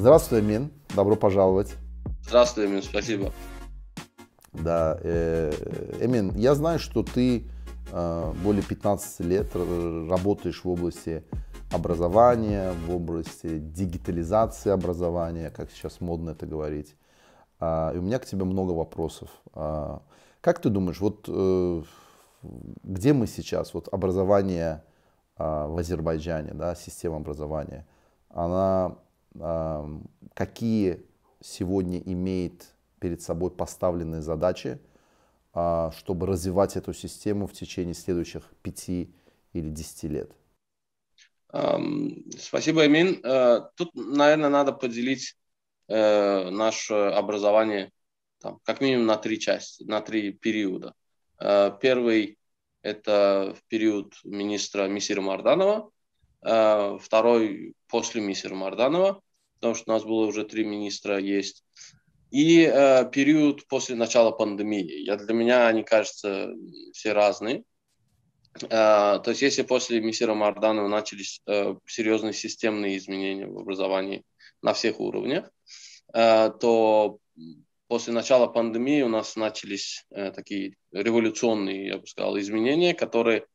Здравствуй, Эмин. Добро пожаловать. Здравствуй, Эмин, спасибо. Да, Эмин, я знаю, что ты более 15 лет работаешь в области образования, в области дигитализации образования, как сейчас модно это говорить. И у меня к тебе много вопросов. Как ты думаешь, вот где мы сейчас? Вот образование в Азербайджане, да, система образования, она какие сегодня имеет перед собой поставленные задачи, чтобы развивать эту систему в течение следующих 5 или 10 лет? Спасибо, Эмин. Тут, наверное, надо поделить наше образование как минимум на 3 части, на 3 периода. Первый – это в период министра Мисира Марданова, второй – после Мисира Марданова, потому что у нас было уже 3 министра есть, и период после начала пандемии. Для меня они, кажется, все разные. То есть если после Мисира Марданова начались серьезные системные изменения в образовании на всех уровнях, то после начала пандемии у нас начались такие революционные, я бы сказал, изменения, которые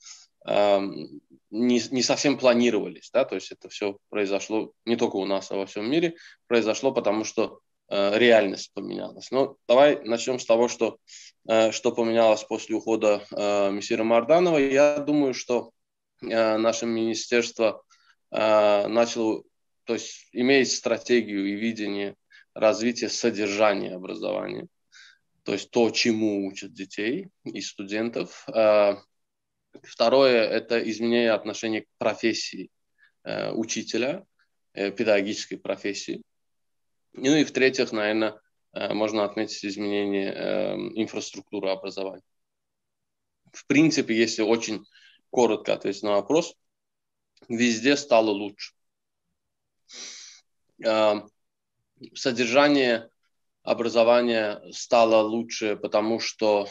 не совсем планировались. Да? То есть это все произошло не только у нас, а во всем мире. Произошло потому, что реальность поменялась. Но давай начнем с того, что поменялось после ухода Мисира Марданова. Я думаю, что наше министерство начало, то есть имеет стратегию и видение развития содержания образования, то есть то, чему учат детей и студентов. Второе – это изменение отношения к профессии учителя, педагогической профессии. Ну и в-третьих, наверное, можно отметить изменение инфраструктуры образования. В принципе, если очень коротко ответить на вопрос, везде стало лучше. Содержание образования стало лучше, потому что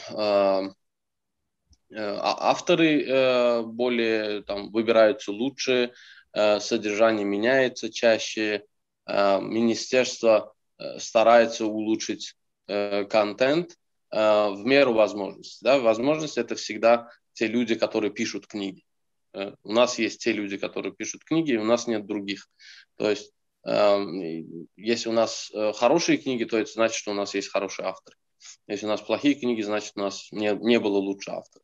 авторы более выбираются лучше, содержание меняется чаще, министерство старается улучшить контент в меру возможностей. Да? Возможность – это всегда те люди, которые пишут книги. У нас есть те люди, которые пишут книги, и у нас нет других. То есть если у нас хорошие книги, то это значит, что у нас есть хорошие авторы. Если у нас плохие книги, значит, у нас не было лучше авторов.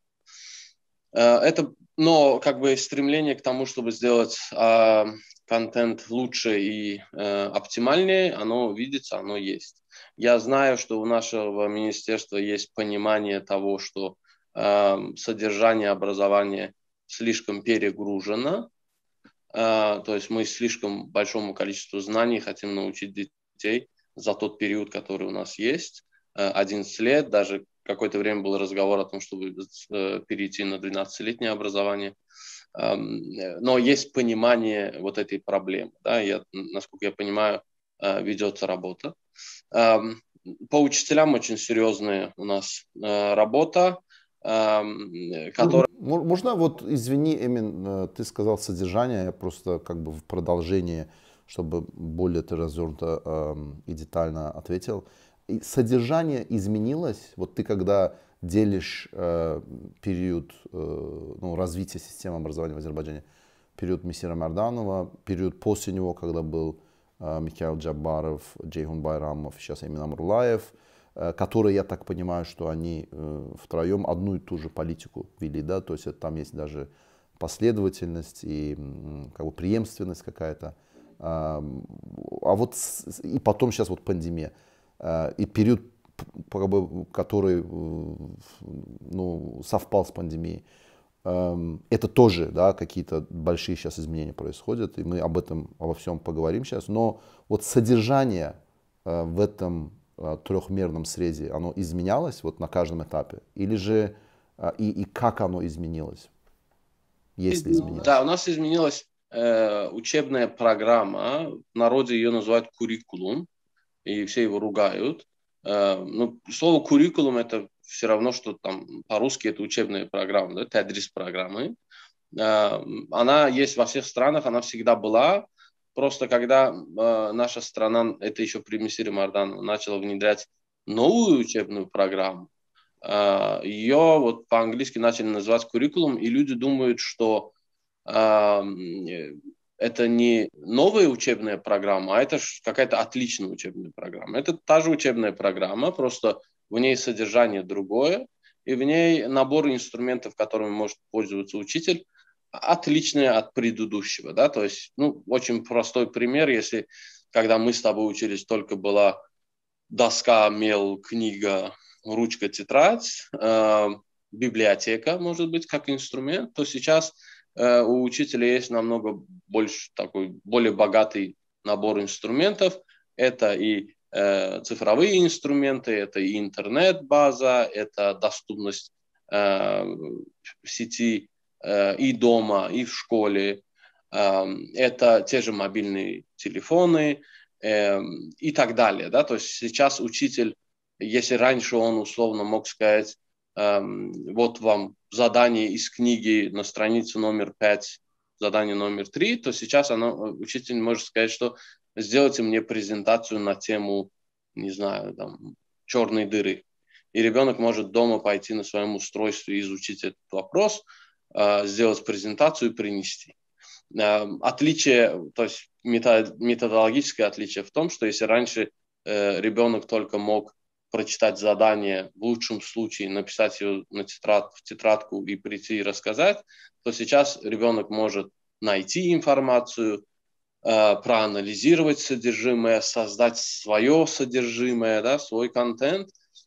Но стремление к тому, чтобы сделать контент лучше и оптимальнее, оно видится, оно есть. Я знаю, что у нашего министерства есть понимание того, что содержание образования слишком перегружено, то есть мы слишком большому количеству знаний хотим научить детей за тот период, который у нас есть, 11 лет, даже какое-то время был разговор о том, чтобы перейти на 12-летнее образование. Но есть понимание вот этой проблемы. Да? Насколько я понимаю, ведется работа. По учителям очень серьезная у нас работа, которая... Можно извини, Эмин, ты сказал содержание, я просто в продолжение, чтобы более ты развернуто и детально ответил. И содержание изменилось? Вот ты когда делишь период развития системы образования в Азербайджане, период Мисира Марданова, период после него, когда был Михаил Джабаров, Джейхун Байрамов, сейчас Эмин Амурлаев, которые, я так понимаю, что они втроем одну и ту же политику вели, да, то есть там есть даже последовательность и преемственность какая-то. И потом сейчас пандемия. И период, который совпал с пандемией, это тоже, да, какие-то большие сейчас изменения происходят, и мы обо всем поговорим сейчас. Но содержание в этом трехмерном срезе, оно изменялось на каждом этапе? Или же и как оно изменилось? Если изменилось? Да, у нас изменилась учебная программа. В народе ее называют куррикулум, и все его ругают. Слово куррикулум это все равно, что по-русски это учебная программа, да, тедрис программы. Она есть во всех странах, она всегда была. просто когда наша страна, это еще при мессире Марданова, начала внедрять новую учебную программу, ее вот по-английски начали называть curriculum, и люди думают, что это не новая учебная программа, а это какая-то отличная учебная программа. Это та же учебная программа, просто в ней содержание другое, и в ней набор инструментов, которыми может пользоваться учитель, отличное от предыдущего. Да? То есть, ну, очень простой пример, если когда мы с тобой учились, только была доска, мел, книга, ручка, тетрадь, библиотека, может быть, как инструмент, то сейчас у учителя есть намного больше такой, более богатый набор инструментов. Это и цифровые инструменты, это и интернет-база, это доступность в сети и дома, и в школе. Это те же мобильные телефоны и так далее. Да? То есть сейчас учитель, если раньше он условно мог сказать, вот вам задание из книги на странице номер 5, задание номер 3, то сейчас учитель может сказать, что сделайте мне презентацию на тему, не знаю, там, черной дыры. И ребенок может дома пойти на своем устройстве, изучить этот вопрос, сделать презентацию и принести. Отличие, то есть методологическое отличие в том, что если раньше ребенок только мог прочитать задание, в лучшем случае написать ее в тетрадку и прийти и рассказать, то сейчас ребенок может найти информацию, проанализировать содержимое, создать свое содержимое, да, свой контент,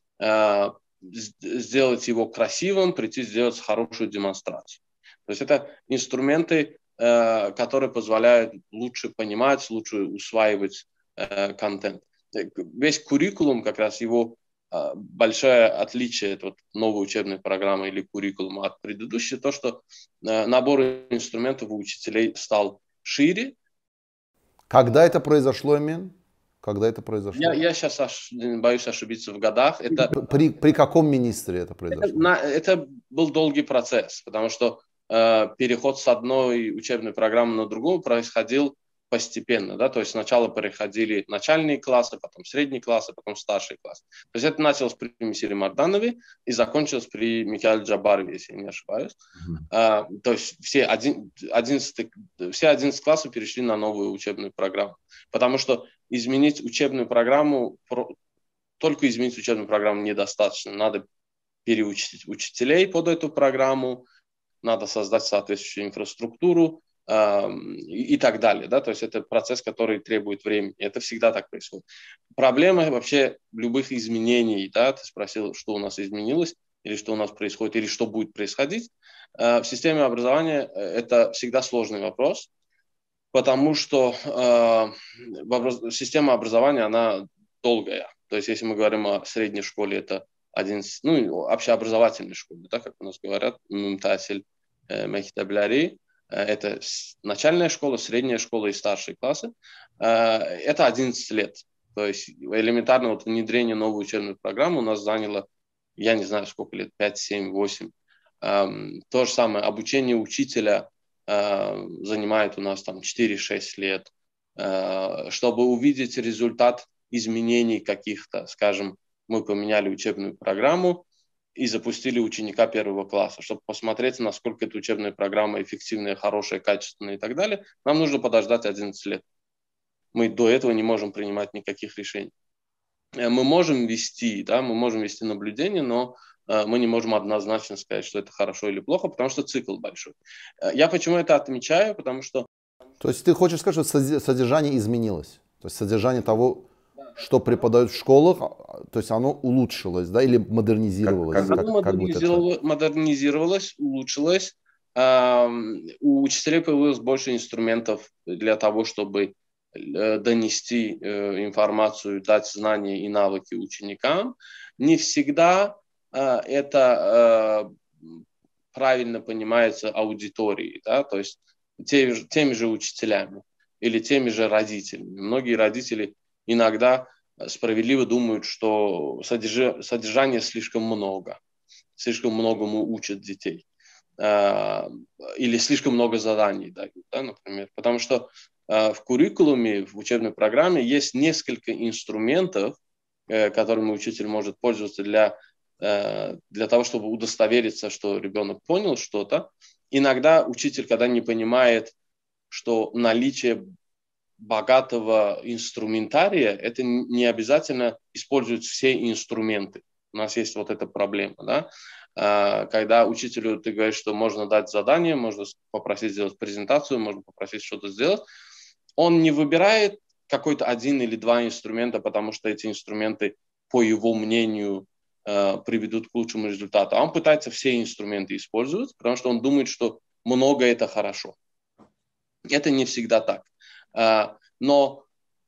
сделать его красивым, прийти сделать хорошую демонстрацию. То есть это инструменты, которые позволяют лучше понимать, лучше усваивать контент. Весь куррикулум, как раз его большое отличие от новой учебной программы или куррикулума от предыдущей, то, что набор инструментов у учителей стал шире. Когда это произошло, Эмин? Когда это произошло? Я сейчас боюсь ошибиться в годах. При каком министре это произошло? Это был долгий процесс, потому что переход с одной учебной программы на другую происходил постепенно, да, то есть сначала переходили начальные классы, потом средние классы, потом старшие классы. То есть это началось при мессире Марданове и закончилось при Микаэле Джабарове, если я не ошибаюсь. То есть все 11 классов перешли на новую учебную программу, потому что изменить учебную программу, только изменить учебную программу недостаточно, надо переучить учителей под эту программу, надо создать соответствующую инфраструктуру и так далее. Да? То есть это процесс, который требует времени. Это всегда так происходит. Проблема вообще любых изменений, да? Ты спросил, что у нас изменилось, или что у нас происходит, или что будет происходить. В системе образования это всегда сложный вопрос, потому что система образования, она долгая. То есть если мы говорим о средней школе, это 11, общеобразовательной школе, да, как у нас говорят, мумтасель мектеблери, это начальная школа, средняя школа и старшие классы, это 11 лет. То есть элементарно внедрение новой учебной программы у нас заняло, я не знаю сколько лет, 5, 7, 8. То же самое, обучение учителя занимает у нас там 4-6 лет. Чтобы увидеть результат изменений каких-то, скажем, мы поменяли учебную программу и запустили ученика первого класса, чтобы посмотреть, насколько эта учебная программа эффективная, хорошая, качественная и так далее, нам нужно подождать 11 лет. Мы до этого не можем принимать никаких решений. Мы можем вести наблюдение, но мы не можем однозначно сказать, что это хорошо или плохо, потому что цикл большой. Я почему это отмечаю? Потому что... То есть ты хочешь сказать, что содержание изменилось? То есть содержание того, что преподают в школах, то есть оно улучшилось, да, или модернизировалось? Оно модернизировалось, улучшилось. У учителей появилось больше инструментов для того, чтобы донести информацию, дать знания и навыки ученикам. Не всегда это правильно понимается аудиторией, да, то есть теми же учителями или теми же родителями. Многие родители иногда справедливо думают, что содержания слишком многому учат детей. Или слишком много заданий дают, да, например. Потому что в куррикулуме, в учебной программе есть несколько инструментов, которыми учитель может пользоваться для того, чтобы удостовериться, что ребенок понял что-то. Иногда учитель, когда не понимает, что наличие богатого инструментария, это не обязательно использовать все инструменты. У нас есть вот эта проблема, да? Когда учителю ты говоришь, что можно дать задание, можно попросить сделать презентацию, можно попросить что-то сделать, он не выбирает какой-то один или два инструмента, потому что эти инструменты, по его мнению, приведут к лучшему результату. А он пытается все инструменты использовать, потому что он думает, что много это хорошо. Это не всегда так. То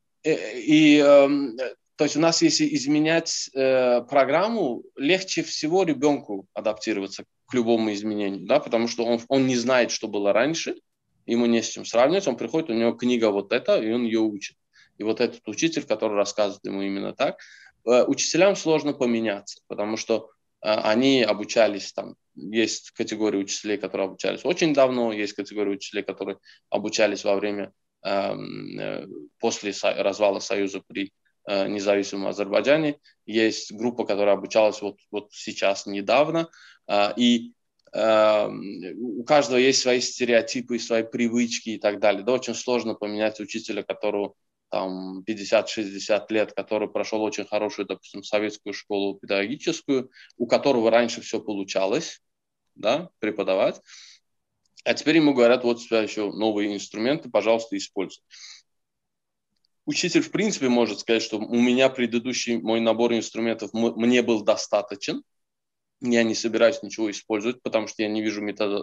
есть у нас, если изменять программу, легче всего ребенку адаптироваться к любому изменению, да, потому что он не знает, что было раньше, ему не с чем сравнивать, он приходит, у него книга вот эта, и он ее учит. И вот этот учитель, который рассказывает ему именно так, учителям сложно поменяться, потому что они обучались, там, есть категории учителей, которые обучались очень давно, есть категории учителей, которые обучались во время, после развала Союза при независимом Азербайджане, есть группа, которая обучалась вот сейчас, недавно, и у каждого есть свои стереотипы, свои привычки и так далее. Да, очень сложно поменять учителя, которого там 50-60 лет, который прошел очень хорошую, допустим, советскую школу педагогическую, у которого раньше все получалось, да, преподавать. А теперь ему говорят, вот у тебя еще новые инструменты, пожалуйста, используй. Учитель, в принципе, может сказать, что у меня предыдущий мой набор инструментов мне был достаточен, я не собираюсь ничего использовать, потому что я не вижу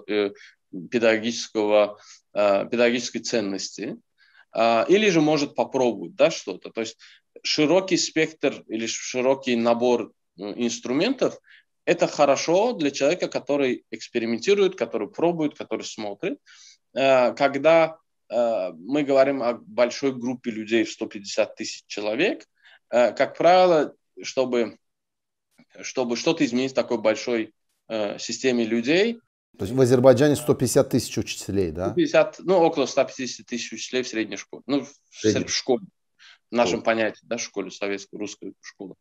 педагогической ценности. Или же может попробовать, да, что-то. То есть широкий спектр или широкий набор инструментов – это хорошо для человека, который экспериментирует, который пробует, который смотрит. Когда мы говорим о большой группе людей в 150 тысяч человек, как правило, чтобы что-то изменить в такой большой системе людей. То есть в Азербайджане 150 тысяч учителей, да? 150, около 150 тысяч учителей в средней школе. В школе, в нашем понятии, да, в школе, советской, русской школы.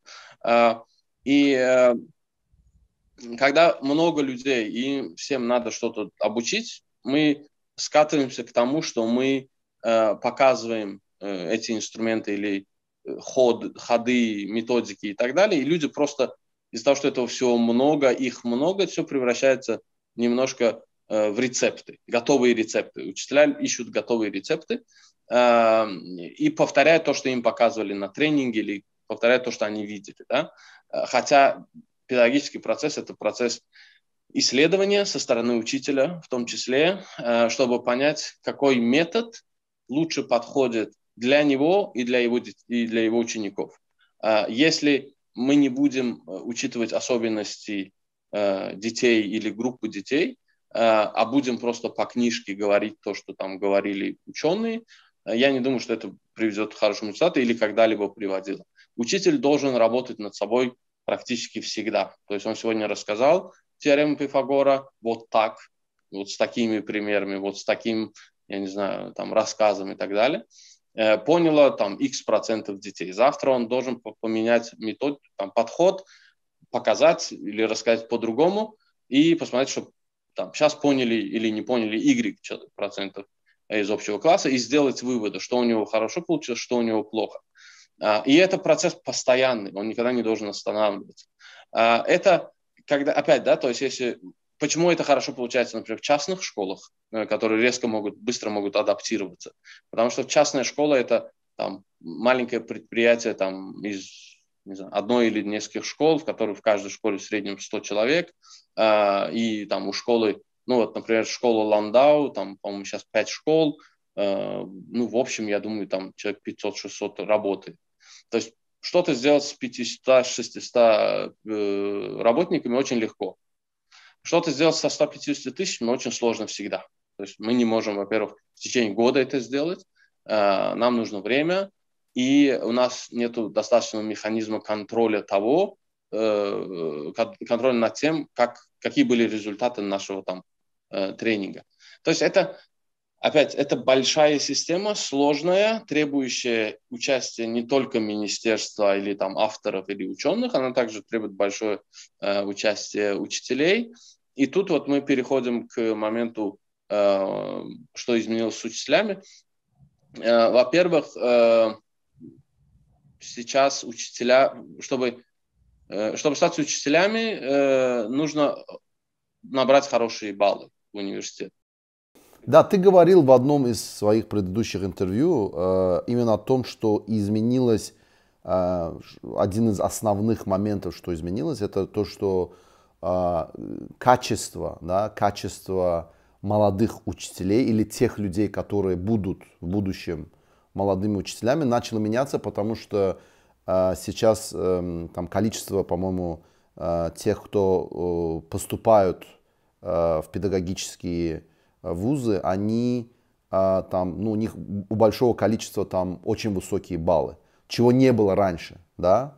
Когда много людей и всем надо что-то обучить, мы скатываемся к тому, что мы показываем эти инструменты или ходы, методики и так далее, и люди просто из-за того, что этого всего много, их много, все превращается немножко в рецепты, готовые рецепты. Учителя ищут готовые рецепты и повторяют то, что им показывали на тренинге, или повторяют то, что они видели. Да? Хотя педагогический процесс – это процесс исследования со стороны учителя, в том числе, чтобы понять, какой метод лучше подходит для него и для его учеников. Если мы не будем учитывать особенности детей или группы детей, а будем просто по книжке говорить то, что там говорили ученые, я не думаю, что это приведет к хорошему результату или когда-либо приводило. Учитель должен работать над собой практически всегда. То есть он сегодня рассказал теорему Пифагора вот так, вот с такими примерами, вот с таким, я не знаю, там, рассказом и так далее. Поняло там X% детей. Завтра он должен поменять метод, там, подход, показать или рассказать по-другому и посмотреть, что там, сейчас поняли или не поняли Y% из общего класса и сделать выводы, что у него хорошо получилось, что у него плохо. И это процесс постоянный, он никогда не должен останавливаться. Это когда, опять, да, то есть если... Почему это хорошо получается, например, в частных школах, которые быстро могут адаптироваться? Потому что частная школа – это там, маленькое предприятие там, из одной или нескольких школ, в которых в каждой школе в среднем 100 человек, и там у школы, например, школа Ландау, там, по-моему, сейчас 5 школ, в общем, я думаю, там человек 500-600 работает. То есть что-то сделать с 500-600 работниками очень легко. Что-то сделать со 150 тысячами очень сложно всегда. То есть мы не можем, во-первых, в течение года это сделать. Нам нужно время, и у нас нет достаточного механизма контроля контроля над тем, какие были результаты нашего там тренинга. То есть это Опять, это большая система, сложная, требующая участия не только министерства или там авторов или ученых, она также требует большое участие учителей. И тут вот мы переходим к моменту, что изменилось с учителями. Во-первых, сейчас учителя, чтобы стать учителями, нужно набрать хорошие баллы в университет. Да, ты говорил в одном из своих предыдущих интервью именно о том, что изменилось, один из основных моментов, что изменилось, это то, что качество молодых учителей или тех людей, которые будут в будущем молодыми учителями, начало меняться, потому что сейчас там количество, по-моему, тех, кто поступают в педагогические вузы, они там, ну, у них у большого количества там очень высокие баллы, чего не было раньше, да.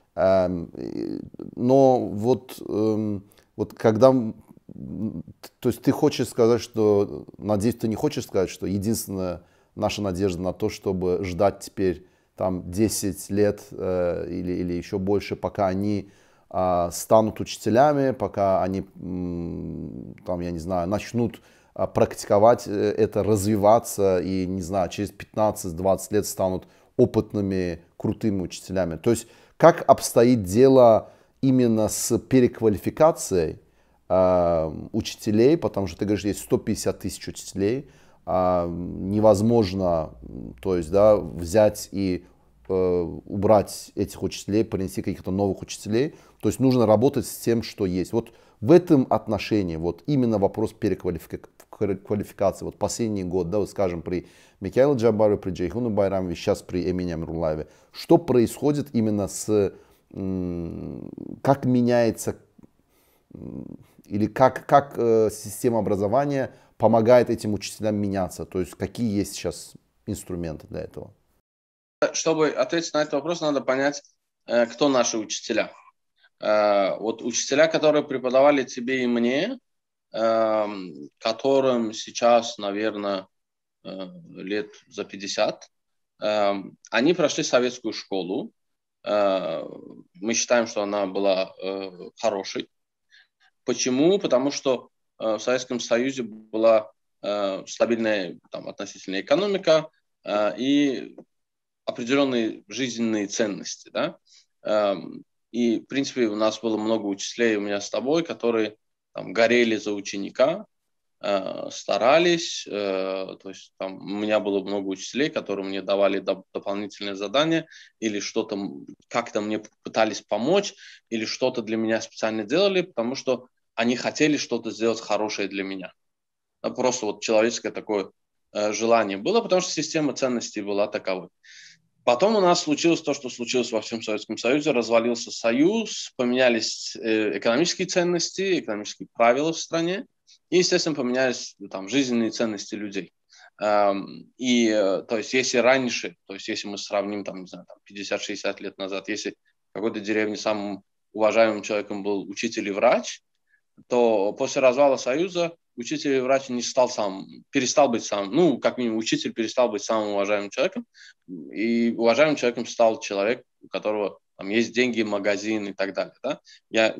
Но вот когда, то есть ты хочешь сказать, что, надеюсь, ты не хочешь сказать, что единственная наша надежда на то, чтобы ждать теперь там 10 лет или еще больше, пока они станут учителями, пока они там, я не знаю, начнут практиковать это, развиваться и, не знаю, через 15-20 лет станут опытными, крутыми учителями. То есть как обстоит дело именно с переквалификацией учителей, потому что ты говоришь, есть 150 тысяч учителей, невозможно, то есть, да, взять и убрать этих учителей, принести каких-то новых учителей. То есть нужно работать с тем, что есть. Вот в этом отношении, вот именно вопрос переквалификации, вот последний год, да, вот скажем, при Микаиле Джабаре, при Джейхуну Байрамове, сейчас при Эмине Амируллаеве, что происходит именно с, как меняется, или как система образования помогает этим учителям меняться, то есть какие есть сейчас инструменты для этого? Чтобы ответить на этот вопрос, надо понять, кто наши учителя. Вот учителя, которые преподавали тебе и мне, которым сейчас, наверное, лет за 50, они прошли советскую школу. Мы считаем, что она была хорошей. Почему? Потому что в Советском Союзе была стабильная там, относительная экономика и определенные жизненные ценности. Да? И, в принципе, у нас было много учителей у меня с тобой, которые там, горели за ученика, старались. То есть там, у меня было много учителей, которые мне давали дополнительные задания или что-то, как-то мне пытались помочь, или что-то для меня специально делали, потому что они хотели что-то сделать хорошее для меня. Просто вот человеческое такое желание было, потому что система ценностей была таковой. Потом у нас случилось то, что случилось во всем Советском Союзе. Развалился Союз, поменялись экономические ценности, экономические правила в стране. И, естественно, поменялись там, жизненные ценности людей. И, то есть, если раньше, то есть, если мы сравним, там, не знаю, 50-60 лет назад, если в какой-то деревне самым уважаемым человеком был учитель и врач, то после развала Союза учитель и врач перестал быть самым, ну, как минимум, учитель перестал быть самым уважаемым человеком, и уважаемым человеком стал человек, у которого там есть деньги, магазин и так далее. Да? Я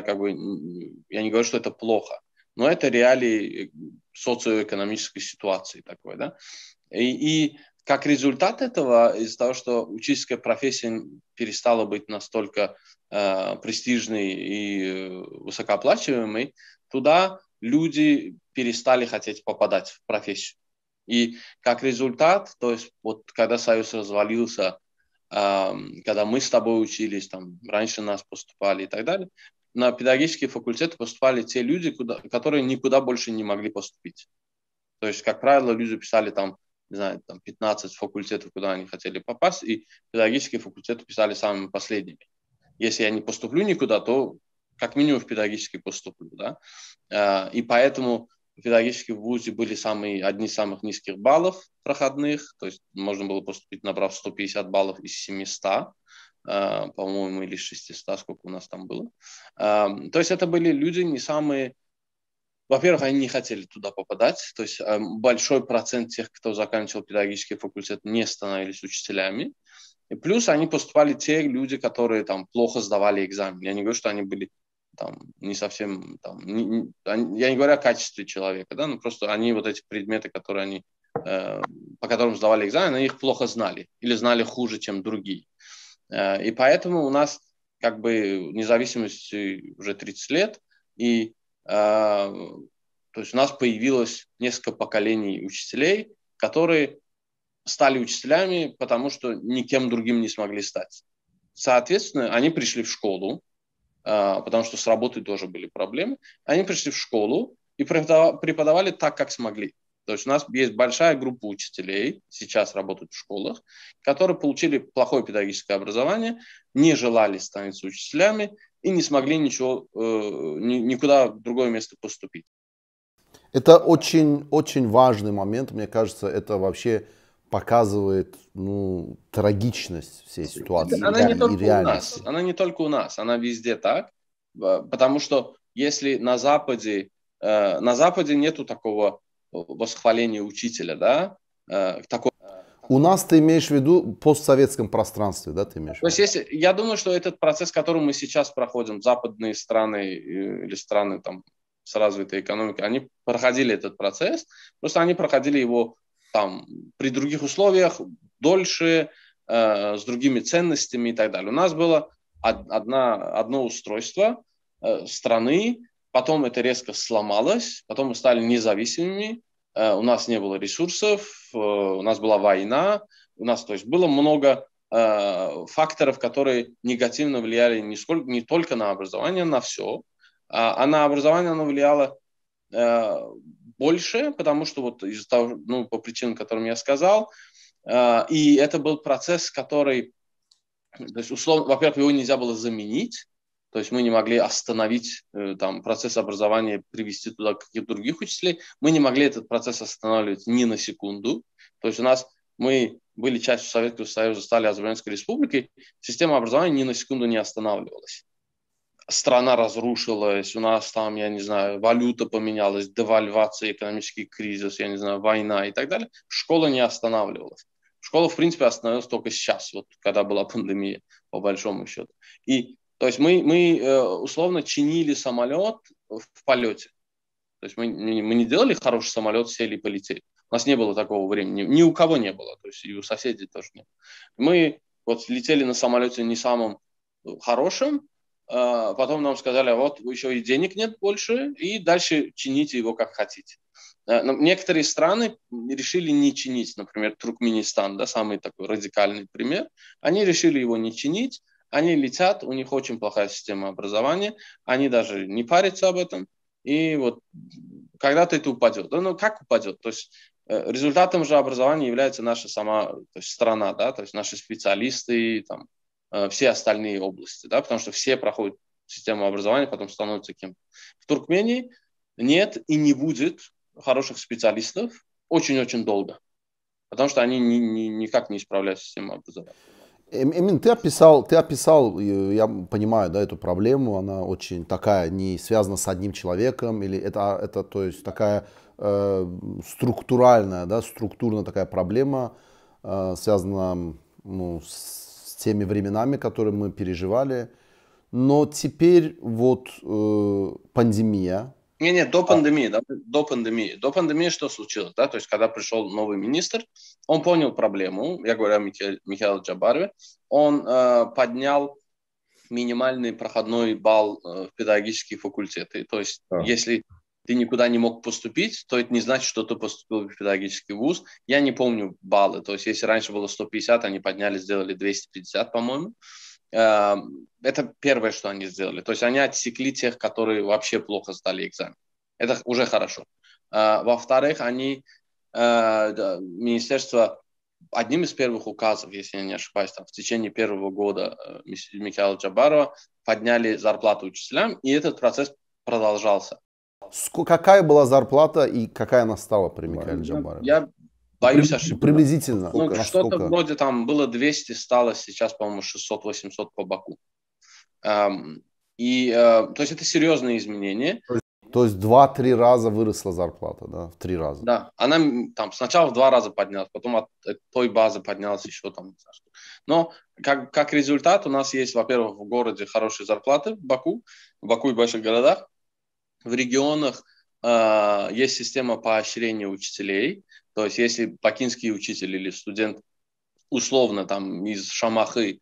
не говорю, что это плохо, но это реалии социоэкономической ситуации такой. Да? И как результат этого, из-за того, что учительская профессия перестала быть настолько престижной и высокооплачиваемой, туда люди перестали хотеть попадать в профессию. И как результат, то есть вот когда Союз развалился, когда мы с тобой учились, там, раньше нас поступали и так далее, на педагогические факультеты поступали те люди, которые никуда больше не могли поступить. То есть, как правило, люди писали там, не знаю, там 15 факультетов, куда они хотели попасть, и педагогические факультеты писали самыми последними. Если я не поступлю никуда, то как минимум в педагогический поступлю. Да? И поэтому в педагогическом вузе были одни из самых низких баллов проходных, то есть можно было поступить, набрав 150 баллов из 700, по-моему, или 600, сколько у нас там было. То есть это были люди не самые во-первых, они не хотели туда попадать, то есть большой процент тех, кто заканчивал педагогический факультет, не становились учителями. И плюс они поступали те люди, которые там плохо сдавали экзамен. Я не говорю, что они были там не совсем, там, я не говорю о качестве человека, да, но просто они вот эти предметы, которые они, по которым сдавали экзамен, они их плохо знали или знали хуже, чем другие. И поэтому у нас как бы независимости уже 30 лет, и то есть у нас появилось несколько поколений учителей, которые стали учителями, потому что никем другим не смогли стать. Соответственно, они пришли в школу, потому что с работой тоже были проблемы. Они пришли в школу и преподавали так, как смогли. То есть у нас есть большая группа учителей, сейчас работают в школах, которые получили плохое педагогическое образование, не желали становиться учителями и не смогли никуда в другое место поступить. Это очень, очень важный момент, мне кажется, это вообще показывает трагичность всей ситуации. Она не только у нас, она не только у нас, она везде так, потому что если на Западе нету такого восхваления учителя, да, у нас ты имеешь в виду в постсоветском пространстве, да, ты имеешь в виду? То есть я думаю, что этот процесс, который мы сейчас проходим, западные страны или страны там с развитой экономикой, они проходили этот процесс, просто они проходили его там при других условиях, дольше, с другими ценностями и так далее. У нас было одно устройство страны, потом это резко сломалось, потом мы стали независимыми, у нас не было ресурсов, у нас была война, у нас, то есть, было много факторов, которые негативно влияли не только на образование, на все, а на образование оно влияло больше, потому что вот из-за того, по причинам, которым я сказал, и это был процесс, который, то есть, условно, во-первых, его нельзя было заменить, то есть мы не могли остановить там, процесс образования, привести туда каких-то других учителей. Мы не могли этот процесс останавливать ни на секунду. То есть мы были частью Советского Союза, стали Азербайджанской республикой, система образования ни на секунду не останавливалась. Страна разрушилась, у нас там, я не знаю, валюта поменялась, девальвация, экономический кризис, я не знаю, война и так далее. Школа не останавливалась. Школа, в принципе, остановилась только сейчас, вот, когда была пандемия, по большому счету. И то есть мы условно чинили самолет в полете. То есть мы не делали хороший самолет, сели и полетели. У нас не было такого времени. Ни у кого не было. То есть и у соседей тоже нет. Мы вот летели на самолете не самым хорошим. Потом нам сказали, вот еще и денег нет больше. И дальше чините его как хотите. Некоторые страны решили не чинить. Например, Туркменистан, да, самый такой радикальный пример. Они решили его не чинить. Они летят, у них очень плохая система образования, они даже не парятся об этом, и вот когда-то это упадет. Ну, как упадет? То есть результатом же образования является наша сама страна, да, то есть наши специалисты, там, все остальные области, да, потому что все проходят систему образования, потом становятся кем-то. В Туркмении нет и не будет хороших специалистов очень-очень долго, потому что они никак не справляются с системой образования. Эмин, ты описал, я понимаю, да, эту проблему, она очень такая, не связана с одним человеком, или это то есть такая структуральная, да, структурная такая проблема, связана с теми временами, которые мы переживали. Но теперь вот пандемия. Нет, до пандемии, да, до пандемии. До пандемии что случилось, да, то есть когда пришел новый министр, он понял проблему, я говорю о Михаиле Джабарове, он поднял минимальный проходной балл в педагогические факультеты, то есть если ты никуда не мог поступить, то это не значит, что ты поступил в педагогический вуз. Я не помню баллы, то есть если раньше было 150, они подняли, сделали 250, по-моему. Это первое, что они сделали. То есть они отсекли тех, которые вообще плохо сдали экзамен. Это уже хорошо. Во-вторых, министерство одним из первых указов, если я не ошибаюсь, там, в течение первого года Михаила Джабарова подняли зарплату учителям, и этот процесс продолжался. Какая была зарплата и какая она стала при Михаиле Джабарове? Я боюсь ошибиться. Приблизительно. Что-то вроде там было 200, стало сейчас, по-моему, 600-800 по Баку. То есть это серьезные изменения. То есть 2-3 раза выросла зарплата, да? В 3 раза. Да, она там сначала в 2 раза поднялась, потом от той базы поднялась еще там, не знаю что. Но как результат у нас есть, во-первых, в городе хорошие зарплаты в Баку и больших городах. В регионах есть система поощрения учителей. То есть если бакинский учитель или студент условно там из Шамахы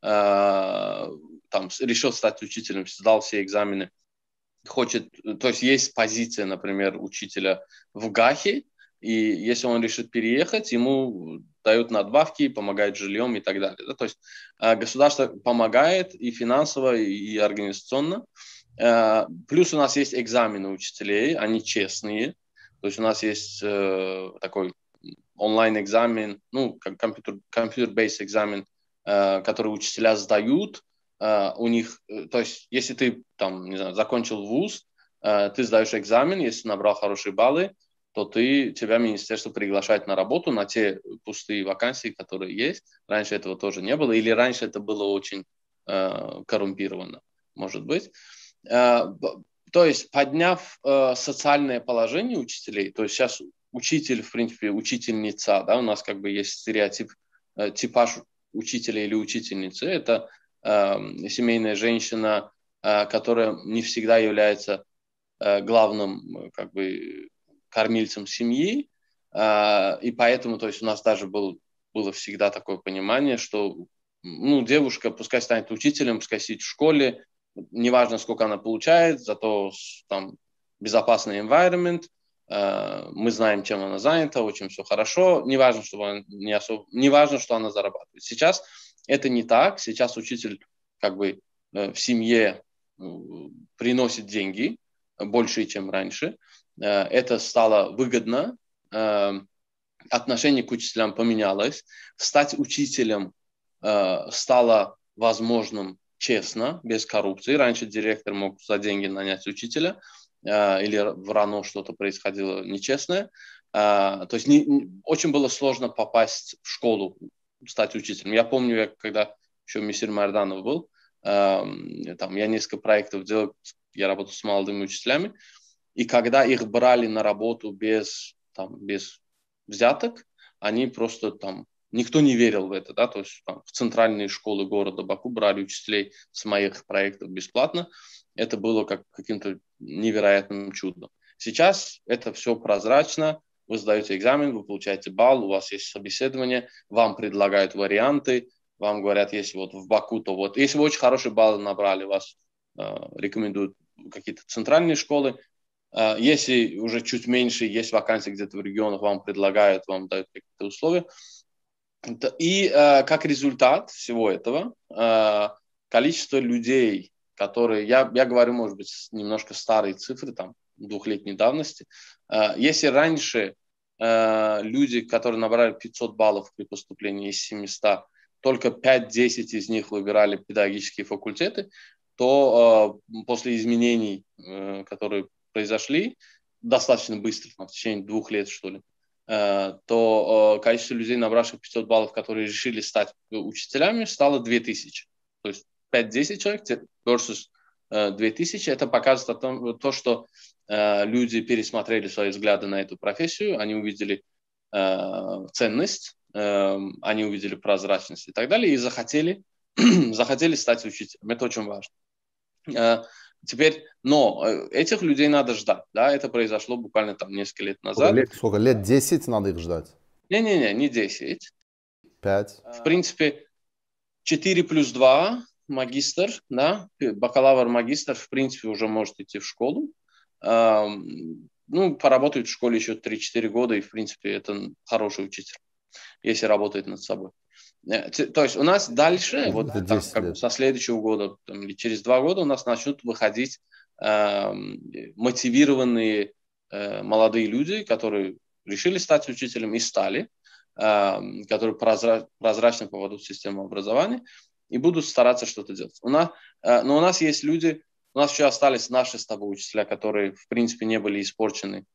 там решил стать учителем, сдал все экзамены, хочет, то есть есть позиция, например, учителя в Гахе, и если он решит переехать, ему дают надбавки, помогают жильем и так далее. Да? То есть государство помогает и финансово, и организационно. Плюс у нас есть экзамены учителей, они честные. То есть у нас есть такой онлайн-экзамен, ну, компьютер-based экзамен, который учителя сдают. У них, то есть, если ты там, не знаю, закончил вуз, ты сдаешь экзамен, если набрал хорошие баллы, то тебя министерство приглашает на работу на те пустые вакансии, которые есть. Раньше этого тоже не было, или раньше это было очень коррумпировано, может быть. То есть, подняв социальное положение учителей, то есть сейчас учитель, в принципе, учительница, да, у нас как бы есть стереотип, типаж учителя или учительницы, это семейная женщина, которая не всегда является главным как бы кормильцем семьи, и поэтому, то есть у нас даже было всегда такое понимание, что девушка пускай станет учителем, пускай сидит в школе, неважно, сколько она получает, зато там безопасный environment, мы знаем, чем она занята, очень все хорошо, неважно, что она зарабатывает. Сейчас это не так. Сейчас учитель как бы в семье приносит деньги больше, чем раньше. Это стало выгодно. Отношение к учителям поменялось. Стать учителем стало возможным честно, без коррупции. Раньше директор мог за деньги нанять учителя, или в РАНО что-то происходило нечестное. То есть очень было сложно попасть в школу, стать учителем. Я помню, когда еще Мисир Марданов был, там, я несколько проектов делал, я работал с молодыми учителями, и когда их брали на работу без взяток, они просто там, никто не верил в это, да, то есть там, в центральные школы города Баку брали учителей с моих проектов бесплатно, это было как каким-то невероятным чудом. Сейчас это все прозрачно, вы сдаете экзамен, вы получаете балл, у вас есть собеседование, вам предлагают варианты, вам говорят, если вот в Баку, то вот, если вы очень хорошие баллы набрали, вас рекомендуют какие-то центральные школы, если уже чуть меньше, есть вакансии где-то в регионах, вам предлагают, вам дают какие-то условия. И как результат всего этого, количество людей, которые, я говорю, может быть, немножко старые цифры, там, 2-летней давности. Если раньше люди, которые набрали 500 баллов при поступлении из 700, только 5-10 из них выбирали педагогические факультеты, то после изменений, которые произошли достаточно быстро, в течение 2 лет, что ли, то количество людей, набравших 500 баллов, которые решили стать учителями, стало 2000. То есть 5-10 человек versus 2000. Это показывает то, что люди пересмотрели свои взгляды на эту профессию, они увидели ценность, они увидели прозрачность и так далее, и захотели стать учителем. Это очень важно. Теперь, но этих людей надо ждать, да, это произошло буквально там несколько лет назад. Сколько лет? 10 надо их ждать? Не 10. 5. В принципе, 4 плюс 2, магистр, да, бакалавр-магистр, в принципе, уже может идти в школу. Поработает в школе еще 3-4 года, и, в принципе, это хороший учитель, если работает над собой. То есть у нас дальше, вот со следующего года или через 2 года у нас начнут выходить мотивированные молодые люди, которые решили стать учителем и стали, которые прозрачно поведут систему образования и будут стараться что-то делать. Но у нас есть люди, у нас еще остались наши с тобой учителя, которые, в принципе, не были испорчены,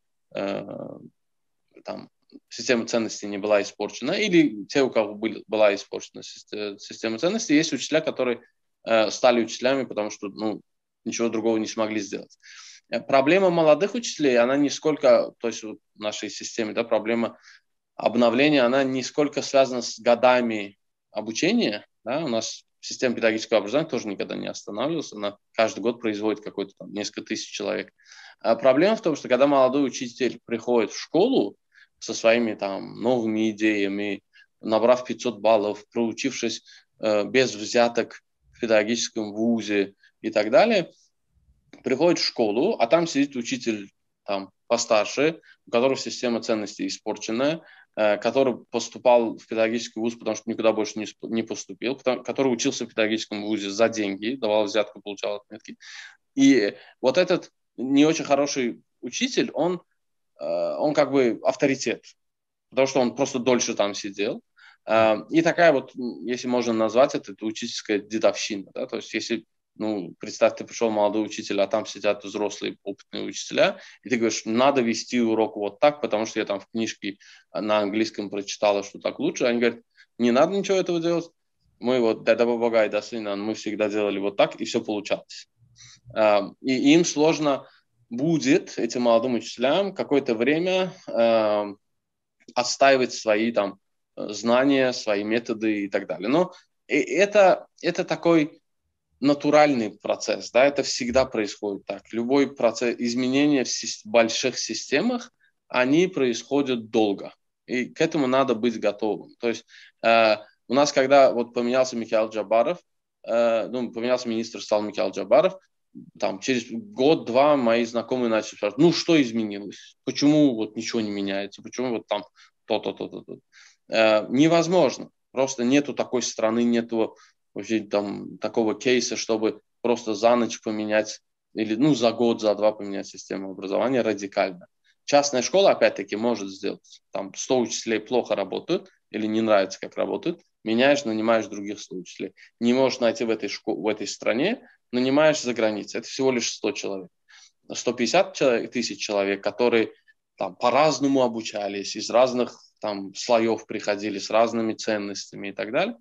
система ценностей не была испорчена, или те, у кого была испорчена система ценностей. Есть учителя, которые стали учителями, потому что ничего другого не смогли сделать. Проблема молодых учителей, она не сколько, то есть в нашей системе, да, проблема обновления, она не сколько связана с годами обучения, да, у нас система педагогического образования тоже никогда не останавливалась, она каждый год производит какой-то там несколько тысяч человек. А проблема в том, что когда молодой учитель приходит в школу со своими там новыми идеями, набрав 500 баллов, проучившись без взяток в педагогическом вузе и так далее, приходит в школу, а там сидит учитель там постарше, у которого система ценностей испорченная, который поступал в педагогический вуз, потому что никуда больше не поступил, который учился в педагогическом вузе за деньги, давал взятку, получал отметки. И вот этот не очень хороший учитель, он как бы авторитет, потому что он просто дольше там сидел. И такая вот, если можно назвать это учительская дедовщина. Да? То есть если, представь, ты пришел молодой учитель, а там сидят взрослые опытные учителя, и ты говоришь, надо вести урок вот так, потому что я там в книжке на английском прочитала, что так лучше. Они говорят, не надо ничего этого делать. Мы вот, да бога и до сына, мы всегда делали вот так, и все получалось. И им сложно будет, этим молодым учителям, какое-то время отстаивать свои там знания, свои методы и так далее. Но это такой натуральный процесс, да, это всегда происходит так. Любой процесс изменения в больших системах, они происходят долго. И к этому надо быть готовым. То есть у нас, когда вот поменялся Михаил Джабаров, поменялся министр, стал Михаил Джабаров, там, через год-два мои знакомые начали спрашивать, что изменилось? Почему вот ничего не меняется? Почему вот там то-то? Невозможно. Просто нету такой страны, нету вообще там такого кейса, чтобы просто за ночь поменять или за год, за два поменять систему образования радикально. Частная школа, опять-таки, может сделать. Там 100 учителей плохо работают или не нравится, как работают. Меняешь, нанимаешь других 100 учителей. Не можешь найти в этой стране, нанимаешь за границей. Это всего лишь 100 человек. 150 тысяч человек, которые там по-разному обучались, из разных там слоев приходили, с разными ценностями и так далее.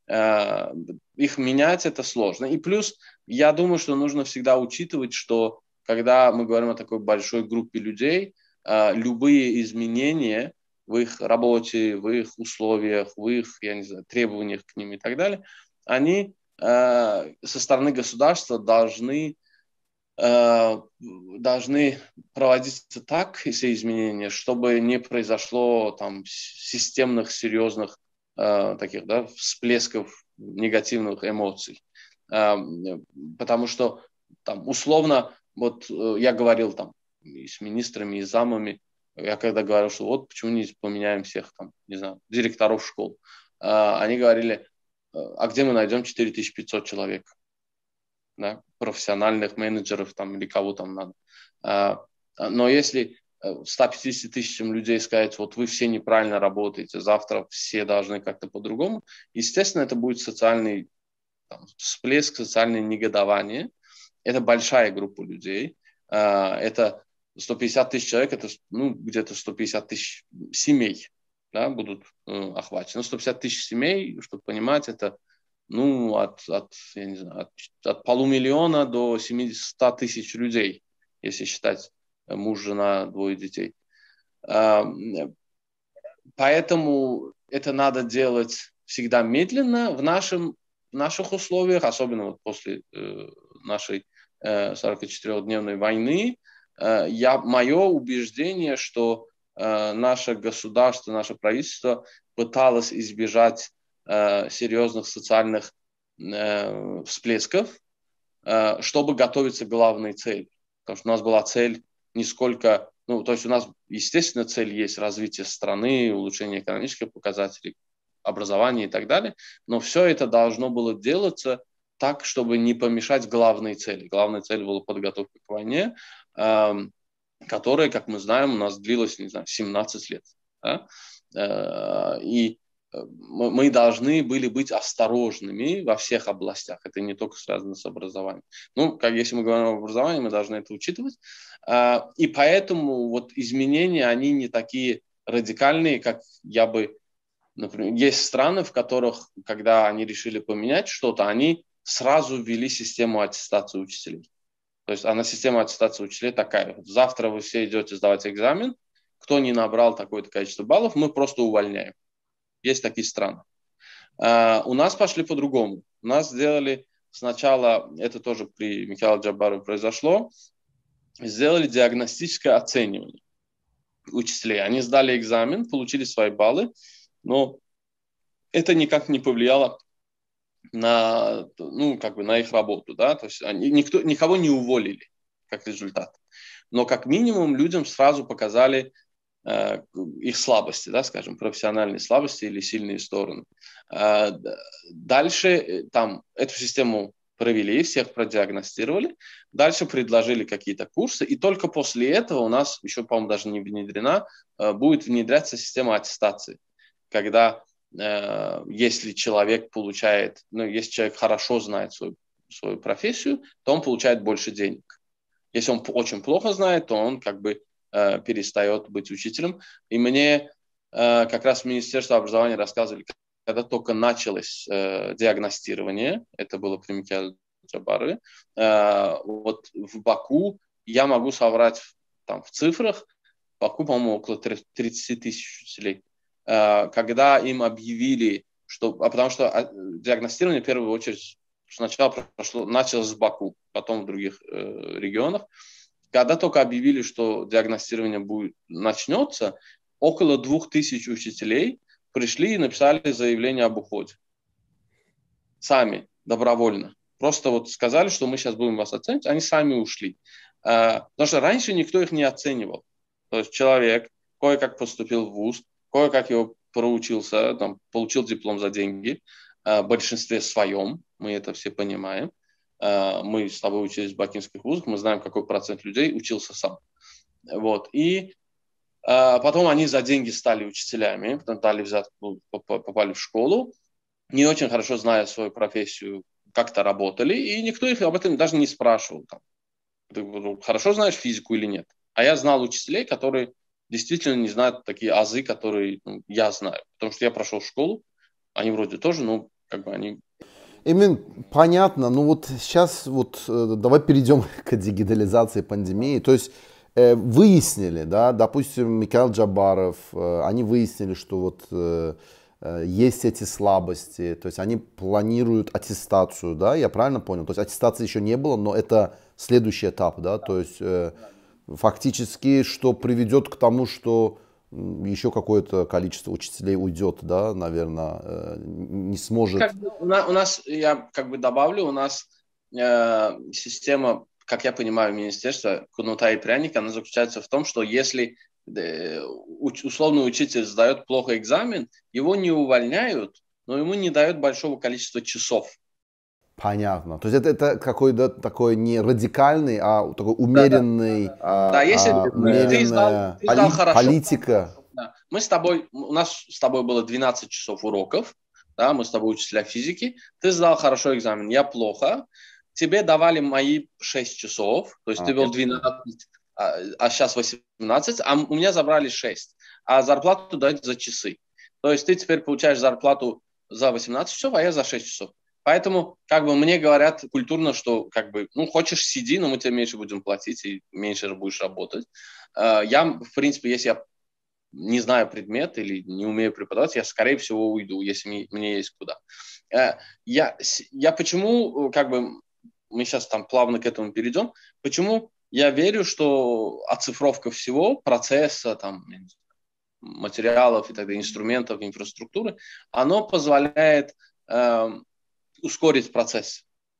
Их менять это сложно. И плюс, я думаю, что нужно всегда учитывать, что когда мы говорим о такой большой группе людей, любые изменения в их работе, в их условиях, в их, я не знаю, требованиях к ним и так далее, они со стороны государства должны проводиться так, все изменения, чтобы не произошло там системных, серьезных таких, да, всплесков негативных эмоций. Потому что там условно, вот я говорил там и с министрами, и с замами, я когда говорил, что вот почему не поменяем всех там, не знаю, директоров школ, они говорили, а где мы найдем 4500 человек? Да, профессиональных менеджеров там, или кого там надо. Но если 150 тысячам людей сказать, вот вы все неправильно работаете, завтра все должны как-то по-другому, естественно, это будет социальный всплеск, социальное негодование. Это большая группа людей. Это 150 тысяч человек, это где-то 150 тысяч семей, да, будут охвачены. 150 тысяч семей, чтобы понимать, это я не знаю, от полумиллиона до 700 тысяч людей, если считать муж, жена, 2 детей. Поэтому это надо делать всегда медленно в наших условиях, особенно вот после нашей 44-дневной войны. Мое убеждение, что наше государство, наше правительство пыталось избежать серьезных социальных всплесков, чтобы готовиться к главной цели. Потому что у нас была цель не сколько... то есть у нас, естественно, цель есть развитие страны, улучшение экономических показателей, образования и так далее, но все это должно было делаться так, чтобы не помешать главной цели. Главная цель была подготовка к войне, которая, как мы знаем, у нас длилась, 17 лет. Да? И мы должны были быть осторожными во всех областях. Это не только связано с образованием. Если мы говорим об образовании, мы должны это учитывать. И поэтому вот изменения, они не такие радикальные, как например, есть страны, в которых, когда они решили поменять что-то, они сразу ввели систему аттестации учителей. То есть она система аттестации учителей такая. Вот завтра вы все идете сдавать экзамен, кто не набрал такое-то количество баллов, мы просто увольняем. Есть такие страны. У нас пошли по-другому. У нас сделали сначала, это тоже при Михаиле Джабарове произошло, сделали диагностическое оценивание учителей. Они сдали экзамен, получили свои баллы, но это никак не повлияло на, ну, как бы на их работу, да, то есть никого не уволили как результат. Но как минимум людям сразу показали их слабости, да, скажем, профессиональные слабости или сильные стороны. Дальше там эту систему провели, всех продиагностировали, дальше предложили какие-то курсы, и только после этого у нас, еще, по-моему, даже не внедрена, будет внедряться система аттестации, когда если человек получает, ну, если человек хорошо знает свою профессию, то он получает больше денег. Если он очень плохо знает, то он как бы перестает быть учителем. И мне как раз Министерство образования рассказывали, когда только началось диагностирование, это было при Михаиле Джабарове, вот в Баку, я могу соврать там, в цифрах, в Баку, по-моему, около 30 тысяч учителей. Когда им объявили, что... потому что диагностирование в первую очередь сначала началось в Баку, потом в других регионах. Когда только объявили, что диагностирование начнется, около 2000 учителей пришли и написали заявление об уходе. Сами, добровольно. Просто вот сказали, что мы сейчас будем вас оценивать, они сами ушли. Потому что раньше никто их не оценивал. То есть человек кое-как поступил в вуз, кое-как его проучился, там, получил диплом за деньги, в большинстве своем, мы это все понимаем. Мы с тобой учились в бакинских вузах, мы знаем, какой процент людей учился сам. Вот. И потом они за деньги стали учителями, потом дали взятку, попали в школу, не очень хорошо зная свою профессию, как-то работали, и никто их об этом даже не спрашивал. Там, ты хорошо знаешь физику или нет? А я знал учителей, которые действительно не знают такие азы, которые я знаю. Потому что я прошел школу, они вроде тоже, но как бы они... Эмин, понятно, ну вот сейчас вот давай перейдем к дигитализации пандемии. То есть выяснили, да, допустим, Михаил Джабаров, они выяснили, что вот есть эти слабости, то есть они планируют аттестацию, да, я правильно понял? То есть аттестации еще не было, но это следующий этап, да, то есть фактически, что приведет к тому, что еще какое-то количество учителей уйдет, да, наверное, не сможет. У нас, я как бы добавлю, у нас система, как я понимаю, министерства кнута и пряника, она заключается в том, что если условный учитель сдает плохо экзамен, его не увольняют, но ему не дают большого количества часов. Понятно. То есть это какой-то такой не радикальный, а такой умеренный, да, если умеренная ты сдал хорошо, политика. Да. У нас с тобой было 12 часов уроков, да, мы с тобой учителя физики, ты сдал хорошо экзамен, я плохо, тебе давали мои 6 часов, то есть ты вел 12, а сейчас 18, а у меня забрали 6, а зарплату дают за часы. То есть ты теперь получаешь зарплату за 18 часов, а я за 6 часов. Поэтому, как бы, мне говорят культурно, что, как бы, ну, хочешь, сиди, но мы тебе меньше будем платить и меньше будешь работать. Я, в принципе, если я не знаю предмет или не умею преподавать, я, скорее всего, уйду, если мне есть куда. Я почему, как бы, мы сейчас там плавно к этому перейдем, почему я верю, что оцифровка всего, процесса, там, материалов и так далее, инструментов, инфраструктуры, оно позволяет ускорить процессы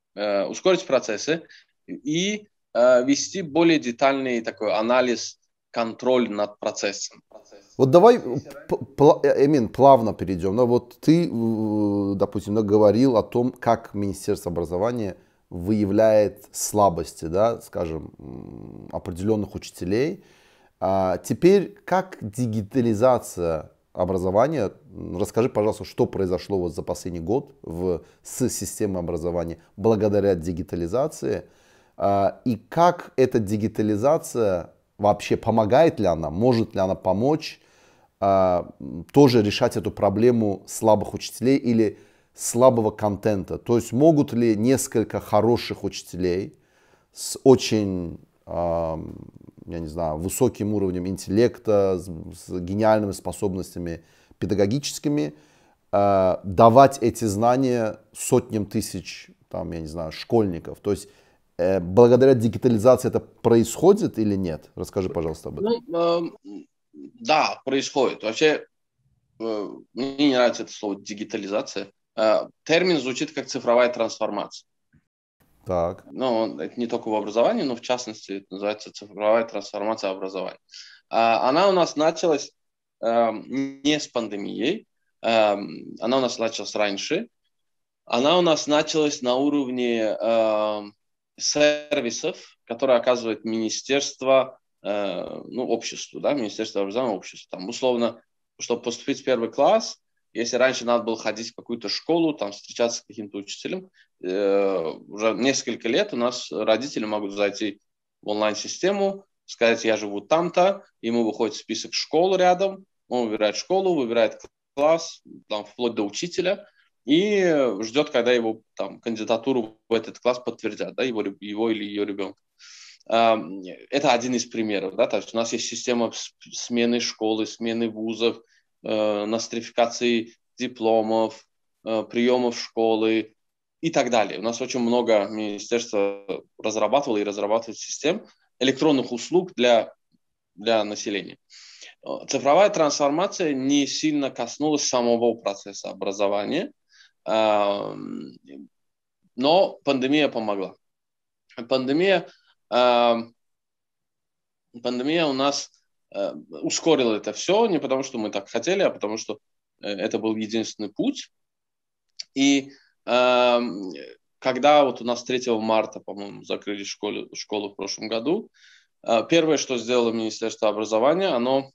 и вести более детальный такой анализ, контроль над процессом. Вот давай, Эмин, плавно перейдем. Ну, вот ты, допустим, говорил о том, как Министерство образования выявляет слабости, да, скажем, определенных учителей. А теперь, как дигитализация образования, расскажи, пожалуйста, что произошло вот за последний год с системой образования благодаря дигитализации, и как эта дигитализация вообще помогает ли она, может ли она помочь тоже решать эту проблему слабых учителей или слабого контента. То есть могут ли несколько хороших учителей с очень, я не знаю, высоким уровнем интеллекта, с гениальными способностями педагогическими, давать эти знания сотням тысяч, там, я не знаю, школьников. То есть благодаря дигитализации это происходит или нет? Расскажи, пожалуйста, об этом. Ну, да, происходит. Вообще, мне не нравится это слово дигитализация. Термин звучит как цифровая трансформация. Так. Ну, это не только в образовании, но в частности это называется цифровая трансформация образования. Она у нас началась не с пандемией, она у нас началась раньше. Она у нас началась на уровне сервисов, которые оказывает министерство, обществу, да, Министерство образования обществу. Там, условно, чтобы поступить в первый класс, если раньше надо было ходить в какую-то школу, там, встречаться с каким-то учителем, уже несколько лет у нас родители могут зайти в онлайн-систему, сказать, я живу там-то, ему выходит список школ рядом, он выбирает школу, выбирает класс, там, вплоть до учителя, и ждет, когда его там, кандидатуру в этот класс подтвердят, да, его или ее ребенка. Это один из примеров. Да, то есть у нас есть система смены школы, смены вузов, нострификации дипломов, приемов школы и так далее. У нас очень много министерства разрабатывало и разрабатывает систем электронных услуг для населения. Цифровая трансформация не сильно коснулась самого процесса образования, но пандемия помогла. Пандемия у нас ускорила это все, не потому что мы так хотели, а потому что это был единственный путь. И когда вот у нас 3 марта, по-моему, закрыли школу в прошлом году, первое, что сделало Министерство образования, оно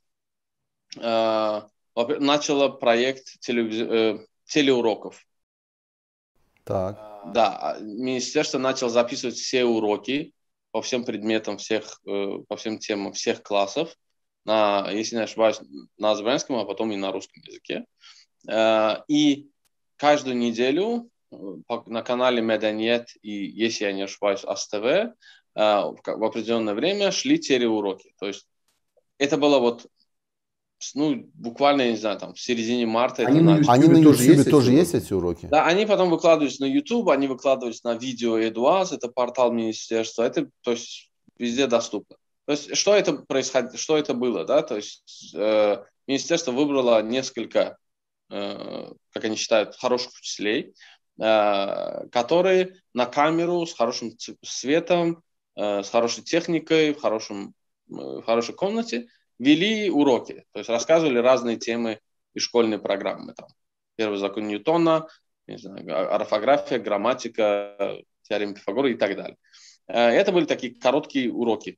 начало проект телеуроков. Так. Да, министерство начало записывать все уроки по всем предметам, по всем темам всех классов, если не ошибаюсь, на азербайджанском, а потом и на русском языке. И каждую неделю на канале Меданьет и, если я не ошибаюсь, АСТВ в определенное время шли телеуроки. То есть это было вот буквально, я не знаю, там в середине марта. Они на YouTube тоже есть эти уроки? Да, они потом выкладывались на YouTube, они выкладывались на видео Эдуаз, это портал министерства, это, то есть, везде доступно. То есть, что это было, да, то есть, министерство выбрало несколько, как они считают, хороших учителей, которые на камеру с хорошим светом, с хорошей техникой, в хорошей комнате вели уроки, то есть рассказывали разные темы из школьной программы. Там, первый закон Ньютона, не знаю, орфография, грамматика, теорема Пифагора и так далее. Это были такие короткие уроки.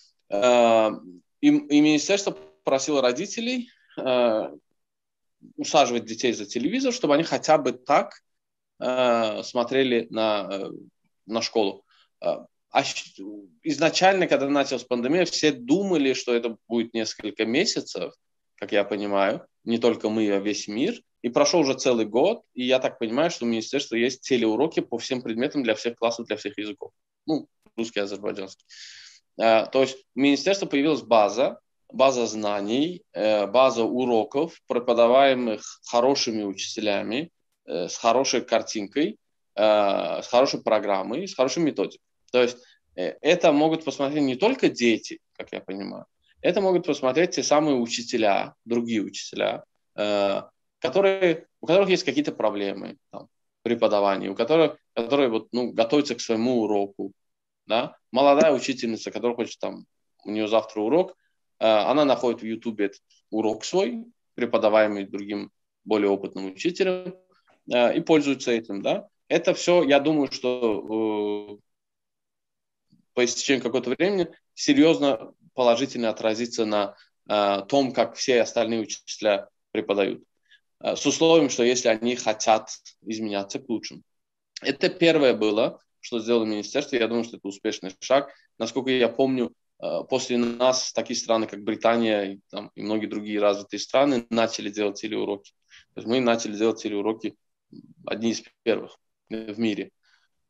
И министерство просило родителей усаживать детей за телевизор, чтобы они хотя бы так смотрели на школу. Изначально, когда началась пандемия, все думали, что это будет несколько месяцев, как я понимаю, не только мы, а весь мир. И прошел уже целый год, и я так понимаю, что у министерства есть телеуроки по всем предметам для всех классов, для всех языков. Русский, азербайджанский. То есть у министерства появилась база знаний, база уроков, преподаваемых хорошими учителями, с хорошей картинкой, с хорошей программой, с хорошей методикой. То есть это могут посмотреть не только дети, как я понимаю, это могут посмотреть те самые учителя, другие учителя, у которых есть какие-то проблемы там, преподавания, которые готовятся к своему уроку. Да? Молодая учительница, которая хочет, у нее завтра урок, она находит в YouTube этот урок свой, преподаваемый другим более опытным учителем, и пользуется этим. Да? Это все, я думаю, что по истечению какого-то времени серьезно положительно отразится на том, как все остальные учителя преподают. С условием, что если они хотят изменяться к лучшему. Это первое было, что сделало министерство. Я думаю, что это успешный шаг. Насколько я помню, после нас такие страны, как Британия и многие другие развитые страны начали делать телеуроки. То есть мы начали делать телеуроки одни из первых в мире.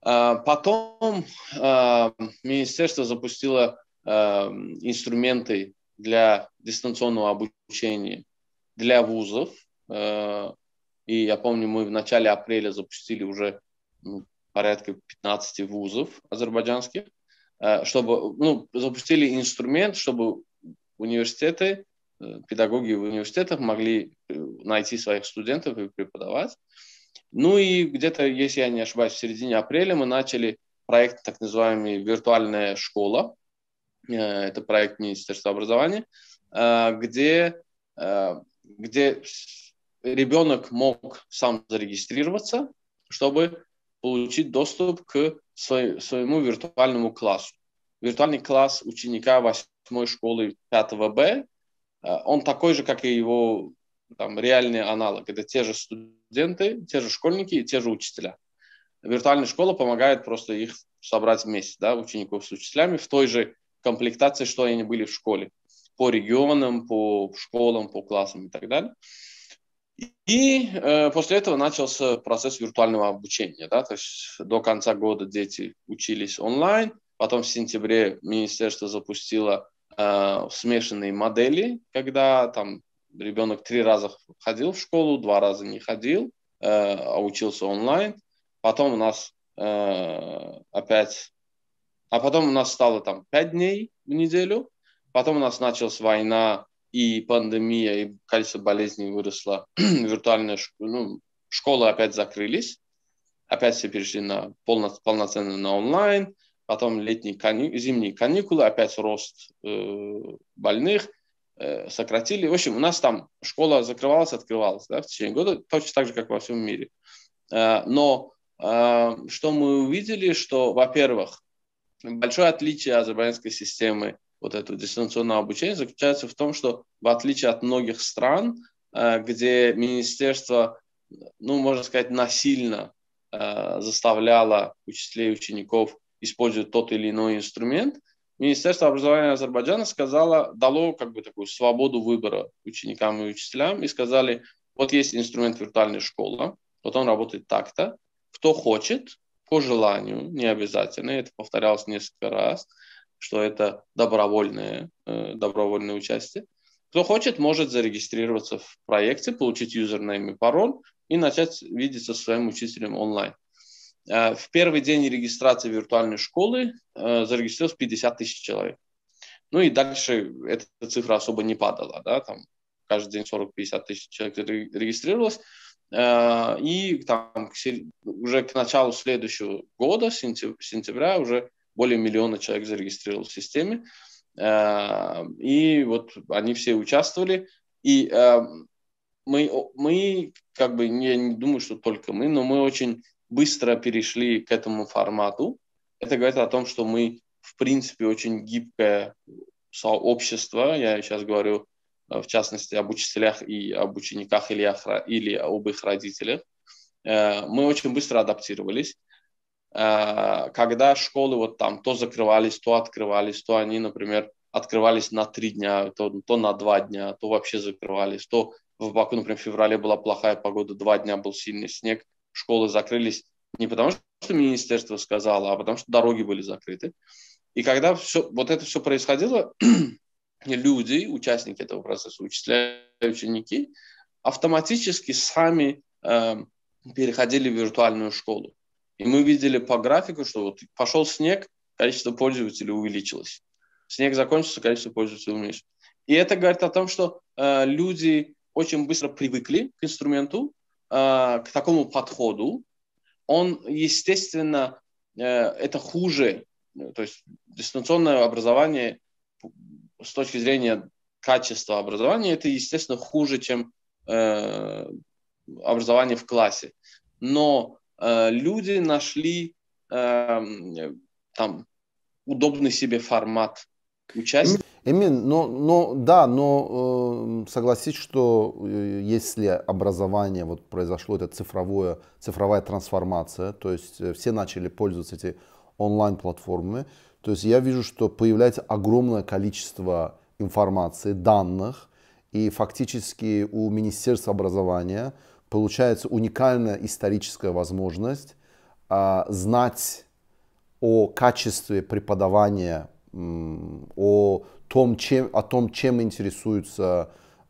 Потом министерство запустило инструменты для дистанционного обучения для вузов. И я помню, мы в начале апреля запустили уже порядка 15 вузов азербайджанских, чтобы запустили инструмент, чтобы университеты, педагоги в университетах могли найти своих студентов и преподавать. Ну и где-то, если я не ошибаюсь, в середине апреля мы начали проект, так называемый «Виртуальная школа». Это проект Министерства образования, где ребенок мог сам зарегистрироваться, чтобы получить доступ к своему виртуальному классу. Виртуальный класс ученика 8 школы 5 Б, он такой же, как и его реальный аналог. Это те же студенты, те же школьники и те же учителя. Виртуальная школа помогает просто их собрать вместе, да, учеников с учителями в той же комплектации, что они были в школе. По регионам, по школам, по классам и так далее. И после этого начался процесс виртуального обучения. Да? То есть до конца года дети учились онлайн. Потом в сентябре министерство запустило смешанные модели, когда там ребенок 3 раза ходил в школу, 2 раза не ходил, а учился онлайн. Потом у нас потом у нас стало 5 дней в неделю. Потом у нас началась война и пандемия, и количество болезней выросло. Виртуальные школы опять закрылись. Опять все перешли полноценно на онлайн. Потом зимние каникулы, опять рост больных, сократили. В общем, у нас там школа закрывалась, открывалась, да, в течение года, точно так же, как во всем мире. Но что мы увидели, что, во-первых, большое отличие азербайджанской системы этого дистанционного обучения заключается в том, что в отличие от многих стран, где министерство, можно сказать, насильно заставляло учителей и учеников использовать тот или иной инструмент, Министерство образования Азербайджана дало такую свободу выбора ученикам и учителям и сказали, вот есть инструмент виртуальная школа, вот он работает так-то, кто хочет, по желанию, не обязательно, это повторялось несколько раз, что это добровольное участие. Кто хочет, может зарегистрироваться в проекте, получить юзернейм и пароль и начать видеться со своим учителем онлайн. В первый день регистрации виртуальной школы зарегистрировалось 50 тысяч человек. Ну и дальше эта цифра особо не падала. Да? Там каждый день 40-50 тысяч человек регистрировалось. И уже к началу следующего года, сентября, уже более 1 миллиона человек зарегистрировалось в системе. И вот они все участвовали. И мы я не думаю, что только мы, но мы очень быстро перешли к этому формату. Это говорит о том, что мы, в принципе, очень гибкое сообщество. Я сейчас говорю, в частности, об учителях и об учениках или об их родителях. Мы очень быстро адаптировались. Когда школы то закрывались, то открывались, то они, например, открывались на 3 дня, то на 2 дня, то вообще закрывались, то в Баку, например, в феврале была плохая погода, 2 дня был сильный снег, школы закрылись не потому, что министерство сказало, а потому, что дороги были закрыты. И когда это все происходило, люди, участники этого процесса, учителя и ученики, автоматически сами переходили в виртуальную школу. И мы видели по графику, что пошел снег, количество пользователей увеличилось. Снег закончился, количество пользователей уменьшилось. И это говорит о том, что люди очень быстро привыкли к инструменту, к такому подходу. Он, естественно, это хуже. То есть дистанционное образование с точки зрения качества образования, это, естественно, хуже, чем образование в классе. Но люди нашли удобный себе формат участия. Эмин, согласись, что если образование, произошло эта цифровая трансформация, то есть все начали пользоваться этими онлайн-платформами, то есть я вижу, что появляется огромное количество информации, данных, и фактически у Министерства образования получается уникальная историческая возможность знать о качестве преподавания, о том, чем интересуются,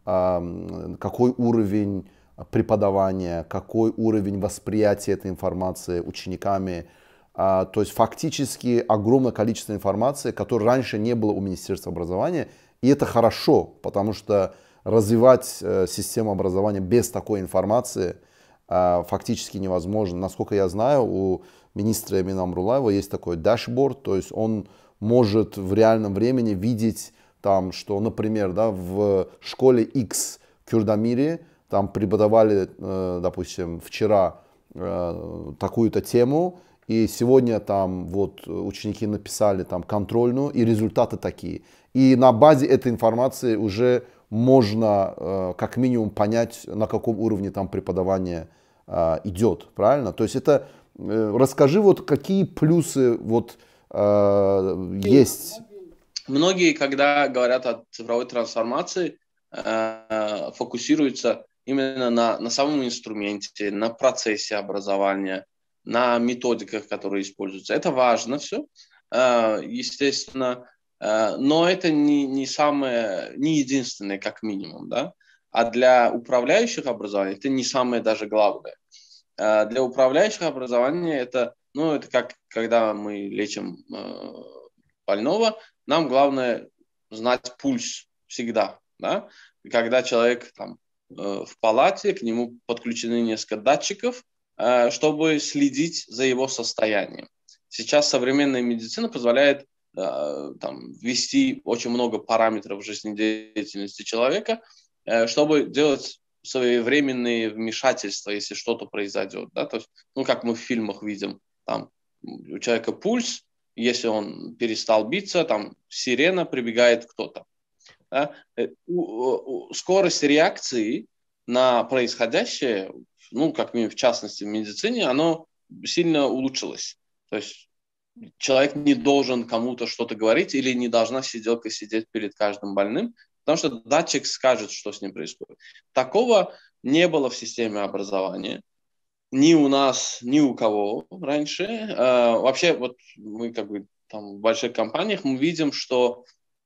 какой уровень преподавания, какой уровень восприятия этой информации учениками. То есть фактически огромное количество информации, которой раньше не было у Министерства образования. И это хорошо, потому что развивать систему образования без такой информации фактически невозможно. Насколько я знаю, у министра Эмина Амрулаева есть такой дашборд, то есть он может в реальном времени видеть, там, что, например, да, в школе X в Кюрдамире там преподавали, допустим, вчера такую-то тему, и сегодня там вот ученики написали там контрольную, и результаты такие. И на базе этой информации уже можно как минимум понять, на каком уровне там преподавание идет, правильно? То есть это, расскажи, вот какие плюсы вот есть. Многие, когда говорят о цифровой трансформации, фокусируются именно на самом инструменте, на процессе образования, на методиках, которые используются. Это важно все, естественно, но это не единственное, как минимум, да? А для управляющих образования это не самое даже главное. Для управляющих образования это как когда мы лечим больного, нам главное знать пульс всегда, да? Когда человек там в палате, к нему подключены несколько датчиков, чтобы следить за его состоянием. Сейчас современная медицина позволяет ввести очень много параметров жизнедеятельности человека, чтобы делать своевременные вмешательства, если что-то произойдет. Да? То есть, как мы в фильмах видим, там у человека пульс, если он перестал биться, там сирена, прибегает кто-то. Да? Скорость реакции на происходящее, как минимум в частности в медицине, оно сильно улучшилось. То есть человек не должен кому-то что-то говорить или не должна сиделка сидеть перед каждым больным, потому что датчик скажет, что с ним происходит. Такого не было в системе образования. Ни у нас, ни у кого раньше. Вообще, вот мы там в больших компаниях мы видим, что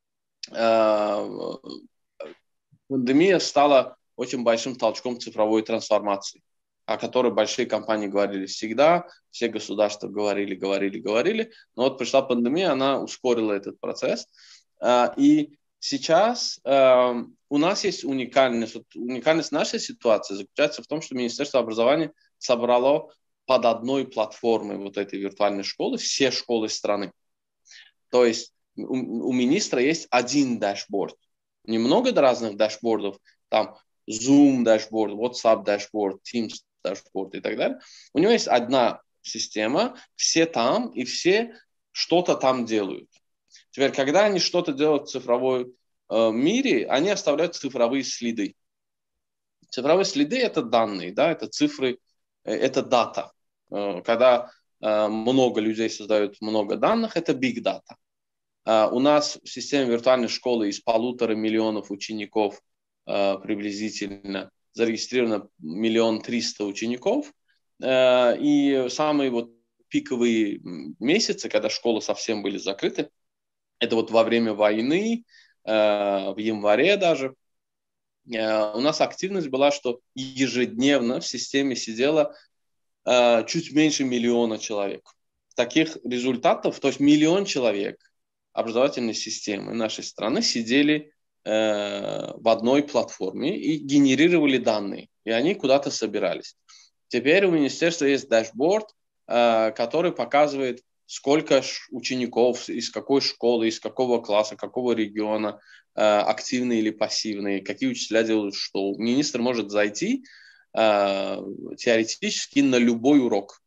пандемия стала очень большим толчком цифровой трансформации, о которой большие компании говорили всегда, все государства говорили, но вот пришла пандемия, она ускорила этот процесс. И сейчас у нас есть уникальность. Уникальность нашей ситуации заключается в том, что Министерство образования собрало под одной платформой вот этой виртуальной школы все школы страны. То есть у министра есть один дашборд. Немного разных дашбордов, там Zoom дашборд, WhatsApp дашборд, Teams дашборд и так далее. У него есть одна система, все там, и все что-то там делают. Теперь, когда они что-то делают в цифровом мире, они оставляют цифровые следы. Цифровые следы – это данные, да, это цифры, это дата. Когда много людей создают много данных, это big data. У нас в системе виртуальной школы из 1,5 миллиона учеников приблизительно зарегистрировано 1 300 000 учеников. И самые вот пиковые месяцы, когда школы совсем были закрыты, это вот во время войны, в январе даже, у нас активность была, что ежедневно в системе сидело чуть меньше 1 миллиона человек. Таких результатов, то есть 1 миллион человек образовательной системы нашей страны сидели в одной платформе и генерировали данные, и они куда-то собирались. Теперь у министерства есть дашборд, который показывает, сколько учеников, из какой школы, из какого класса, какого региона, активные или пассивные, какие учителя делают что. Министр может зайти теоретически на любой урок.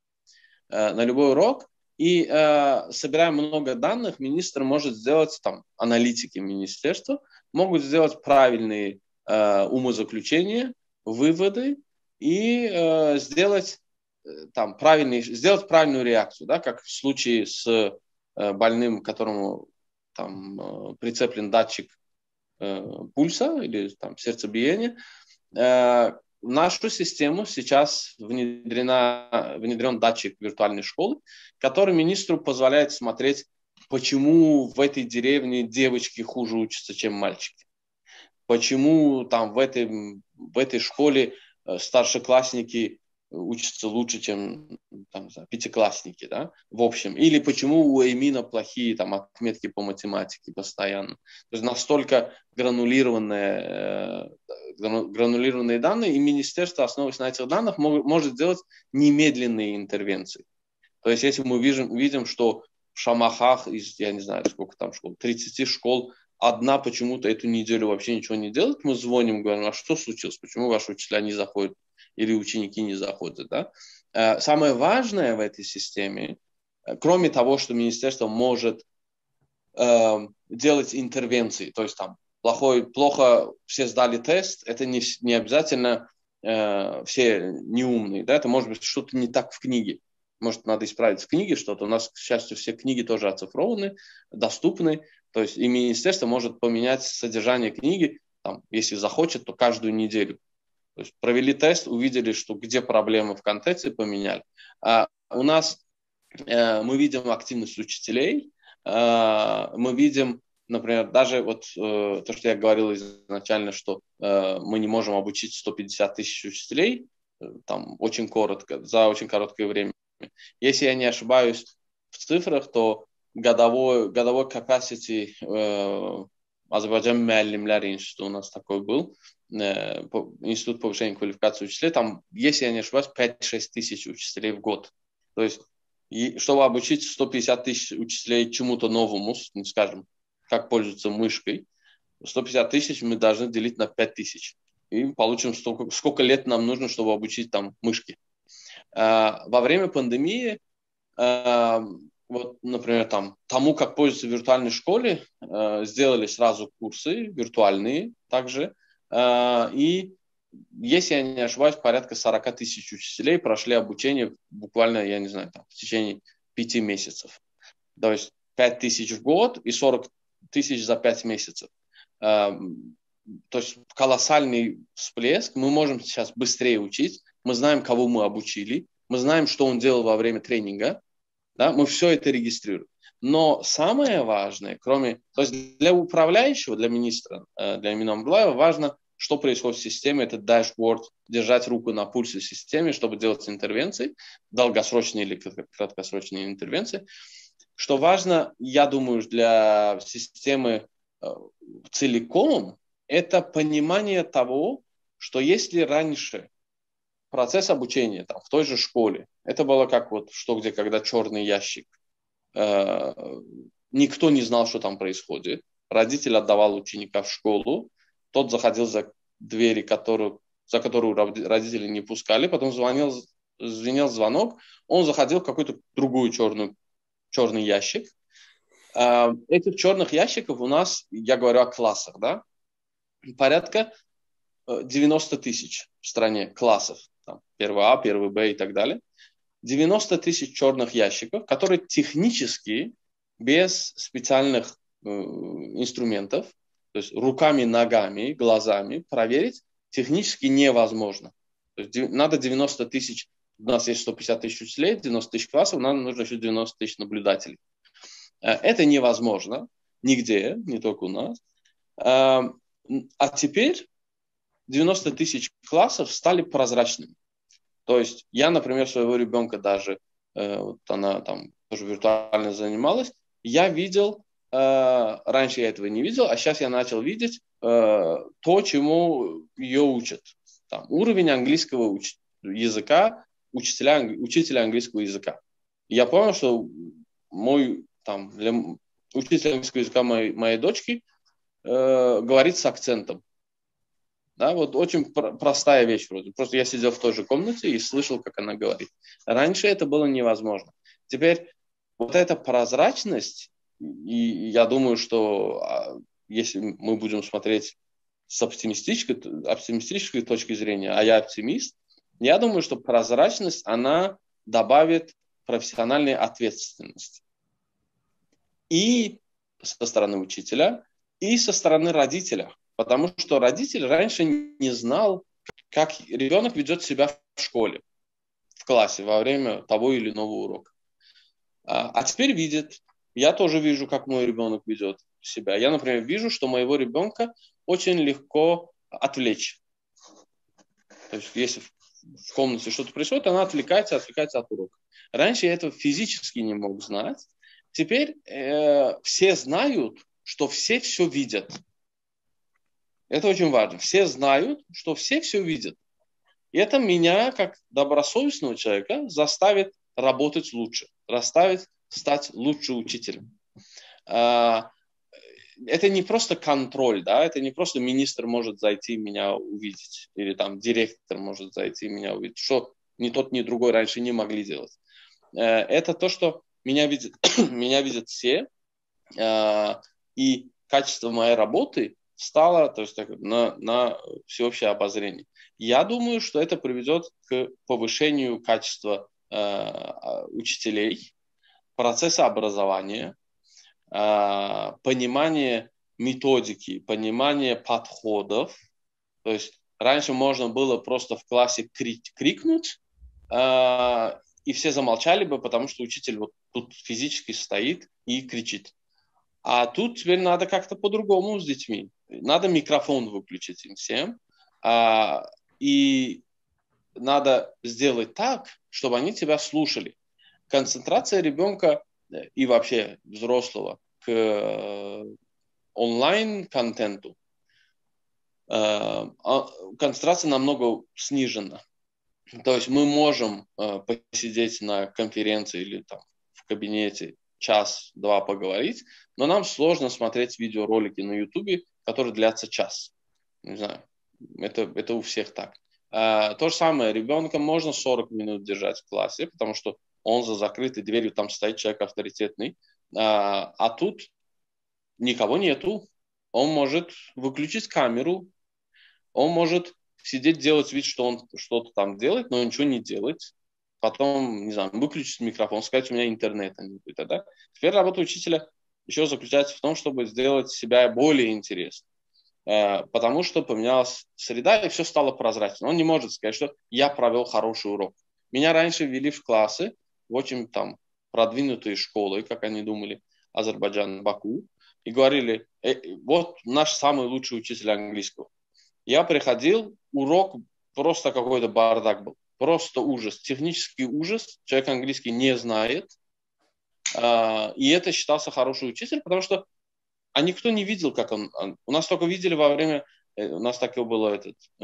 И собирая много данных, министр может сделать, там, аналитики министерства могут сделать правильные умозаключения, выводы и сделать правильную реакцию, да, как в случае с больным, которому там прицеплен датчик пульса или там сердцебиения. в нашу систему сейчас внедрен датчик виртуальной школы, который министру позволяет смотреть, почему в этой деревне девочки хуже учатся, чем мальчики. Почему там в этой школе старшеклассники учатся лучше, чем там, пятиклассники, да, в общем. Или почему у Эмина плохие там отметки по математике постоянно. То есть настолько гранулированные данные, и министерство, основываясь на этих данных, может сделать немедленные интервенции. То есть если мы видим, что в Шамахах из, я не знаю, сколько там школ, 30 школ, одна почему-то эту неделю вообще ничего не делает, мы звоним, говорим, а что случилось, почему ваши учителя не заходят или ученики не заходят. Да? Самое важное в этой системе, кроме того, что министерство может делать интервенции, то есть там плохо все сдали тест, это не обязательно все неумные, да? Это может быть что-то не так в книге. Может, надо исправить в книге что-то. У нас, к счастью, все книги тоже оцифрованы, доступны. То есть и министерство может поменять содержание книги, там, если захочет, то каждую неделю. То есть провели тест, увидели, что где проблемы в контексте, поменяли. У нас мы видим активность учителей, мы видим, например, даже вот то, что я говорил изначально, что мы не можем обучить 150 тысяч учителей там, очень коротко, за очень короткое время. Если я не ошибаюсь в цифрах, то годовой capacity Азербайджан Муаллимлар института у нас такой был, институт повышения квалификации учителей, там, если я не ошибаюсь, 5-6 тысяч учителей в год. То есть, чтобы обучить 150 тысяч учителей чему-то новому, скажем, как пользоваться мышкой, 150 тысяч мы должны делить на 5 тысяч. И получим сколько лет нам нужно, чтобы обучить там мышки. Во время пандемии, вот, например, тому, как пользоваться в виртуальной школе, сделали сразу курсы виртуальные также. И, если я не ошибаюсь, порядка 40 тысяч учителей прошли обучение буквально, я не знаю, в течение 5 месяцев. То есть 5 тысяч в год и 40 тысяч за 5 месяцев. То есть колоссальный всплеск. Мы можем сейчас быстрее учить. Мы знаем, кого мы обучили. Мы знаем, что он делал во время тренинга. Да? Мы все это регистрируем. Но самое важное, то есть для управляющего, для министра, для Эмина Омаргалаева важно, что происходит в системе, это дашборд, держать руку на пульсе системы, чтобы делать интервенции, долгосрочные или краткосрочные интервенции. Что важно, я думаю, для системы целиком, это понимание того, что если раньше процесс обучения в той же школе, это было как вот что где, когда черный ящик, никто не знал, что там происходит, родитель отдавал ученика в школу, тот заходил за двери, за которую родители не пускали, потом звенел звонок, он заходил в какой-то другой черный ящик. Этих черных ящиков у нас, я говорю о классах, да, порядка 90 тысяч в стране классов, первый А, первый Б и так далее. 90 тысяч черных ящиков, которые технически, без специальных инструментов, то есть руками, ногами, глазами проверить технически невозможно. То есть надо 90 тысяч, у нас есть 150 тысяч учителей, 90 тысяч классов, нам нужно еще 90 тысяч наблюдателей. Это невозможно нигде, не только у нас. А теперь 90 тысяч классов стали прозрачными. То есть я, например, своего ребенка даже, она там тоже виртуально занималась, я видел, раньше я этого не видел, а сейчас я начал видеть то, чему ее учат. Уровень английского языка, учителя английского языка. Я понял, что для учителя английского языка моей дочки говорит с акцентом. Да, вот очень простая вещь вроде. Просто я сидел в той же комнате и слышал, как она говорит. Раньше это было невозможно. Теперь вот эта прозрачность, и я думаю, что если мы будем смотреть с оптимистической точки зрения, а я оптимист, я думаю, что прозрачность, она добавит профессиональной ответственности. И со стороны учителя, и со стороны родителя. Потому что родитель раньше не знал, как ребенок ведет себя в школе, в классе во время того или иного урока. А теперь видит, я тоже вижу, как мой ребенок ведет себя. Я, например, вижу, что моего ребенка очень легко отвлечь. То есть, если в комнате что-то происходит, она отвлекается от урока. Раньше я этого физически не мог знать. Теперь все знают, что все видят. Это очень важно. Все знают, что все видят. И это меня, как добросовестного человека, заставит работать лучше, заставит стать лучше учителем. Это не просто контроль, да, это не просто министр может зайти и меня увидеть, или там директор может зайти и меня увидеть, что ни тот, ни другой раньше не могли делать. Это то, что меня видят, меня видят все, и качество моей работы стало, то есть, на всеобщее обозрение. Я думаю, что это приведет к повышению качества учителей, процесса образования, понимания методики, понимания подходов. То есть раньше можно было просто в классе крикнуть, и все замолчали бы, потому что учитель вот тут физически стоит и кричит. А тут теперь надо как-то по-другому с детьми. Надо микрофон выключить им всем. И надо сделать так, чтобы они тебя слушали. Концентрация ребенка и вообще взрослого к онлайн-контенту, концентрация намного снижена. То есть мы можем посидеть на конференции или там в кабинете час-два поговорить, но нам сложно смотреть видеоролики на YouTube, которые длятся час. Не знаю, это у всех так. То же самое, ребенка можно 40 минут держать в классе, потому что он за закрытой дверью, там стоит человек авторитетный, а тут никого нету. Он может выключить камеру, он может сидеть, делать вид, что он что-то там делает, но ничего не делать. Потом, не знаю, выключить микрофон, сказать, у меня интернета не будет. Да? Теперь работа учителя еще заключается в том, чтобы сделать себя более интересным. Потому что поменялась среда, и все стало прозрачно. Он не может сказать, что я провел хороший урок. Меня раньше ввели в классы, в очень там продвинутые школы, как они думали, Азербайджан, Баку, и говорили, вот наш самый лучший учитель английского. Я приходил, урок просто какой-то бардак был. Просто ужас, технический ужас. Человек английский не знает. И это считался хороший учитель, потому что никто не видел, как он... У нас только видели во время... У нас такое было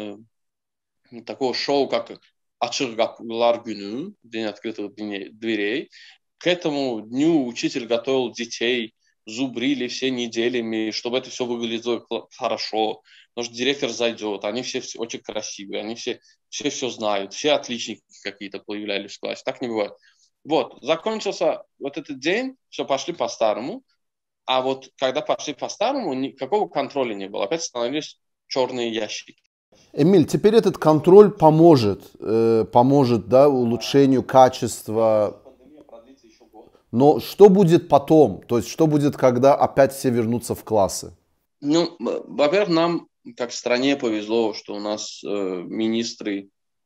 такое шоу, как «Açık Kapılar Günü», День открытых дверей. К этому дню учитель готовил детей, зубрили все неделями, чтобы это все выглядело хорошо. Потому что директор зайдет, они все очень красивые, они все знают, все отличники какие-то появлялись в классе. Так не бывает. Вот, закончился вот этот день, все, пошли по-старому. А вот когда пошли по-старому, никакого контроля не было. Опять становились черные ящики. Эмиль, теперь этот контроль поможет, да, улучшению качества. Но что будет потом? То есть что будет, когда опять все вернутся в классы? Ну, во-первых, нам, как стране, повезло, что у нас министры,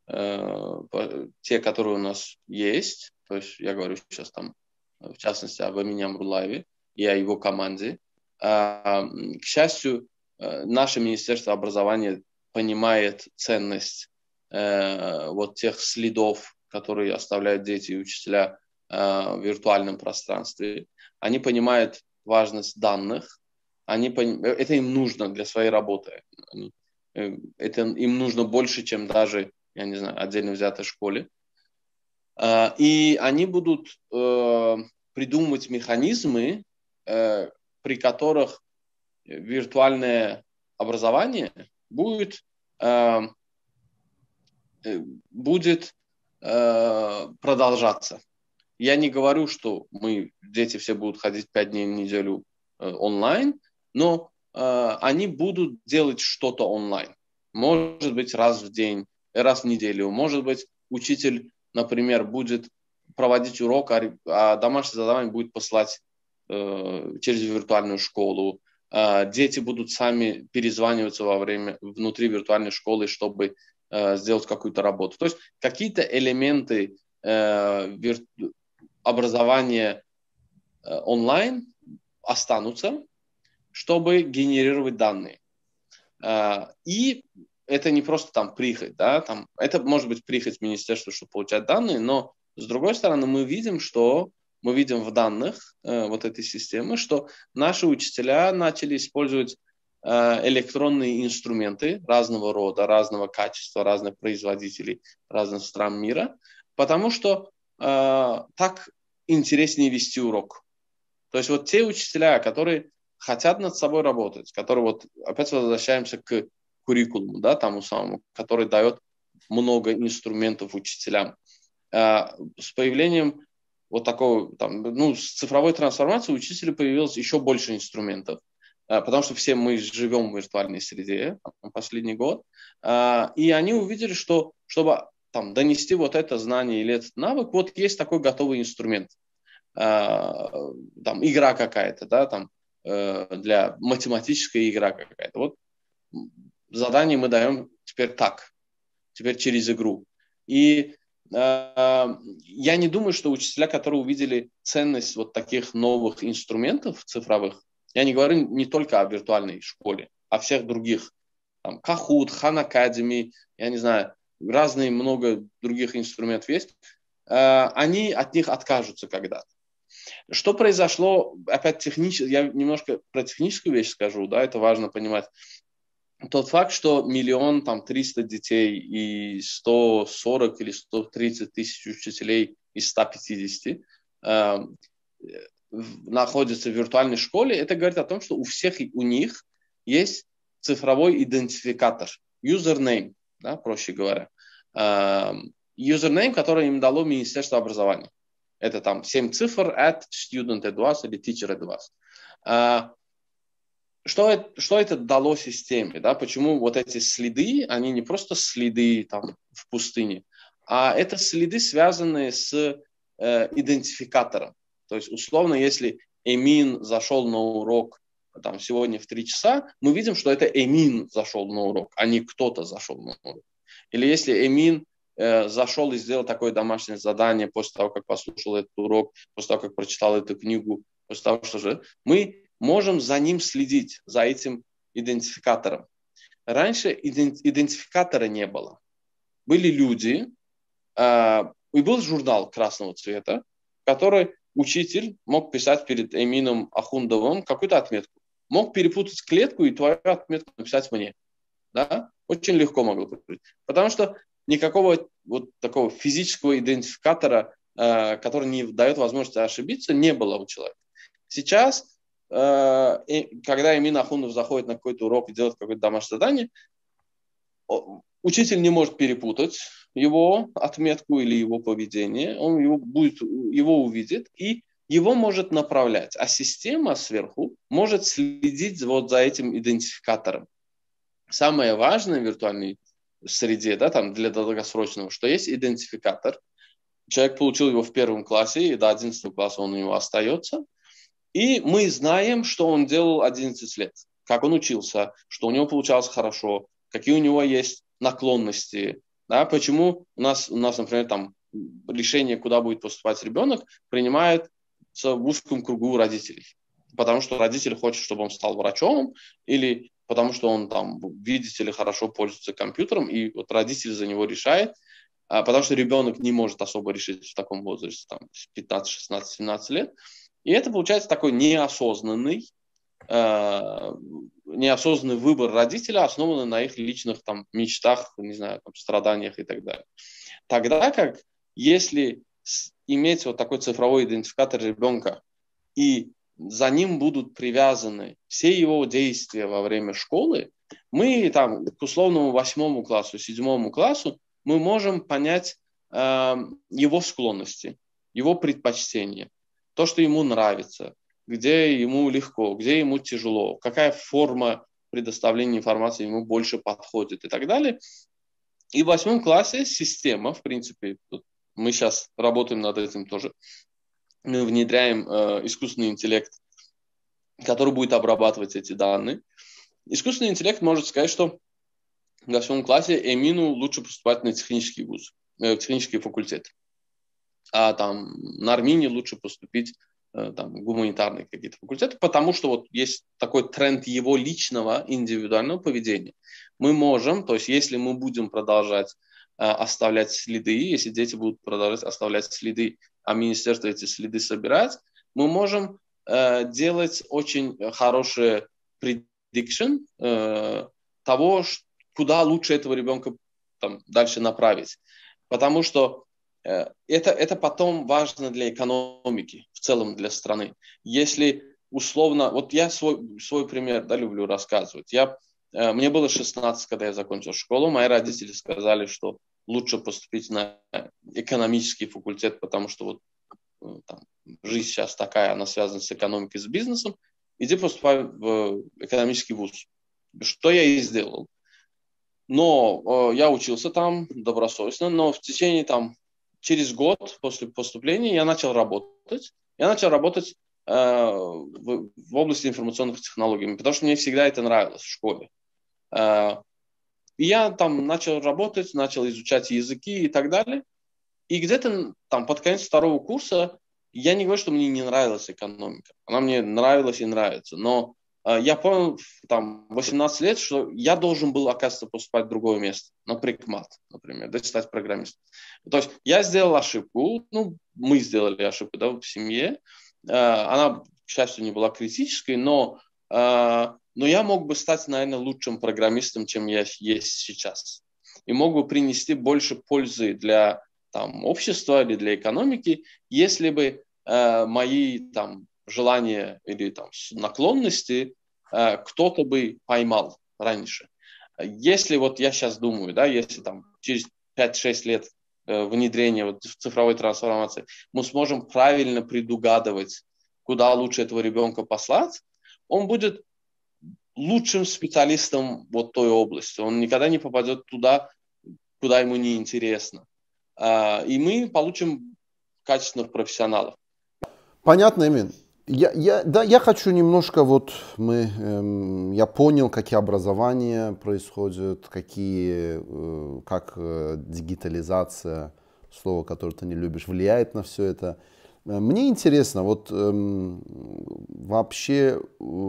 те, которые у нас есть, то есть я говорю сейчас там, в частности, об Эмине Амрулаеве и о его команде. К счастью, наше Министерство образования понимает ценность вот тех следов, которые оставляют дети и учителя в виртуальном пространстве. Они понимают важность данных. Это им нужно для своей работы. Это им нужно больше, чем даже, я не знаю, отдельно взятой школе. И они будут придумывать механизмы, при которых виртуальное образование будет продолжаться. Я не говорю, что дети все будут ходить 5 дней в неделю онлайн, но они будут делать что-то онлайн. Может быть, раз в день, раз в неделю. Может быть, учитель, например, будет проводить урок, а домашнее задание будет посылать через виртуальную школу. Дети будут сами перезваниваться внутри виртуальной школы, чтобы сделать какую-то работу. То есть какие-то элементы образования онлайн останутся, чтобы генерировать данные. И это не просто там прихоть, да, там, это может быть прихоть министерства, чтобы получать данные, но с другой стороны мы видим в данных вот этой системы, что наши учителя начали использовать электронные инструменты разного рода, разного качества, разных производителей, разных стран мира, потому что так интереснее вести урок. То есть вот те учителя, которые хотят над собой работать, которые вот опять возвращаемся к куррикулуму, да, тому самому, который дает много инструментов учителям. С появлением вот такого, с цифровой трансформацией у учителя появилось еще больше инструментов, потому что все мы живем в виртуальной среде последний год, и они увидели, что чтобы донести вот это знание или этот навык, вот есть такой готовый инструмент. Игра какая-то, да, для математическая игра какая-то. Вот задание мы даем теперь через игру. И я не думаю, что учителя, которые увидели ценность вот таких новых инструментов цифровых, я не говорю не только о виртуальной школе, а всех других, Kahoot, Khan Academy, я не знаю, разные много других инструментов есть, они от них откажутся когда-то. Что произошло, опять технически, я немножко про техническую вещь скажу, да, это важно понимать. Тот факт, что 1 300 000 детей и 140 или 130 тысяч учителей из 150 находятся в виртуальной школе, это говорит о том, что у них есть цифровой идентификатор, username, да, проще говоря. Username, который им дало Министерство образования. Это 7 цифр at student @was или teacher @was. Что это дало системе? Да? Почему вот эти следы, они не просто следы в пустыне, а это следы, связанные с идентификатором. То есть, условно, если Эмин зашел на урок сегодня в 3 часа, мы видим, что это Эмин зашел на урок, а не кто-то зашел на урок. Или если Эмин зашел и сделал такое домашнее задание после того, как послушал этот урок, после того, как прочитал эту книгу, после того, что мы можем за ним следить, за этим идентификатором. Раньше идентификатора не было. Были люди, и был журнал красного цвета, в который учитель мог писать перед Эмином Ахундовым какую-то отметку. Мог перепутать клетку и твою отметку написать мне. Да? Очень легко могло быть. Потому что никакого вот такого физического идентификатора, который не дает возможности ошибиться, не было у человека. Сейчас, когда Эмин Ахундов заходит на какой-то урок и делает какое-то домашнее задание, учитель не может перепутать его отметку или его поведение, он его увидит и его может направлять. А система сверху может следить вот за этим идентификатором. Самое важное в виртуальной среде, да, для долгосрочного, что есть идентификатор. Человек получил его в 1 классе, и до 11 класса он у него остается. И мы знаем, что он делал 11 лет, как он учился, что у него получалось хорошо, какие у него есть наклонности. Да, почему у нас, например, решение, куда будет поступать ребенок, принимает в узком кругу родителей. Потому что родители хотят, чтобы он стал врачом, или потому что он видит или хорошо пользуется компьютером, и вот родитель за него решает, потому что ребенок не может особо решить в таком возрасте, 15, 16, 17 лет. И это получается такой неосознанный выбор родителя, основанный на их личных мечтах, не знаю, страданиях и так далее. Тогда как, если иметь вот такой цифровой идентификатор ребенка, и за ним будут привязаны все его действия во время школы, мы к условному 8 классу, 7 классу, мы можем понять его склонности, его предпочтения, то, что ему нравится, где ему легко, где ему тяжело, какая форма предоставления информации ему больше подходит и так далее. И в 8 классе система, в принципе, мы сейчас работаем над этим тоже, мы внедряем искусственный интеллект, который будет обрабатывать эти данные. Искусственный интеллект может сказать, что в 8 классе Эмину лучше поступать на технический вуз, технический факультет. А там на Армине лучше поступить там, гуманитарные какие-то факультеты, потому что вот есть такой тренд его личного индивидуального поведения. Мы можем, то есть если мы будем продолжать оставлять следы, если дети будут продолжать оставлять следы, а министерство эти следы собирать, мы можем делать очень хороший prediction того, куда лучше этого ребенка там, дальше направить. Потому что это потом важно для экономики, в целом для страны. Если условно, вот я свой пример люблю рассказывать. Мне было 16, когда я закончил школу. Мои родители сказали, что лучше поступить на экономический факультет, потому что вот там, жизнь сейчас такая, она связана с экономикой, с бизнесом. Иди поступай в экономический вуз. Что я и сделал. Но я учился там добросовестно, но в течение через год после поступления я начал работать. Я начал работать в области информационных технологий, потому что мне всегда это нравилось в школе. И я там начал работать, начал изучать языки и так далее. И где-то там под конец второго курса я не говорю, что мне не нравилась экономика. Она мне нравилась и нравится. Но я понял там 18 лет, что я должен был, оказывается, поступать в другое место. На прикмат, например, стать программистом. То есть я сделал ошибку, мы сделали ошибку в семье. Она, к счастью, не была критической, но я мог бы стать, наверное, лучшим программистом, чем я есть сейчас. И мог бы принести больше пользы для общества или для экономики, если бы мои желания или наклонности кто-то бы поймал раньше. Если вот я сейчас думаю, если через 5-6 лет внедрения в цифровой трансформации мы сможем правильно предугадывать, куда лучше этого ребенка послать, он будет лучшим специалистом той области. Он никогда не попадет туда, куда ему не интересно. И мы получим качественных профессионалов. Понятно, Эмин. Я хочу немножко, я понял, какие образования происходят, как дигитализация, слово, которое ты не любишь, влияет на все это. Мне интересно, вообще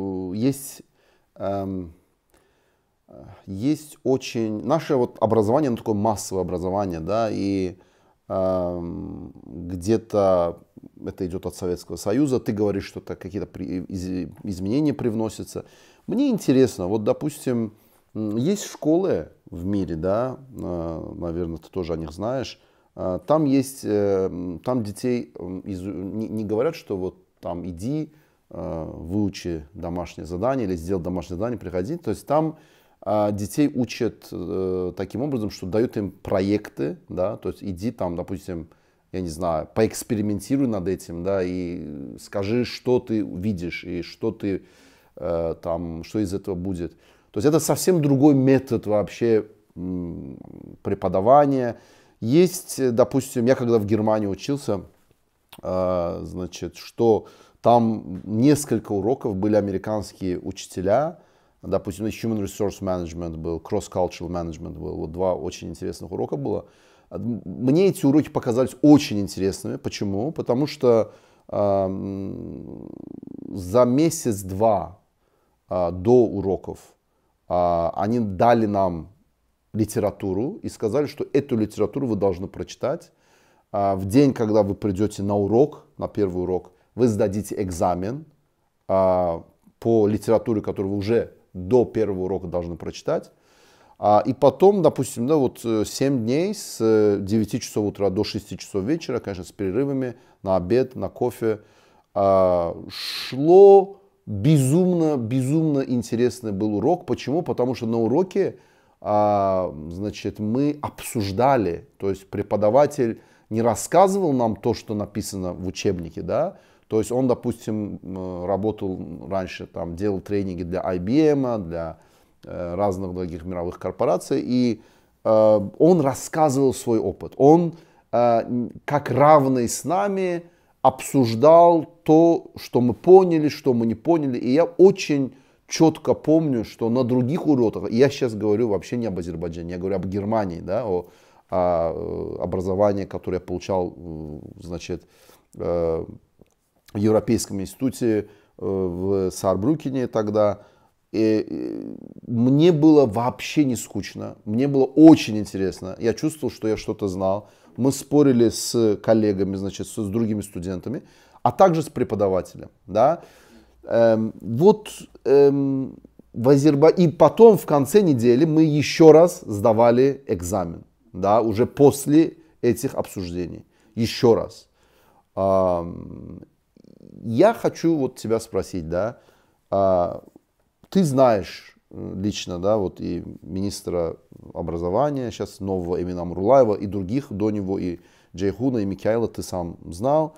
есть очень... Наше образование, такое массовое образование, и где-то это идет от Советского Союза, ты говоришь, что какие-то изменения привносятся. Мне интересно, допустим, есть школы в мире, наверное, ты тоже о них знаешь, там детей не говорят, что иди, выучи домашнее задание или сделай домашнее задание, приходи. То есть там детей учат таким образом, что дают им проекты, то есть иди допустим, я не знаю, поэкспериментируй над этим, и скажи, что ты видишь и что из этого будет. То есть это совсем другой метод вообще преподавания. Есть, допустим, я когда в Германии учился, что там несколько уроков были американские учителя, допустим, Human Resource Management был, Cross-Cultural Management был, 2 очень интересных урока было. Мне эти уроки показались очень интересными. Почему? Потому что за месяц-два до уроков они дали нам литературу и сказали, что эту литературу вы должны прочитать. В день, когда вы придете на урок, на первый урок, вы сдадите экзамен по литературе, которую вы уже до первого урока должны прочитать. И потом, допустим, 7 дней с 9 часов утра до 6 часов вечера, конечно, с перерывами на обед, на кофе, шло безумно интересный был урок. Почему? Потому что на уроке мы обсуждали, то есть преподаватель не рассказывал нам то, что написано в учебнике, то есть он, допустим, работал раньше, делал тренинги для IBM, для разных других мировых корпораций, и он рассказывал свой опыт. Он, как равный с нами, обсуждал то, что мы поняли, что мы не поняли, и я очень четко помню, что на других уроках, я сейчас говорю вообще не об Азербайджане, я говорю об Германии, да, о образовании, которое я получал, значит, в Европейском институте в Саарбрюкене тогда. И мне было вообще не скучно, мне было очень интересно, я чувствовал, что я что-то знал. Мы спорили с коллегами, значит, с другими студентами, а также с преподавателем, да. И потом в конце недели мы еще раз сдавали экзамен, да, уже после этих обсуждений, еще раз. Я хочу вот тебя спросить, да, ты знаешь лично, да, вот и министра образования сейчас нового Эмина Амрулаева, и других до него, и Джейхуна, и Микаэла ты сам знал.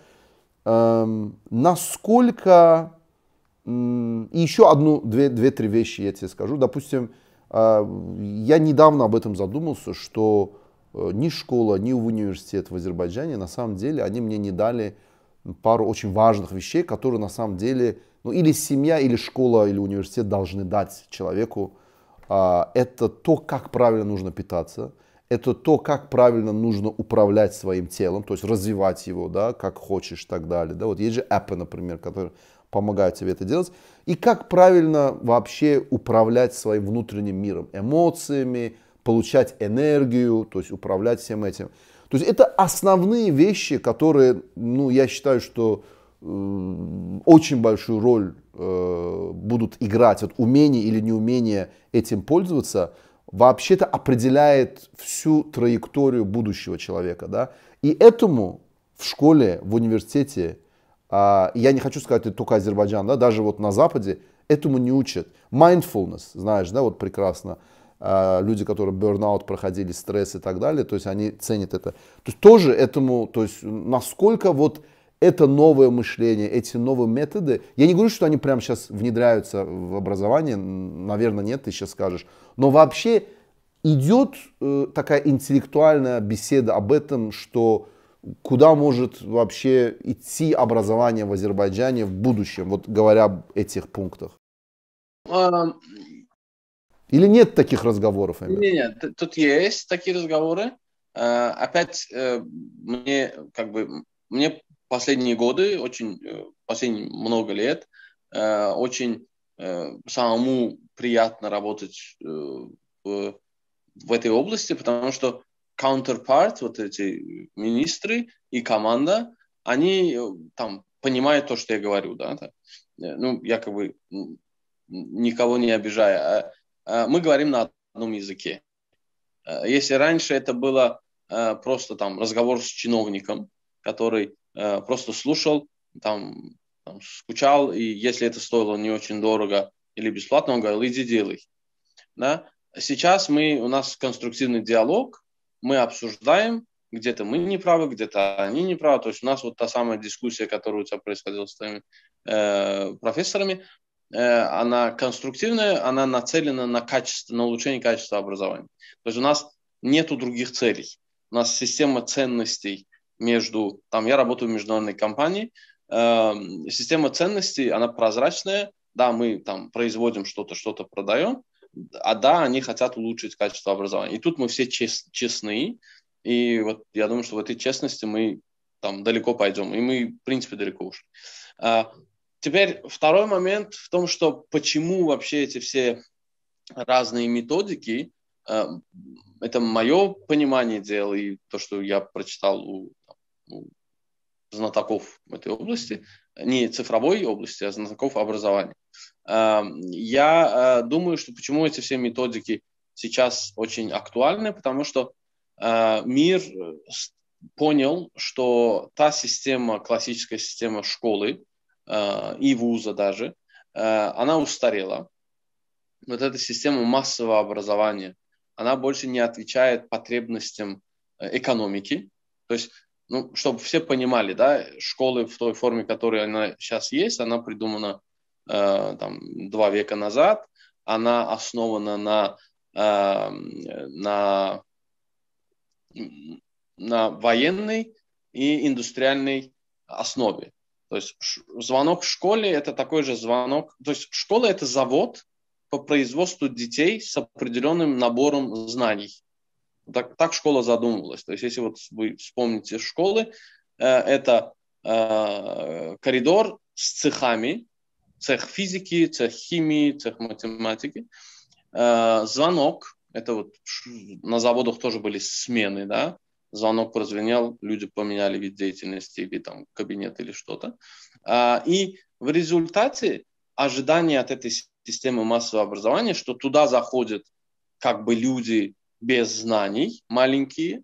Насколько... И еще две-три вещи я тебе скажу. Допустим, я недавно об этом задумался, что ни школа, ни университет в Азербайджане, на самом деле, они мне не дали пару очень важных вещей, которые на самом деле, ну, или семья, или школа, или университет должны дать человеку. Это то, как правильно нужно питаться, это то, как правильно нужно управлять своим телом, то есть развивать его, да, как хочешь и так далее. Да. Вот есть же аппы, например, которые помогают тебе это делать. И как правильно вообще управлять своим внутренним миром, эмоциями, получать энергию, то есть управлять всем этим. То есть это основные вещи, которые, ну, я считаю, что очень большую роль будут играть. Вот умение или неумение этим пользоваться вообще-то определяет всю траекторию будущего человека. Да? И этому в школе, в университете, я не хочу сказать, это только Азербайджан, да, даже вот на Западе этому не учат. Mindfulness, знаешь, да, вот прекрасно. Люди, которые burnout проходили, стресс и так далее, то есть они ценят это. То есть тоже этому, то есть насколько вот это новое мышление, эти новые методы, я не говорю, что они прямо сейчас внедряются в образование, наверное, нет, ты сейчас скажешь, но вообще идет такая интеллектуальная беседа об этом, что куда может вообще идти образование в Азербайджане в будущем, вот говоря об этих пунктах? Или нет таких разговоров? Нет, тут есть такие разговоры. Опять мне последние годы, последние много лет, очень самому приятно работать в этой области, потому что counterpart, вот эти министры и команда, они там понимают то, что я говорю, да. Ну, я как бы никого не обижаю. Мы говорим на одном языке. Если раньше это было просто там разговор с чиновником, который просто слушал, там скучал, и если это стоило не очень дорого или бесплатно, он говорил, иди делай. Да? Сейчас у нас конструктивный диалог, мы обсуждаем, где-то мы не правы, где-то они не правы. То есть у нас вот та самая дискуссия, которая у тебя происходила с твоими профессорами, она конструктивная, она нацелена на улучшение качества образования. То есть у нас нету других целей. У нас система ценностей я работаю в международной компании, система ценностей, она прозрачная, да, мы там производим что-то продаем, да, они хотят улучшить качество образования. И тут мы все честны, и вот я думаю, что в этой честности мы там далеко пойдем, и мы, в принципе, далеко ушли. Теперь второй момент в том, что почему вообще эти все разные методики, это мое понимание дела и то, что я прочитал у знатоков в этой области, не цифровой области, а знатоков образования. Я думаю, что почему эти все методики сейчас очень актуальны, потому что мир понял, что та система, классическая система школы, и вуза даже, она устарела. Вот эта система массового образования, она больше не отвечает потребностям экономики. То есть, чтобы все понимали, да, школы в той форме, которой она сейчас есть, она придумана 2 века назад, она основана на военной и индустриальной основе. То есть звонок в школе – это такой же звонок. То есть школа – это завод по производству детей с определенным набором знаний. Так школа задумывалась. То есть если вот вы вспомните школы, это коридор с цехами, цех физики, цех химии, цех математики. Звонок, это вот на заводах тоже были смены, да, звонок прозвенел, люди поменяли вид деятельности или там кабинет или что-то. И в результате ожидания от этой системы массового образования, что туда заходят как бы люди без знаний, маленькие,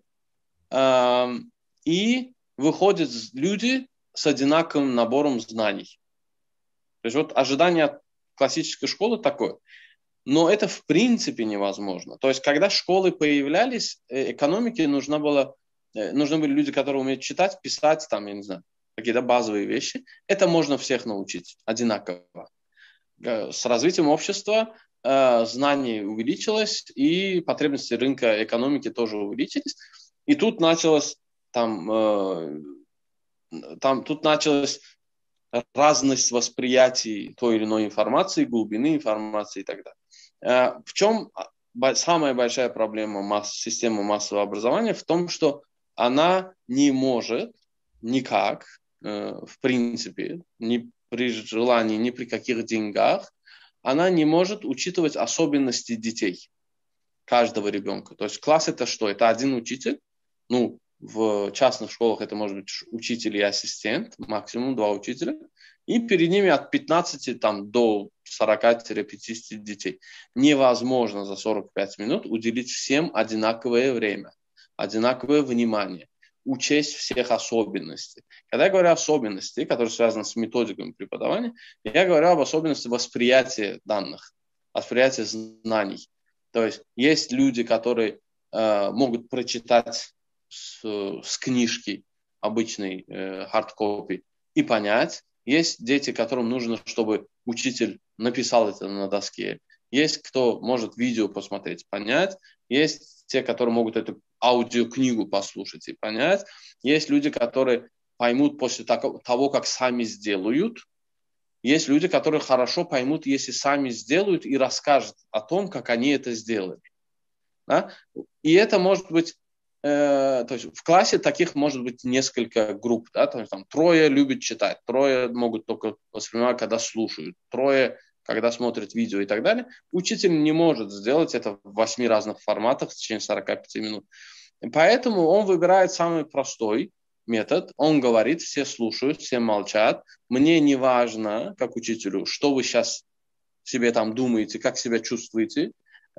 и выходят люди с одинаковым набором знаний. То есть вот ожидание от классической школы такое. Но это в принципе невозможно. То есть когда школы появлялись, экономике нужны были люди, которые умеют читать, писать, там, я не знаю, какие-то базовые вещи. Это можно всех научить одинаково. С развитием общества знаний увеличилось, и потребности рынка экономики тоже увеличились. И тут началась разность восприятий той или иной информации, глубины информации и так далее. В чем самая большая проблема системы массового образования? В том, что она не может никак, в принципе, ни при желании, ни при каких деньгах, она не может учитывать особенности детей, каждого ребенка. То есть класс это что? Это один учитель, в частных школах это может быть учитель и ассистент, максимум 2 учителя, и перед ними от 15 до 40-50 детей. Невозможно за 45 минут уделить всем одинаковое время, одинаковое внимание, учесть всех особенностей. Когда я говорю особенности, которые связаны с методиками преподавания, я говорю об особенности восприятия данных, восприятия знаний. То есть люди, которые могут прочитать с книжки обычной хардкопи и понять. Есть дети, которым нужно, чтобы учитель написал это на доске. Есть кто может видео посмотреть, понять. Есть те, которые могут эту аудиокнигу послушать и понять. Есть люди, которые поймут после того, как сами сделают. Есть люди, которые хорошо поймут, если сами сделают и расскажут о том, как они это сделали. Да? И это может быть то есть в классе таких может быть несколько групп, да, то есть 3 любят читать, 3 могут только воспринимать, когда слушают, 3, когда смотрят видео и так далее. Учитель не может сделать это в 8 разных форматах в течение 45 минут. И поэтому он выбирает самый простой метод. Он говорит, все слушают, все молчат. Мне не важно, как учителю, что вы сейчас себе там думаете, как себя чувствуете.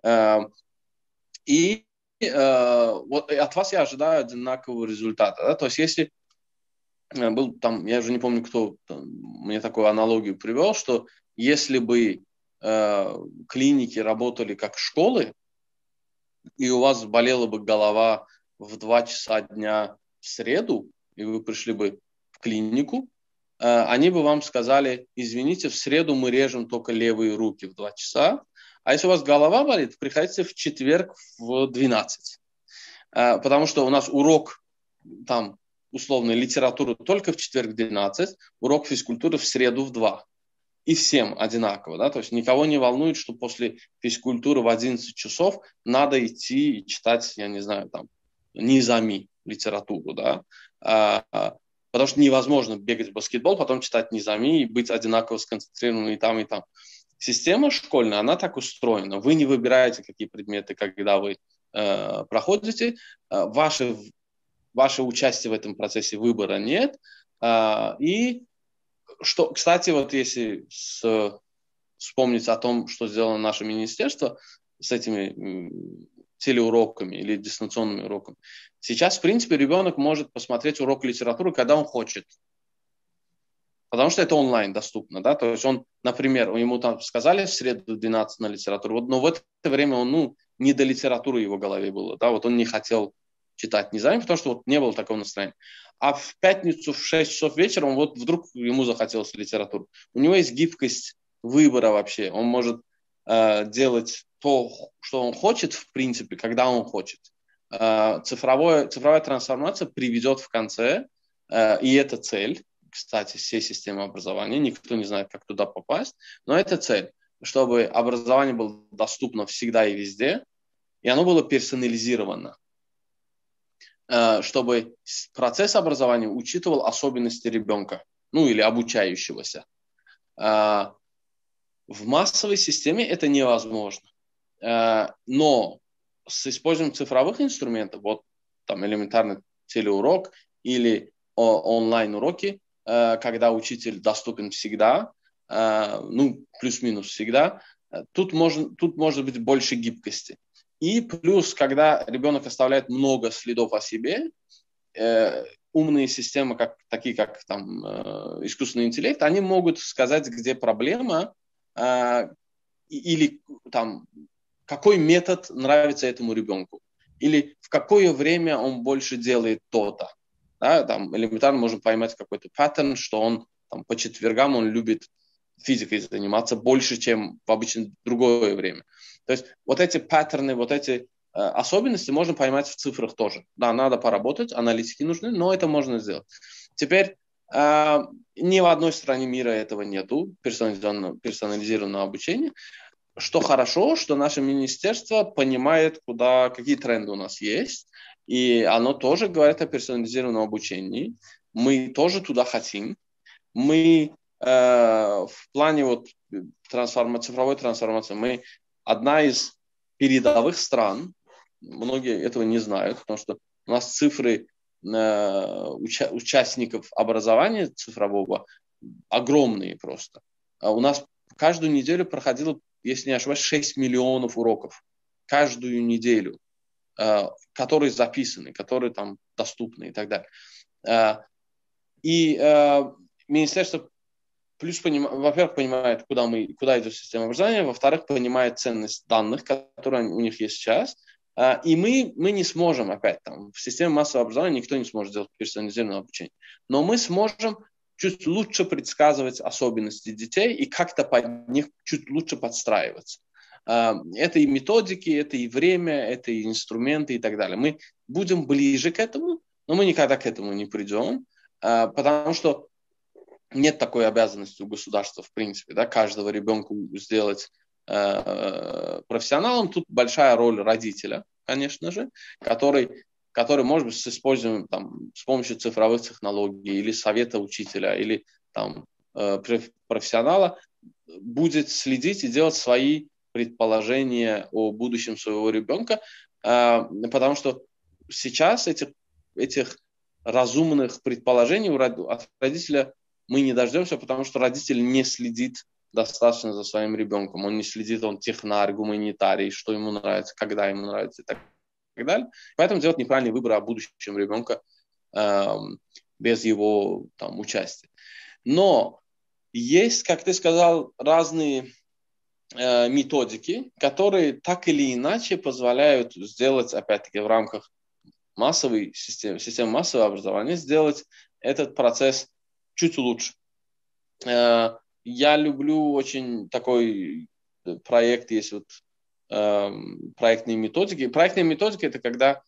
И вот от вас я ожидаю одинакового результата. Да? То есть если был там, я уже не помню, кто мне такую аналогию привел, что если бы клиники работали как школы, и у вас болела бы голова в 2 часа дня в среду, и вы пришли бы в клинику, они бы вам сказали, извините, в среду мы режем только левые руки в 2 часа, а если у вас голова болит, приходите в четверг в 12. Потому что у нас урок там условной литературы только в четверг в 12, урок физкультуры в среду в 2. И всем одинаково. Да? То есть никого не волнует, что после физкультуры в 11 часов надо идти и читать, я не знаю, низами литературу. Да? Потому что невозможно бегать в баскетбол, потом читать низами и быть одинаково сконцентрированным и там, и там. Система школьная, она так устроена. Вы не выбираете, какие предметы, когда вы проходите. Ваше участие в этом процессе выбора нет. И что, кстати, вот если вспомнить о том, что сделано наше министерство с этими телеуроками или дистанционными уроками, сейчас, в принципе, ребенок может посмотреть урок литературы, когда он хочет. Потому что это онлайн доступно, да, то есть он, например, ему там сказали в среду 12 на литературу, но в это время он, не до литературы в его голове было, да, вот он не хотел читать низами, потому что не было такого настроения. А в пятницу в 6 часов вечера он вдруг ему захотелось литературу. У него есть гибкость выбора вообще, он может делать то, что он хочет, в принципе, когда он хочет. Цифровая трансформация приведет в конце, и это цель, кстати, всей системы образования. Никто не знает, как туда попасть. Но это цель, чтобы образование было доступно всегда и везде, и оно было персонализировано, чтобы процесс образования учитывал особенности ребенка, ну или обучающегося. В массовой системе это невозможно. Но с использованием цифровых инструментов, вот там элементарный телеурок или онлайн-уроки, когда учитель доступен всегда, ну, плюс-минус всегда, тут может быть больше гибкости. И плюс, когда ребенок оставляет много следов о себе, умные системы, такие как там, искусственный интеллект, они могут сказать, где проблема, или там, какой метод нравится этому ребенку, или в какое время он больше делает то-то. Да, там элементарно можем поймать какой-то паттерн, что он там, по четвергам он любит физикой заниматься больше, чем в обычное другое время. То есть вот эти паттерны, вот эти особенности можно поймать в цифрах тоже. Да, надо поработать, аналитики нужны, но это можно сделать. Теперь ни в одной стране мира этого нету, персонализированного обучения. Что хорошо, что наше министерство понимает, какие тренды у нас есть, и оно тоже говорит о персонализированном обучении. Мы тоже туда хотим. Мы в плане вот цифровой трансформации, мы одна из передовых стран, многие этого не знают, потому что у нас цифры участников образования цифрового огромные просто. У нас каждую неделю проходило, если не ошибаюсь, 6 миллионов уроков. Каждую неделю, которые записаны, которые там доступны и так далее. И министерство плюс, во-первых, понимает, куда идет система образования, во-вторых, понимает ценность данных, которые у них есть сейчас. И мы не сможем, опять, там, в системе массового образования никто не сможет сделать персонализированное обучение. Но мы сможем чуть лучше предсказывать особенности детей и как-то под них чуть лучше подстраиваться. Это и методики, это и время, это и инструменты и так далее. Мы будем ближе к этому, но мы никогда к этому не придем, потому что нет такой обязанности у государства, в принципе, да, каждого ребенка сделать профессионалом. Тут большая роль родителя, конечно же, который может быть, с помощью цифровых технологий или совета учителя, или там, профессионала, будет следить и делать свои предположения о будущем своего ребенка, потому что сейчас этих разумных предположений от родителя мы не дождемся, потому что родитель не следит достаточно за своим ребенком. Он не следит, он технарь, гуманитарий, что ему нравится, когда ему нравится и так далее. Поэтому делать неправильный выбор о будущем ребенка без его там, участия. Но есть, как ты сказал, разные методики, которые так или иначе позволяют сделать, опять-таки, в рамках системы массового образования, сделать этот процесс чуть лучше. Я люблю очень такой проект, есть вот проектные методики. Проектные методики – это когда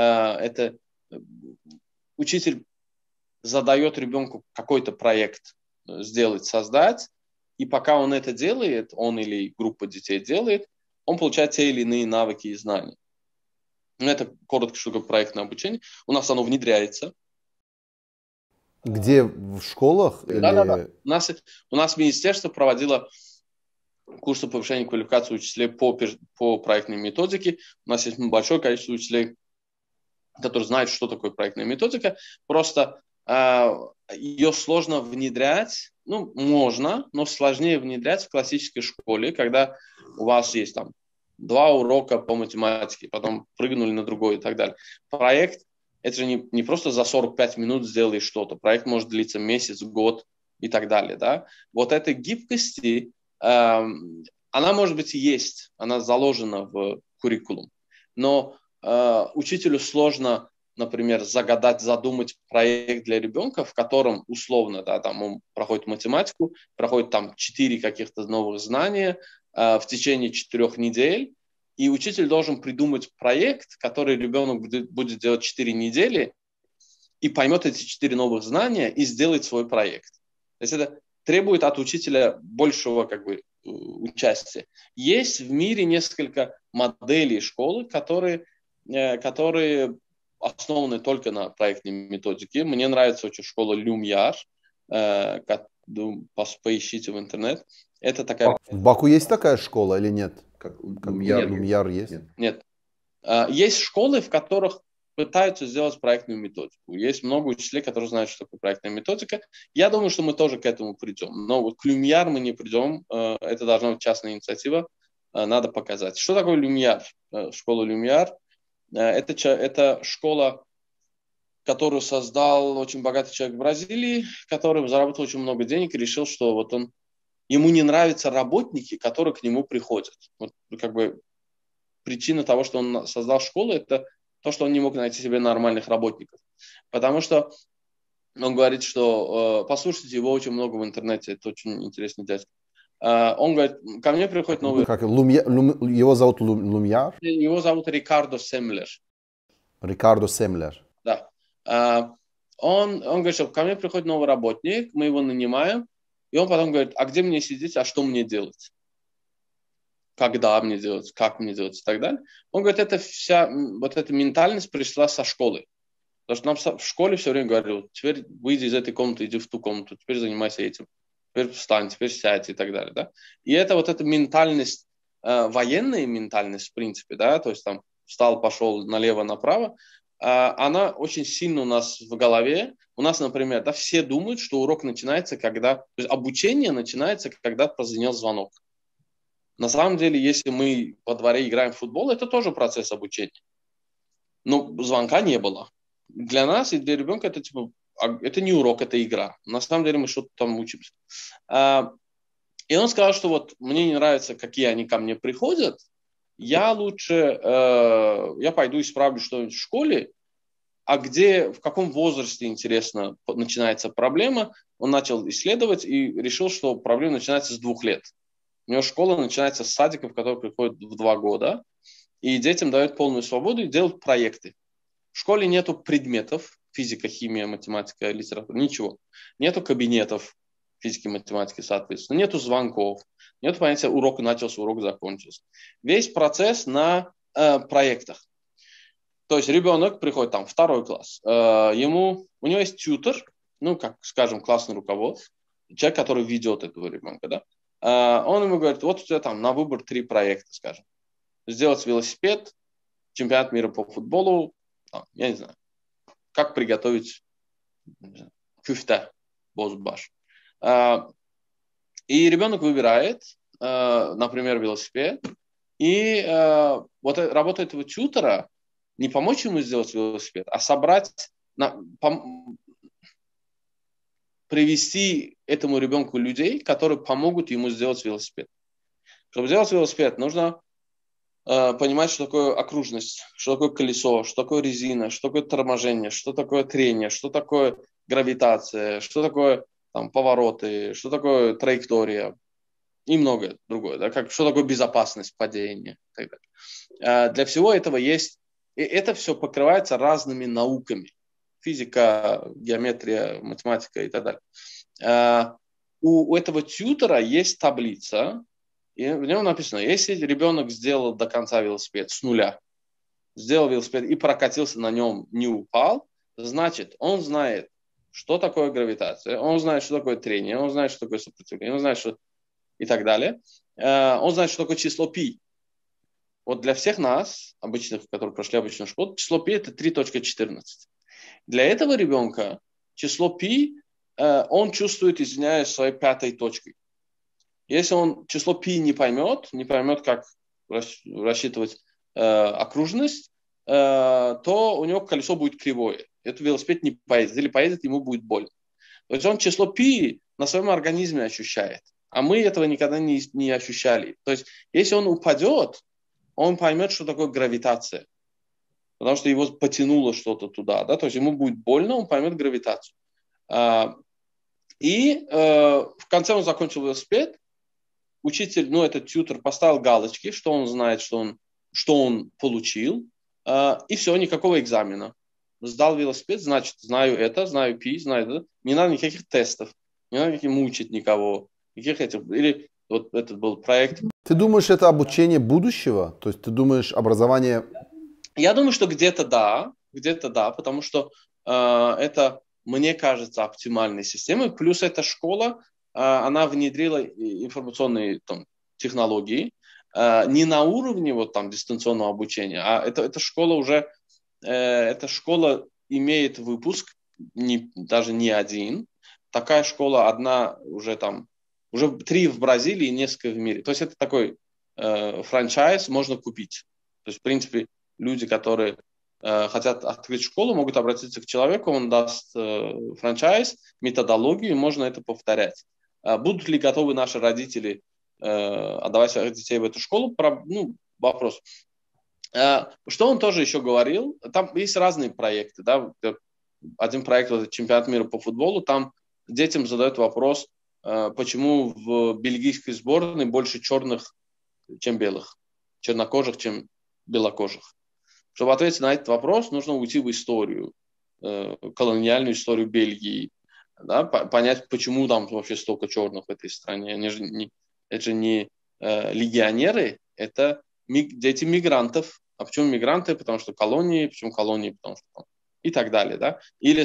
учитель задает ребенку какой-то проект создать, и пока он это делает, он или группа детей делает, он получает те или иные навыки и знания. Это коротко, что такое проектное обучение. У нас оно внедряется. Где? В школах? Да. У нас министерство проводило курсы повышения квалификации учителей по проектной методике. У нас есть большое количество учителей, которые знают, что такое проектная методика. Просто ее сложно внедрять. Ну, можно, но сложнее внедрять в классической школе, когда у вас есть там 2 урока по математике, потом прыгнули на другой и так далее. Проект – это же не просто за 45 минут сделаешь что-то. Проект может длиться месяц, год и так далее. Да? Вот этой гибкости, она, может быть, и есть, она заложена в куррикулум. Но учителю сложно, например, задумать проект для ребенка, в котором условно, да, там он проходит математику, проходит там 4 каких-то новых знания в течение 4 недель, и учитель должен придумать проект, который ребенок будет делать 4 недели, и поймет эти 4 новых знания и сделает свой проект. То есть это требует от учителя большего участия. Есть в мире несколько моделей школы, которые основаны только на проектной методике. Мне нравится очень школа Lumiar, поищите в интернет. Это такая... В Баку есть такая школа или нет? Как Люмьяр есть? Нет. Есть школы, в которых пытаются сделать проектную методику. Есть много учителей, которые знают, что такое проектная методика. Я думаю, что мы тоже к этому придем. Но вот к Lumiar мы не придем. Это должна быть частная инициатива. Надо показать. Что такое Lumiar? Школа Lumiar. Это школа, которую создал очень богатый человек в Бразилии, который заработал очень много денег и решил, что вот ему не нравятся работники, которые к нему приходят. Вот причина того, что он создал школу, это то, что он не мог найти себе нормальных работников. Потому что он говорит, что послушайте, его очень много в интернете, это очень интересный дядька. Он говорит, ко мне приходит новый... Его зовут Lumiar? Его зовут Рикардо Семлер. Рикардо Семлер. Да. Он говорит, что ко мне приходит новый работник, мы его нанимаем, и он потом говорит, а где мне сидеть, а что мне делать? Когда мне делать, как мне делать и так далее. Он говорит, эта ментальность пришла со школы. Потому что нам в школе все время говорили, теперь выйди из этой комнаты, иди в ту комнату, теперь занимайся этим, теперь встань, теперь сядь и так далее. Да? И это эта ментальность, военная ментальность в принципе, да, то есть там встал, пошел налево-направо, она очень сильно у нас в голове. У нас, например, все думают, что урок начинается, то есть обучение начинается, когда прозвенел звонок. На самом деле, если мы во дворе играем в футбол, это тоже процесс обучения. Но звонка не было. Для нас и для ребенка это не урок, это игра. На самом деле мы что-то там учимся. И он сказал, что мне не нравится, какие они ко мне приходят. Я пойду исправлю что-нибудь в школе, в каком возрасте, интересно, начинается проблема. Он начал исследовать и решил, что проблема начинается с 2 лет. У него школа начинается с садиков, которые приходят в 2 года, и детям дают полную свободу и делают проекты. В школе нету предметов, физика, химия, математика, литература, ничего. Нету кабинетов физики, математики, соответственно. Нету звонков, нету понятия урок начался, урок закончился. Весь процесс на проектах. То есть ребенок приходит 2 класс, у него есть тьютер, классный руководитель, человек, который ведет этого ребенка, да? Он ему говорит, вот у тебя на выбор 3 проекта, скажем. Сделать велосипед, чемпионат мира по футболу, я не знаю, как приготовить кюфте, бозбаш. И ребенок выбирает, например, велосипед, и работа этого тьютера не помочь ему сделать велосипед, а привести этому ребенку людей, которые помогут ему сделать велосипед. Чтобы сделать велосипед, нужно понимать, что такое окружность, что такое колесо, что такое резина, что такое торможение, что такое трение, что такое гравитация, что такое повороты, что такое траектория и многое другое. Да? Что такое безопасность падения. И так далее. Для всего этого есть... И это все покрывается разными науками. Физика, геометрия, математика и так далее. У этого тьютера есть таблица, и в нем написано, если ребенок сделал до конца велосипед с нуля, сделал велосипед и прокатился на нем, не упал, значит, он знает, что такое гравитация, он знает, что такое трение, он знает, что такое сопротивление, он знает, что... и так далее. Он знает, что такое число π. Для всех нас, обычных, которые прошли обычную школу, число π это 3.14. Для этого ребенка число π он чувствует, извиняюсь, своей 5-й точкой. Если он число π не поймет, как рассчитывать окружность, то у него колесо будет кривое. Этот велосипед не поедет. Или поедет, ему будет больно. То есть он число π на своем организме ощущает. А мы этого никогда не ощущали. То есть если он упадет, он поймет, что такое гравитация. Потому что его потянуло что-то туда. Да? То есть ему будет больно, он поймет гравитацию. И в конце он закончил велосипед. Учитель, этот тьютер поставил галочки, что он знает, что он получил. И все, никакого экзамена. сдал велосипед, значит, знаю это, знаю пи, знаю это. Не надо никаких тестов, не надо никаких мучить никого. Никаких этих, или вот этот был проект. Ты думаешь, это обучение будущего? То есть ты думаешь, образование... Я думаю, что где-то да, потому что это, мне кажется, оптимальной системой. Плюс эта школа, она внедрила информационные там, технологии, не на уровне вот, там, дистанционного обучения, а эта школа уже, эта школа имеет выпуск, даже не один. Такая школа одна уже там, уже 3 в Бразилии и несколько в мире. То есть это такой франчайз можно купить. То есть, в принципе, люди, которые хотят открыть школу, могут обратиться к человеку, он даст франчайз, методологию, и можно это повторять. Будут ли готовы наши родители отдавать своих детей в эту школу? Ну, вопрос. Что он тоже еще говорил? Там есть разные проекты. Да? Один проект, это чемпионат мира по футболу, там детям задают вопрос, почему в бельгийской сборной больше черных, чем белых, чернокожих, чем белокожих. Чтобы ответить на этот вопрос, нужно уйти в историю, колониальную историю Бельгии, да, понять, почему там вообще столько черных в этой стране. Это же не легионеры, это дети мигрантов. А почему мигранты? Потому что колонии, почему колонии? Потому что и так далее. Да? Или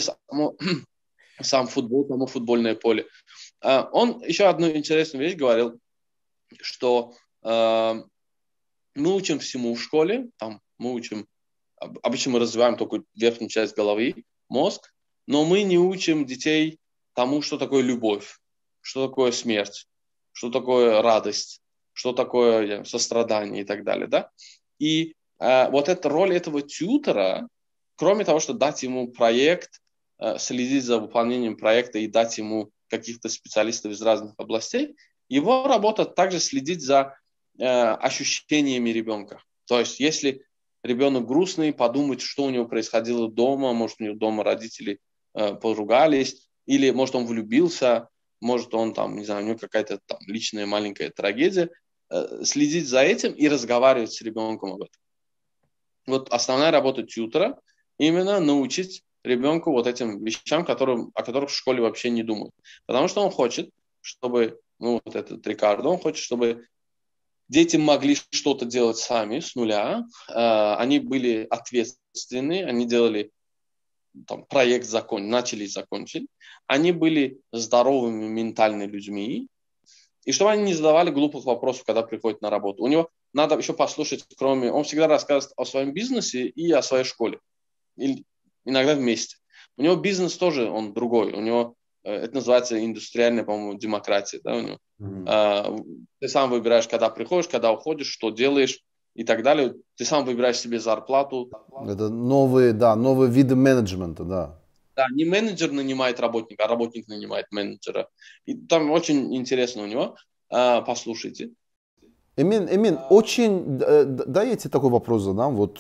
сам футбол, само футбольное поле. Он еще одну интересную вещь говорил, что мы учим всему в школе, там мы учим, обычно мы развиваем только верхнюю часть головы, мозг, но мы не учим детей тому, что такое любовь, что такое смерть, что такое радость, что такое сострадание и так далее. Да? И вот эта роль этого тьютера, кроме того, что дать ему проект, следить за выполнением проекта и дать ему каких-то специалистов из разных областей, его работа также следить за ощущениями ребенка. То есть, если ребенок грустный, подумать, что у него происходило дома, может, у него дома родители поругались, или, может, он влюбился, может, он там, не знаю, у него какая-то там личная маленькая трагедия, следить за этим и разговаривать с ребенком об этом. Вот основная работа тьютера именно научить ребенку вот этим вещам, о которых в школе вообще не думают. Потому что он хочет, чтобы, ну, вот этот Рикардо, он хочет, чтобы дети могли что-то делать сами с нуля, они были ответственны, они делали там, проект начали и закончили, они были здоровыми ментальными людьми, и чтобы они не задавали глупых вопросов, когда приходят на работу. У него надо еще послушать, он всегда рассказывает о своем бизнесе и о своей школе, или иногда вместе. У него бизнес тоже, он другой, у него это называется индустриальная, по-моему, демократия, да, у него. Ты сам выбираешь, когда приходишь, когда уходишь, что делаешь и так далее. Ты сам выбираешь себе зарплату. Это новые виды менеджмента, да. Да, не менеджер нанимает работника, а работник нанимает менеджера. И там очень интересно у него. Послушайте. Эмин, очень, да, я тебе такой вопрос задам. Вот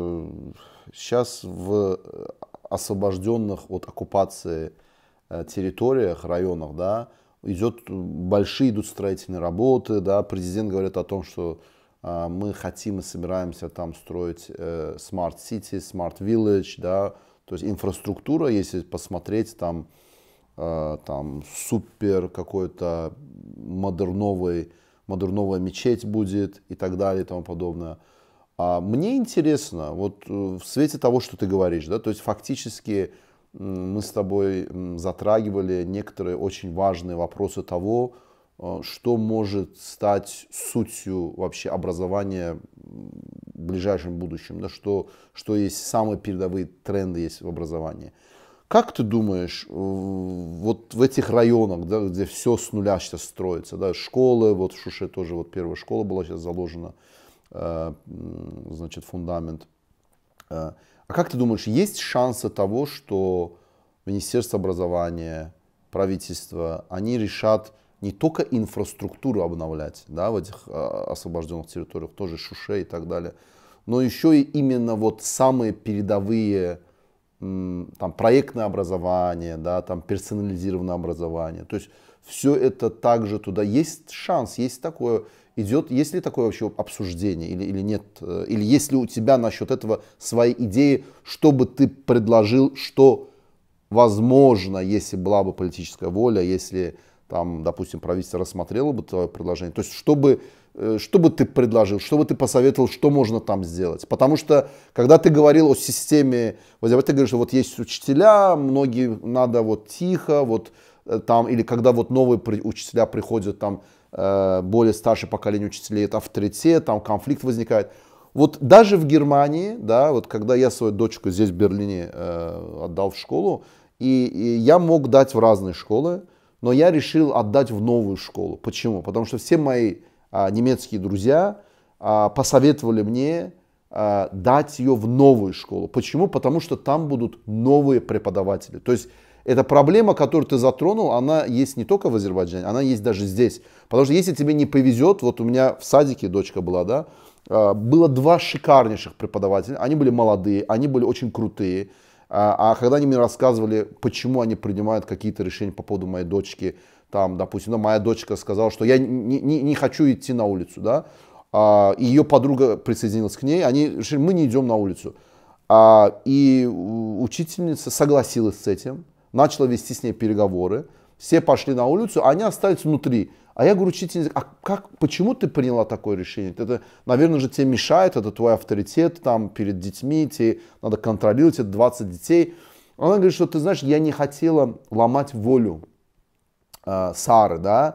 сейчас в освобожденных от оккупации территориях, районах, да, идут строительные работы, да, президент говорит о том, что мы хотим и собираемся там строить Smart City, Smart Village, да, то есть инфраструктура, если посмотреть, там супер какой-то модерновая мечеть будет и так далее и тому подобное. Мне интересно, вот в свете того, что ты говоришь, да, то есть фактически мы с тобой затрагивали некоторые очень важные вопросы того, что может стать сутью вообще образования в ближайшем будущем, да, что есть самые передовые тренды есть в образовании. Как ты думаешь, вот в этих районах, да, где все с нуля сейчас строится, да, школы, вот в Шуше тоже вот первая школа была сейчас заложена, значит, фундамент. А как ты думаешь, есть шансы того, что Министерство образования, правительство, они решат не только инфраструктуру обновлять, да, в этих освобожденных территориях, тоже Шуше и так далее, но еще и именно вот самые передовые там проектное образование, да, там персонализированное образование. То есть все это также туда есть шанс, есть такое, идет, есть ли такое вообще обсуждение или нет, или есть ли у тебя насчет этого свои идеи, что бы ты предложил, что возможно, если была бы политическая воля, если там, допустим, правительство рассмотрело бы твое предложение, то есть что бы ты предложил, что бы ты посоветовал, что можно там сделать? Потому что, когда ты говорил о системе, вот ты говоришь, что вот есть учителя, многие надо вот тихо, вот там, или когда вот новые учителя приходят, там более старшее поколение учителей, это авторитет, там конфликт возникает. Вот даже в Германии, да, вот когда я свою дочку здесь в Берлине отдал в школу, и я мог дать в разные школы, но я решил отдать в новую школу. Почему? Потому что все мои немецкие друзья посоветовали мне дать ее в новую школу. Почему? Потому что там будут новые преподаватели. То есть эта проблема, которую ты затронул, она есть не только в Азербайджане, она есть даже здесь. Потому что если тебе не повезет, вот у меня в садике дочка была, да, было два шикарнейших преподавателя, они были молодые, они были очень крутые. А когда они мне рассказывали, почему они принимают какие-то решения по поводу моей дочки, там, допустим, моя дочка сказала, что я не хочу идти на улицу, да, и ее подруга присоединилась к ней, они решили, мы не идем на улицу. И учительница согласилась с этим, начала вести с ней переговоры, все пошли на улицу, а они остались внутри. А я говорю, учительница, почему ты приняла такое решение? Это, наверное же, тебе мешает, это твой авторитет там перед детьми, тебе надо контролировать, это 20 детей. Она говорит, что ты знаешь, я не хотела ломать волю Сары, да.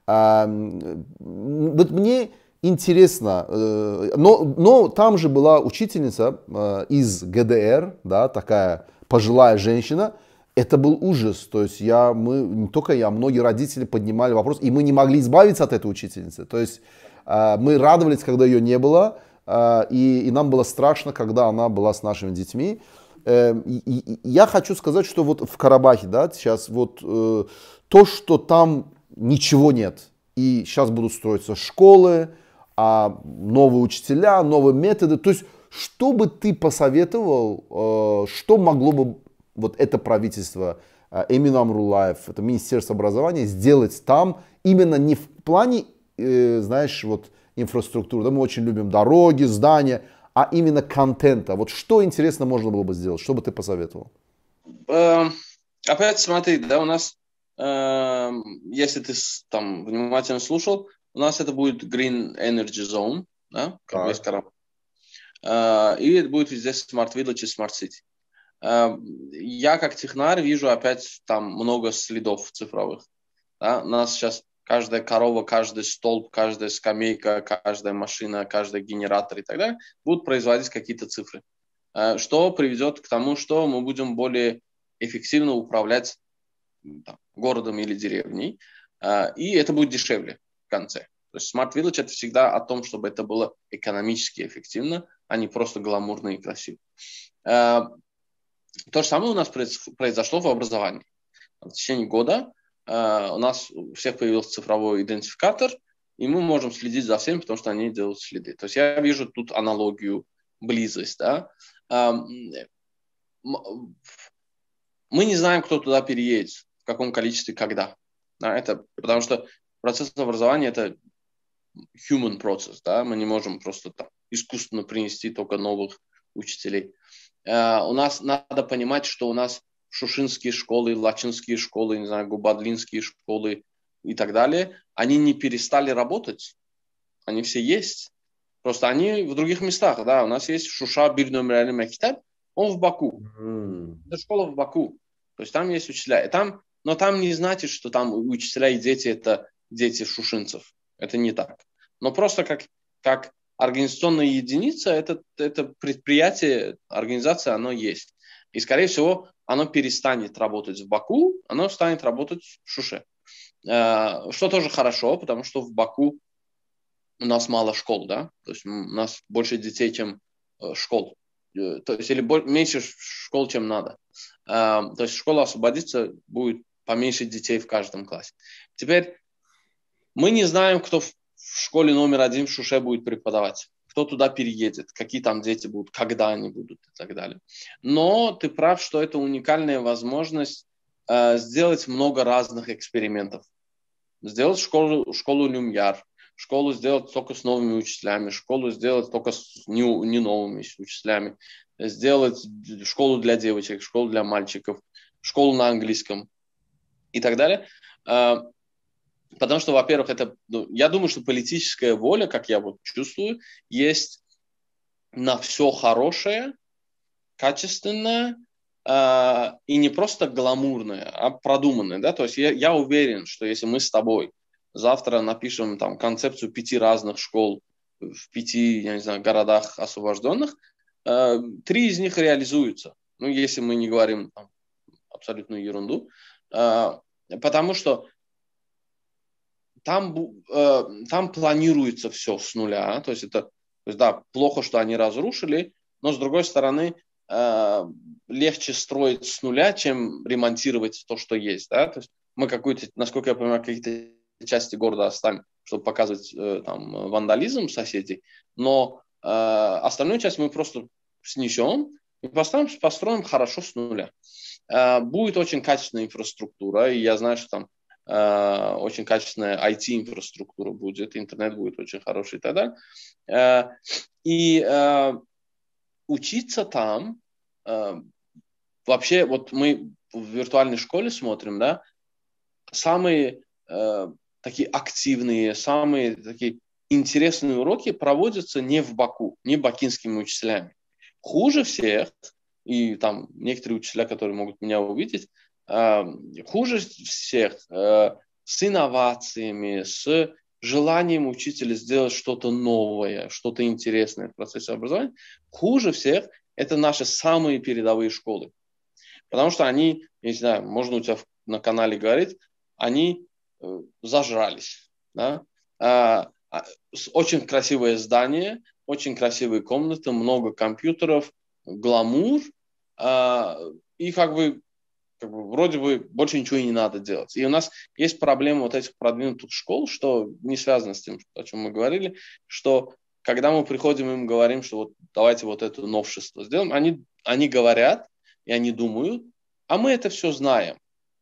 Вот мне интересно, но там же была учительница из ГДР, да, такая пожилая женщина. Это был ужас, то есть не только я, многие родители поднимали вопрос, и мы не могли избавиться от этой учительницы. То есть мы радовались, когда ее не было, и нам было страшно, когда она была с нашими детьми. Я хочу сказать, что вот в Карабахе, да, сейчас вот то, что там ничего нет, и сейчас будут строиться школы, новые учителя, новые методы, то есть что бы ты посоветовал, что могло бы вот это правительство, Эмин Амруллаев, это Министерство образования, сделать там именно не в плане, знаешь, вот инфраструктуры, да, мы очень любим дороги, здания, а именно контента. Вот что интересно можно было бы сделать, что бы ты посоветовал? Опять смотри, да, у нас, если ты там внимательно слушал, у нас это будет Green Energy Zone, да, как весь Карабах. И это будет везде Smart Village и Smart City. Я как технарь вижу опять там много следов цифровых. Да? У нас сейчас каждая корова, каждый столб, каждая скамейка, каждая машина, каждый генератор и так далее будут производить какие-то цифры. Что приведет к тому, что мы будем более эффективно управлять там, городом или деревней. И это будет дешевле в конце. То есть Smart Village это всегда о том, чтобы это было экономически эффективно, а не просто гламурно и красиво. То же самое у нас произошло в образовании. В течение года у нас у всех появился цифровой идентификатор, и мы можем следить за всеми, потому что они делают следы. То есть я вижу тут аналогию, близость. Да? Мы не знаем, кто туда переедет, в каком количестве, когда. Да? Это, потому что процесс образования – это human процесс. Да? Мы не можем просто там, искусственно принести только новых учителей. У нас надо понимать, что у нас шушинские школы, лачинские школы, не знаю, губадлинские школы и так далее, они не перестали работать. Они все есть. Просто они в других местах. Да? У нас есть Шуша Бир Номеральный Мектеб, он в Баку. Это школа в Баку. То есть там есть учителя. Но там не значит, что там учителя и дети – это дети шушинцев. Это не так. Но просто как организационная единица, это предприятие, организация, оно есть. И, скорее всего, оно перестанет работать в Баку, оно станет работать в Шуше. Что тоже хорошо, потому что в Баку у нас мало школ, да? То есть у нас больше детей, чем школ. То есть или меньше школ, чем надо. То есть школа освободится, будет поменьше детей в каждом классе. Теперь мы не знаем, кто в школе номер 1 в Шуше будет преподавать. кто туда переедет, какие там дети будут, когда они будут и так далее. Но ты прав, что это уникальная возможность сделать много разных экспериментов. Сделать школу Люмьяр, школу сделать только с новыми учителями, школу сделать только с не новыми учителями, сделать школу для девочек, школу для мальчиков, школу на английском и так далее. Потому что, во-первых, я думаю, что политическая воля, как я вот чувствую, есть на все хорошее, качественное, и не просто гламурное, а продуманное. Да? То есть я уверен, что если мы с тобой завтра напишем там концепцию 5 разных школ в 5, я не знаю, городах освобожденных, 3 из них реализуются. Ну, если мы не говорим там абсолютную ерунду. Потому что там планируется все с нуля. То есть да, плохо, что они разрушили, но с другой стороны, легче строить с нуля, чем ремонтировать то, что есть. Да? То есть мы насколько я понимаю, какие-то части города оставим, чтобы показывать там вандализм соседей, но остальную часть мы просто снесем и построим хорошо с нуля. Будет очень качественная инфраструктура, и я знаю, что там очень качественная IT-инфраструктура будет, интернет будет очень хороший и так далее. И учиться там, вообще, вот мы в виртуальной школе смотрим, да, самые такие активные, самые такие интересные уроки проводятся не в Баку, не бакинскими учителями. Хуже всех, и там некоторые учителя, которые могут меня увидеть, хуже всех с инновациями, с желанием учителя сделать что-то новое, что-то интересное в процессе образования, хуже всех это наши самые передовые школы. Потому что они, не знаю, можно у тебя на канале говорить, они зажрались. Да? Очень красивое здание, очень красивые комнаты, много компьютеров, гламур, и как бы вроде бы больше ничего и не надо делать. И у нас есть проблема вот этих продвинутых школ, что не связано с тем, о чем мы говорили, что когда мы приходим и им говорим, что вот давайте вот это новшество сделаем, они говорят и они думают, а мы это все знаем.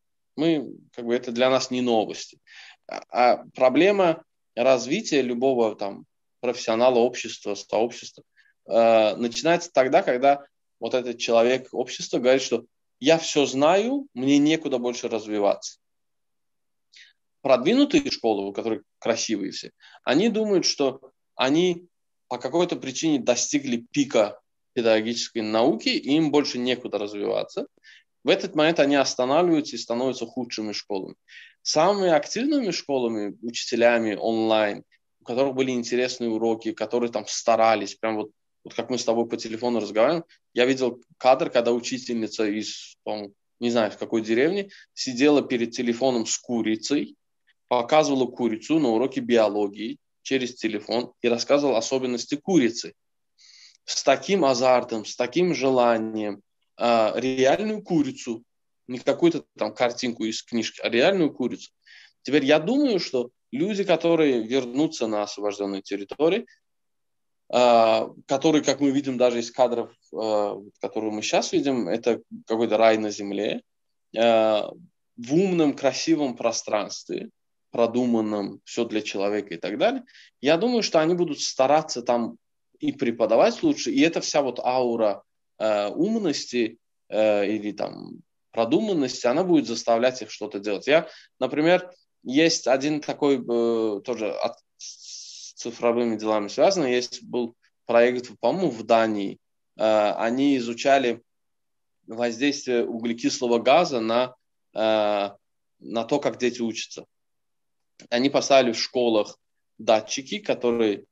Это для нас не новости. А проблема развития любого там профессионала, общества, сообщества начинается тогда, когда вот этот человек, общество говорит, что я все знаю, мне некуда больше развиваться. Продвинутые школы, у которых красивые все, они думают, что они по какой-то причине достигли пика педагогической науки, и им больше некуда развиваться. В этот момент они останавливаются и становятся худшими школами. Самыми активными школами, учителями онлайн, у которых были интересные уроки, которые там старались, прям вот как мы с тобой по телефону разговариваем, я видел кадр, когда учительница из, не знаю, в какой деревне, сидела перед телефоном с курицей, показывала курицу на уроке биологии через телефон и рассказывала особенности курицы. С таким азартом, с таким желанием, реальную курицу, не какую-то там картинку из книжки, а реальную курицу. Теперь я думаю, что люди, которые вернутся на освобожденные территории, которые, как мы видим даже из кадров, которые мы сейчас видим, это какой-то рай на земле, в умном, красивом пространстве, продуманном, все для человека и так далее. Я думаю, что они будут стараться там и преподавать лучше, и эта вся вот аура умности или там продуманности, она будет заставлять их что-то делать. Например, есть один такой тоже с цифровыми делами связанный, был проект, по-моему, в Дании. Они изучали воздействие углекислого газа на то, как дети учатся. Они поставили в школах датчики, которые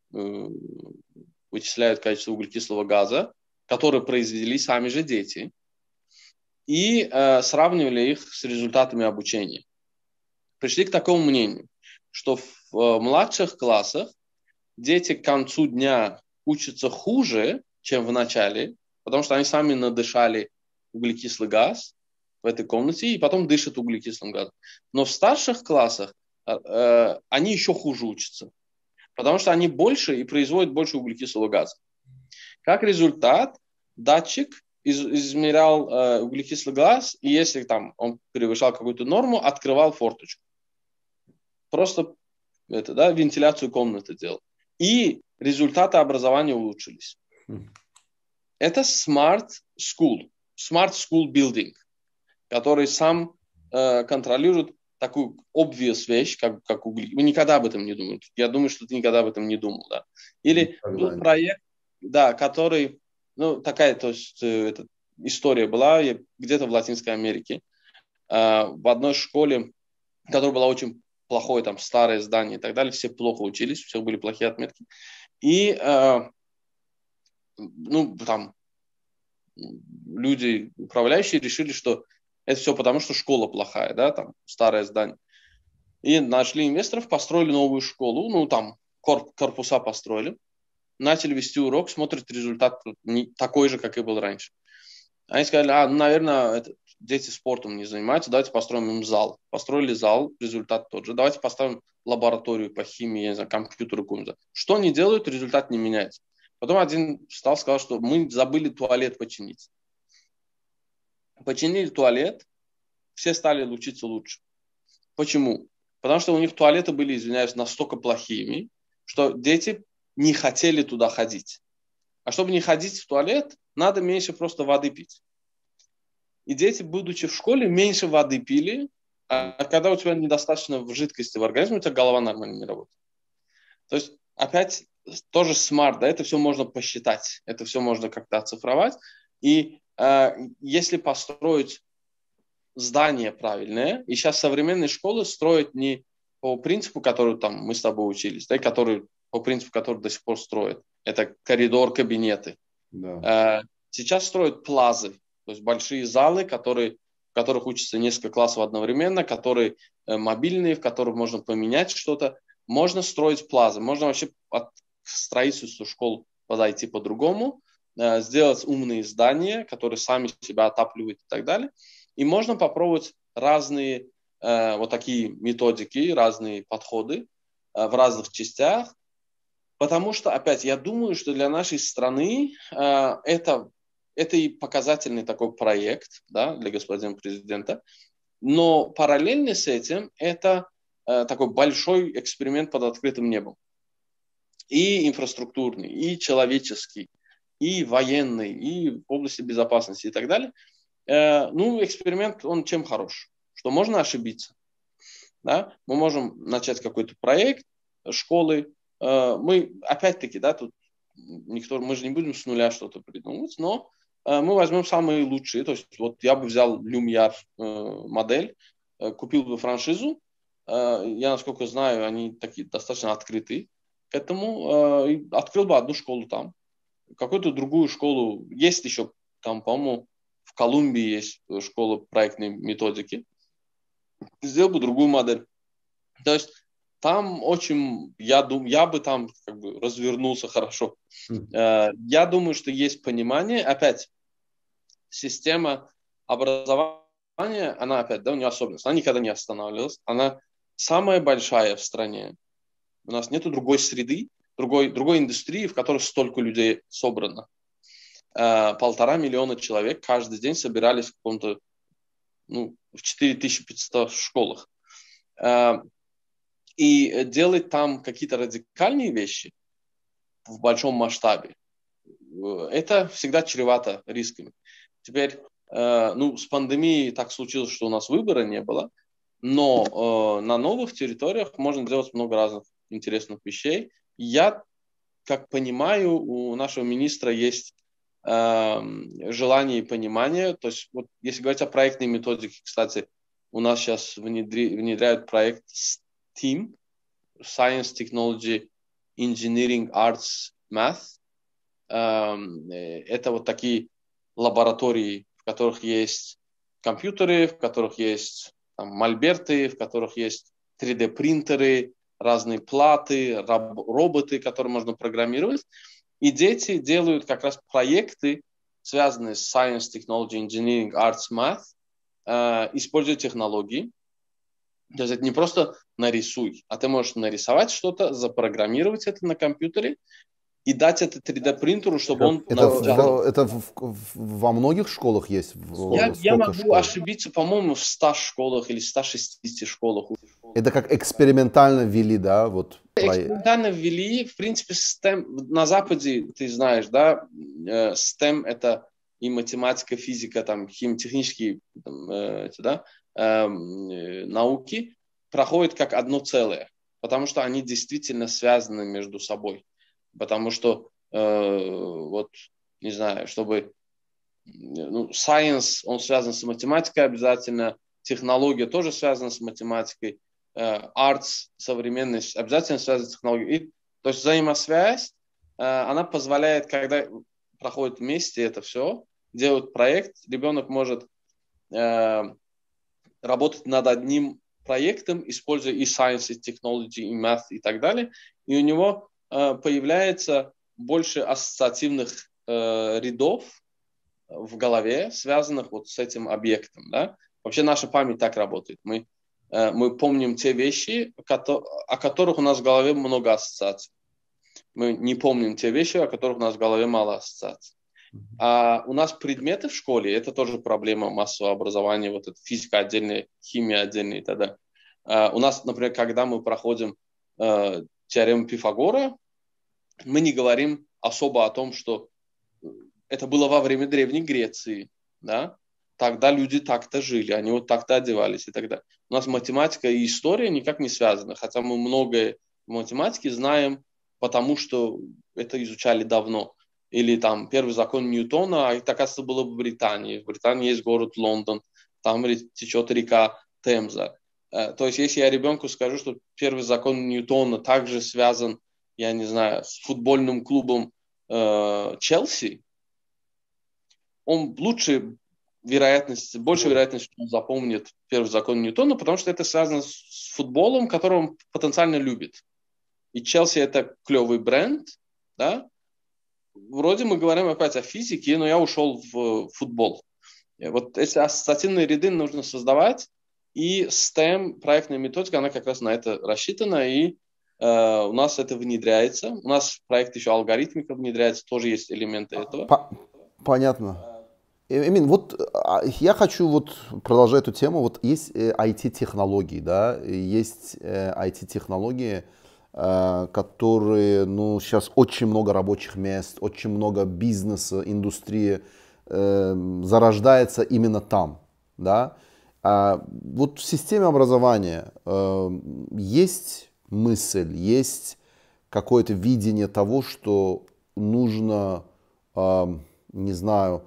вычисляют количество углекислого газа, которые произвели сами же дети, и сравнивали их с результатами обучения. Пришли к такому мнению, что в младших классах дети к концу дня учатся хуже, чем в начале, потому что они сами надышали углекислый газ в этой комнате и потом дышат углекислым газом. Но в старших классах они еще хуже учатся, потому что они больше и производят больше углекислого газа. Как результат, датчик измерял углекислый газ, и если там он превышал какую-то норму, открывал форточку. Просто вентиляцию комнаты делал. И результаты образования улучшились. Это Smart School Building, который сам контролирует такую obvious вещь, как угли. Вы никогда об этом не думаете. Я думаю, что ты никогда об этом не думал. Да? Или был проект, который, такая, то есть, история была где-то в Латинской Америке, в одной школе, которая была очень плохое, там, старое здание и так далее, все плохо учились, у всех были плохие отметки. И, там, люди, управляющие, решили, что это все потому, что школа плохая, да, там, старое здание. И нашли инвесторов, построили новую школу, там, корпуса построили, начали вести урок, смотрят, результат такой же, как и был раньше. Они сказали, наверное, дети спортом не занимаются, давайте построим им зал. Построили зал, результат тот же. Давайте поставим лабораторию по химии, я не знаю, компьютеру какому-то. Что они делают, результат не меняется. Потом один встал, сказал, что мы забыли туалет починить. Починили туалет, все стали учиться лучше. Почему? Потому что у них туалеты были, извиняюсь, настолько плохими, что дети не хотели туда ходить. А чтобы не ходить в туалет, надо меньше просто воды пить. И дети, будучи в школе, меньше воды пили, а когда у тебя недостаточно жидкости в организме, у тебя голова нормально не работает. То есть, опять, тоже смарт, да, это все можно посчитать, это все можно как-то оцифровать. И если построить здание правильное, и сейчас современные школы строят не по принципу, который там мы с тобой учились, да, по принципу, который до сих пор строят. Это коридор, кабинеты. Да. Сейчас строят плазы, то есть большие залы, в которых учатся несколько классов одновременно, которые мобильные, в которых можно поменять что-то. Можно строить плазы, можно вообще к строительству школ подойти по-другому, сделать умные здания, которые сами себя отапливают и так далее. И можно попробовать разные вот такие методики, разные подходы в разных частях. Потому что, опять, я думаю, что для нашей страны это и показательный такой проект, да, для господина президента. Но параллельно с этим это такой большой эксперимент под открытым небом. И инфраструктурный, и человеческий, и военный, и в области безопасности и так далее. Эксперимент, он чем хорош? Что можно ошибиться. Да? Мы можем начать какой-то проект школы. Мы, опять-таки, да, тут мы же не будем с нуля что-то придумывать, но мы возьмем самые лучшие. То есть вот я бы взял Lumiar модель, купил бы франшизу. Я, насколько знаю, они такие достаточно открытые к этому. Открыл бы одну школу там. Какую-то другую школу. Есть еще там, по-моему, в Колумбии есть школа проектной методики. Сделал бы другую модель. То есть там очень, я бы там как бы развернулся хорошо. Я думаю, что есть понимание. Опять, система образования, она опять, да, у нее особенность. Она никогда не останавливалась. Она самая большая в стране. У нас нет другой среды, другой индустрии, в которой столько людей собрано. 1,5 миллиона человек каждый день собирались в каком-то, в 4500 школах. И делать там какие-то радикальные вещи в большом масштабе, это всегда чревато рисками. Теперь, с пандемией так случилось, что у нас выбора не было, но на новых территориях можно делать много разных интересных вещей. Я, как понимаю, у нашего министра есть желание и понимание. То есть, вот, если говорить о проектной методике, кстати, у нас сейчас внедряют проект STEAM, Science, Technology, Engineering, Arts, Math. Это вот такие лаборатории, в которых есть компьютеры, в которых есть мольберты, в которых есть 3D-принтеры, разные платы, роботы, которые можно программировать. И дети делают как раз проекты, связанные с Science, Technology, Engineering, Arts, Math, используя технологии. То есть это не просто нарисуй, а ты можешь нарисовать что-то, запрограммировать это на компьютере и дать это 3D-принтеру, чтобы он Это, это во многих школах есть? Я могу ошибиться, по-моему, в 100 школах или 160 школах. Это как экспериментально ввели, да? Вот, экспериментально ввели, в принципе, STEM, на Западе, ты знаешь, да, STEM это и математика, физика, там, химико-технические науки проходят как одно целое, потому что они действительно связаны между собой. Потому что, вот, не знаю, чтобы science, он связан с математикой обязательно, технология тоже связана с математикой, arts, современность обязательно связана с технологией. И, то есть взаимосвязь, она позволяет, когда проходит вместе это все, делают проект, ребенок может работать над одним проектом, используя и science, и technology, и math, и так далее, и у него появляется больше ассоциативных рядов в голове, связанных вот с этим объектом. Да? Вообще наша память так работает. Мы помним те вещи, о которых у нас в голове много ассоциаций. Мы не помним те вещи, о которых у нас в голове мало ассоциаций. А у нас предметы в школе, это тоже проблема массового образования, вот это физика отдельная, химия отдельная и так далее. У нас, например, когда мы проходим теорему Пифагора, мы не говорим особо о том, что это было во время Древней Греции, да? Тогда люди так-то жили, они вот так-то одевались и так далее. У нас математика и история никак не связаны, хотя мы многое в математике знаем, потому что это изучали давно. Или там первый закон Ньютона, а это, оказывается, было в Британии. В Британии есть город Лондон, там течет река Темза. То есть, если я ребенку скажу, что первый закон Ньютона также связан, я не знаю, с футбольным клубом Челси, он больше вероятность, что он запомнит первый закон Ньютона, потому что это связано с футболом, который он потенциально любит. И Челси это клевый бренд, да? Вроде мы говорим опять о физике, но я ушел в футбол. Вот эти ассоциативные ряды нужно создавать, и STEM, проектная методика, она как раз на это рассчитана, и у нас это внедряется. У нас проект еще алгоритмика внедряется, тоже есть элементы этого. Понятно. Эмин, вот я хочу вот продолжать эту тему. Вот есть IT-технологии, да, есть IT-технологии, которые, ну, сейчас очень много рабочих мест, очень много бизнеса, индустрии зарождается именно там, да. Вот в системе образования есть мысль, есть какое-то видение того, что нужно, не знаю,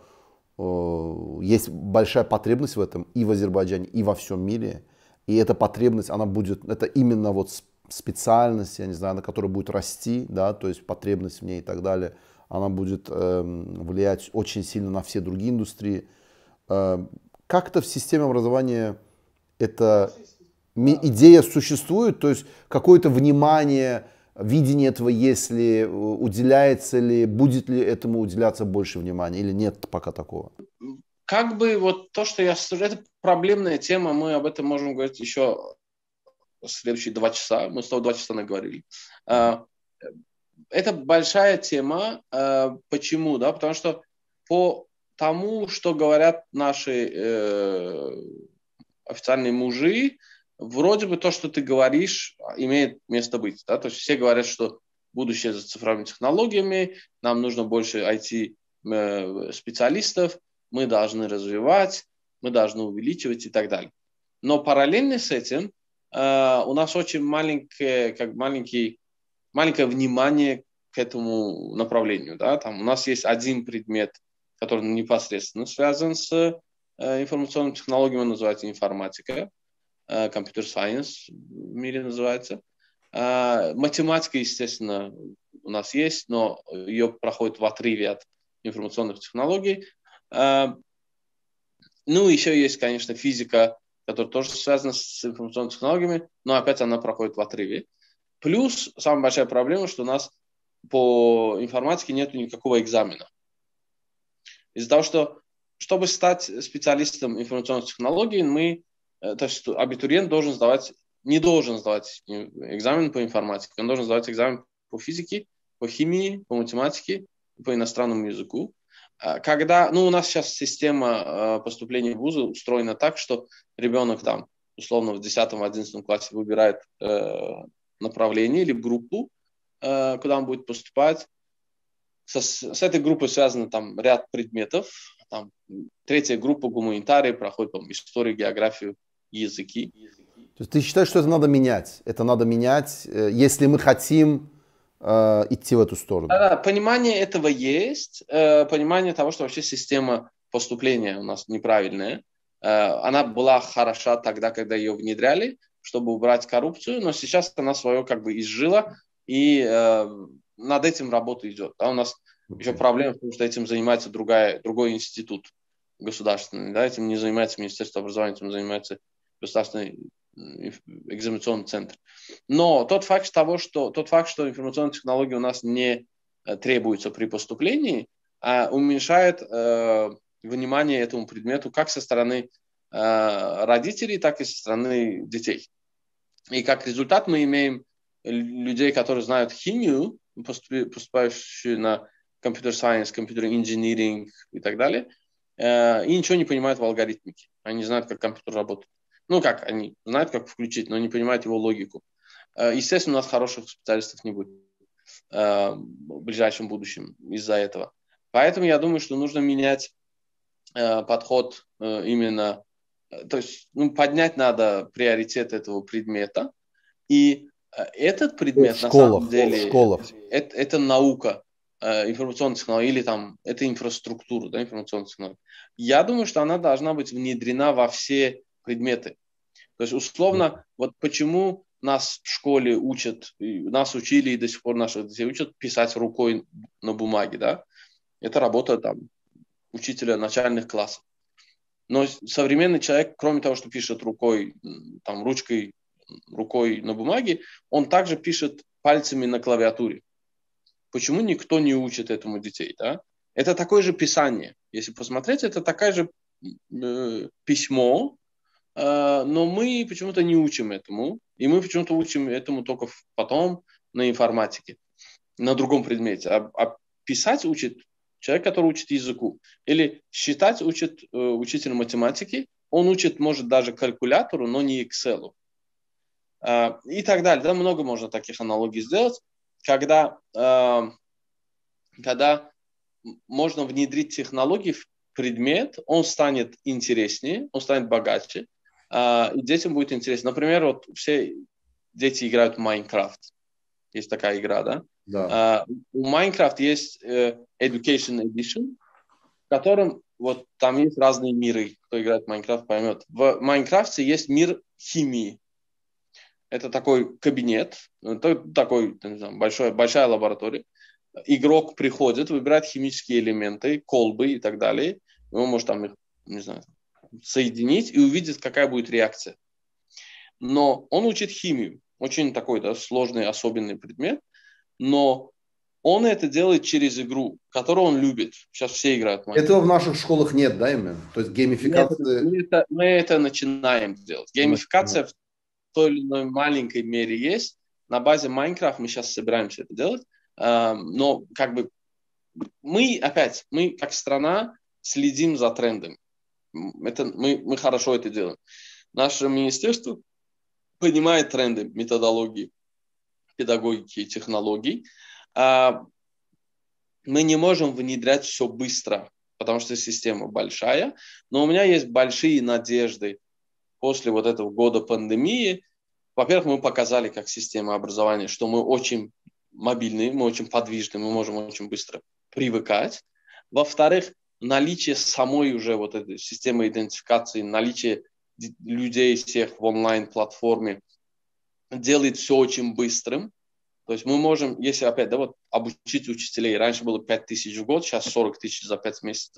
есть большая потребность в этом и в Азербайджане, и во всем мире. И эта потребность, она будет, это именно вот специальность, я не знаю, на которой будет расти, да, то есть потребность в ней и так далее, она будет влиять очень сильно на все другие индустрии. Как-то в системе образования эта идея существует, то есть какое-то внимание, видение этого, если уделяется ли, будет ли этому уделяться больше внимания или нет пока такого? Как бы вот то, что я скажу, это проблемная тема, мы об этом можем говорить еще следующие 2 часа, мы с тобой 2 часа наговорили. Это большая тема. Почему? Да? Потому что по тому, что говорят наши официальные мужи, вроде бы то, что ты говоришь, имеет место быть. Да? То есть все говорят, что будущее за цифровыми технологиями, нам нужно больше IT-специалистов, мы должны развивать, мы должны увеличивать и так далее. Но параллельно с этим у нас очень маленькое внимание к этому направлению. Да? Там у нас есть один предмет, который непосредственно связан с информационными технологиями, называется информатика. Computer Science в мире называется. Математика, естественно, у нас есть, но ее проходит в отрыве от информационных технологий. Ну, еще есть, конечно, физика, которая тоже связана с информационными технологиями, но опять она проходит в отрыве. Плюс самая большая проблема, что у нас по информатике нет никакого экзамена. Из-за того, что чтобы стать специалистом информационных технологий, мы то есть абитуриент не должен сдавать экзамен по информатике, он должен сдавать экзамен по физике, по химии, по математике, по иностранному языку. Когда, у нас сейчас система поступления в вузы устроена так, что ребенок там, условно, в 10-11 классе выбирает направление или группу, куда он будет поступать. С этой группой связаны там ряд предметов. Там, третья группа гуманитарии проходит историю, географию, языки. То есть ты считаешь, что это надо менять? Это надо менять, если мы хотим идти в эту сторону? Да, понимание этого есть. Понимание того, что вообще система поступления у нас неправильная. Она была хороша тогда, когда ее внедряли, чтобы убрать коррупцию, но сейчас она свое как бы изжила, и над этим работа идет. Да? У нас еще проблема, потому что этим занимается другой институт государственный. Да? Этим не занимается Министерство образования, этим занимается государственный экзаменационный центр. Но тот факт, что информационные технологии у нас не требуются при поступлении, уменьшает внимание этому предмету как со стороны родителей, так и со стороны детей. И как результат мы имеем людей, которые знают химию, поступающие на computer science, computer engineering и так далее, и ничего не понимают в алгоритмике. Они не знают, как компьютер работает. Они знают, как включить, но не понимают его логику. Естественно, у нас хороших специалистов не будет в ближайшем будущем из-за этого. Поэтому я думаю, что нужно менять подход именно, то есть поднять надо приоритет этого предмета. И этот предмет на самом деле это наука информационных технологий или это инфраструктура, да, информационных технологий. Я думаю, что она должна быть внедрена во все предметы. То есть, условно, вот почему нас в школе нас учили и до сих пор наших детей учат писать рукой на бумаге, да? Это работа учителя начальных классов. Но современный человек, кроме того, что пишет рукой на бумаге, он также пишет пальцами на клавиатуре. Почему никто не учит этому детей, да? Это такое же писание. Если посмотреть, это такое же письмо, но мы почему-то не учим этому, и мы почему-то учим этому только потом на информатике, на другом предмете. А писать учит человек, который учит языку. Или считать учит учитель математики, он учит, может, даже калькулятору, но не Excel. И так далее. Да, много можно таких аналогий сделать, когда можно внедрить технологии в предмет, он станет интереснее, он станет богаче, и детям будет интересно. Например, вот все дети играют в Майнкрафт. Есть такая игра, да? Да. У Майнкрафт есть Education Edition, в котором вот там есть разные миры. Кто играет в Майнкрафт, поймет. В Майнкрафте есть мир химии. Это такой кабинет, такой, не знаю, большая лаборатория. Игрок приходит, выбирает химические элементы, колбы и так далее. И он может их, не знаю, соединить и увидит, какая будет реакция. Но он учит химию. Очень такой, да, сложный, особенный предмет. Но он это делает через игру, которую он любит. Сейчас все играют в Майнкрафт. Этого в наших школах нет, да, именно? То есть геймификация... Мы это начинаем делать. Геймификация в той или иной маленькой мере есть. На базе Майнкрафт мы сейчас собираемся это делать. Но мы как страна следим за трендами. Мы хорошо это делаем. Наше министерство понимает тренды методологии, педагогики и технологий. Мы не можем внедрять все быстро, потому что система большая. Но у меня есть большие надежды после вот этого года пандемии. Во-первых, мы показали как система образования, что мы очень мобильные, мы очень подвижны, мы можем очень быстро привыкать. Во-вторых, наличие самой уже вот этой системы идентификации, наличие людей всех в онлайн-платформе делает все очень быстрым. То есть мы можем, если опять, да, вот обучить учителей, раньше было 5 тысяч в год, сейчас 40 тысяч за 5 месяцев.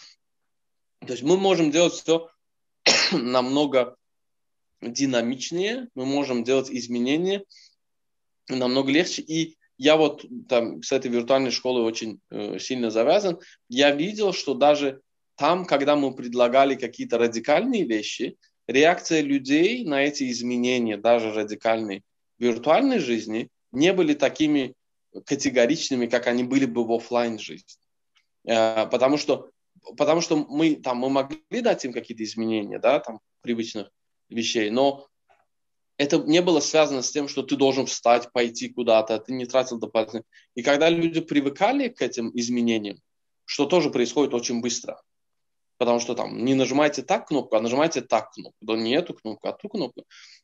То есть мы можем делать все намного динамичнее, мы можем делать изменения намного легче. И я вот там с этой виртуальной школой очень сильно завязан. Я видел, что даже там, когда мы предлагали какие-то радикальные вещи, реакция людей на эти изменения, даже радикальные, в виртуальной жизни, не были такими категоричными, как они были бы в офлайн жизни. Потому что мы могли дать им какие-то изменения, да, там, привычных вещей, но это не было связано с тем, что ты должен встать, пойти куда-то, ты не тратил дополнительно. И когда люди привыкали к этим изменениям, что тоже происходит очень быстро, потому что там не нажимайте так кнопку, а нажимайте так кнопку, да не эту кнопку, а ту кнопку.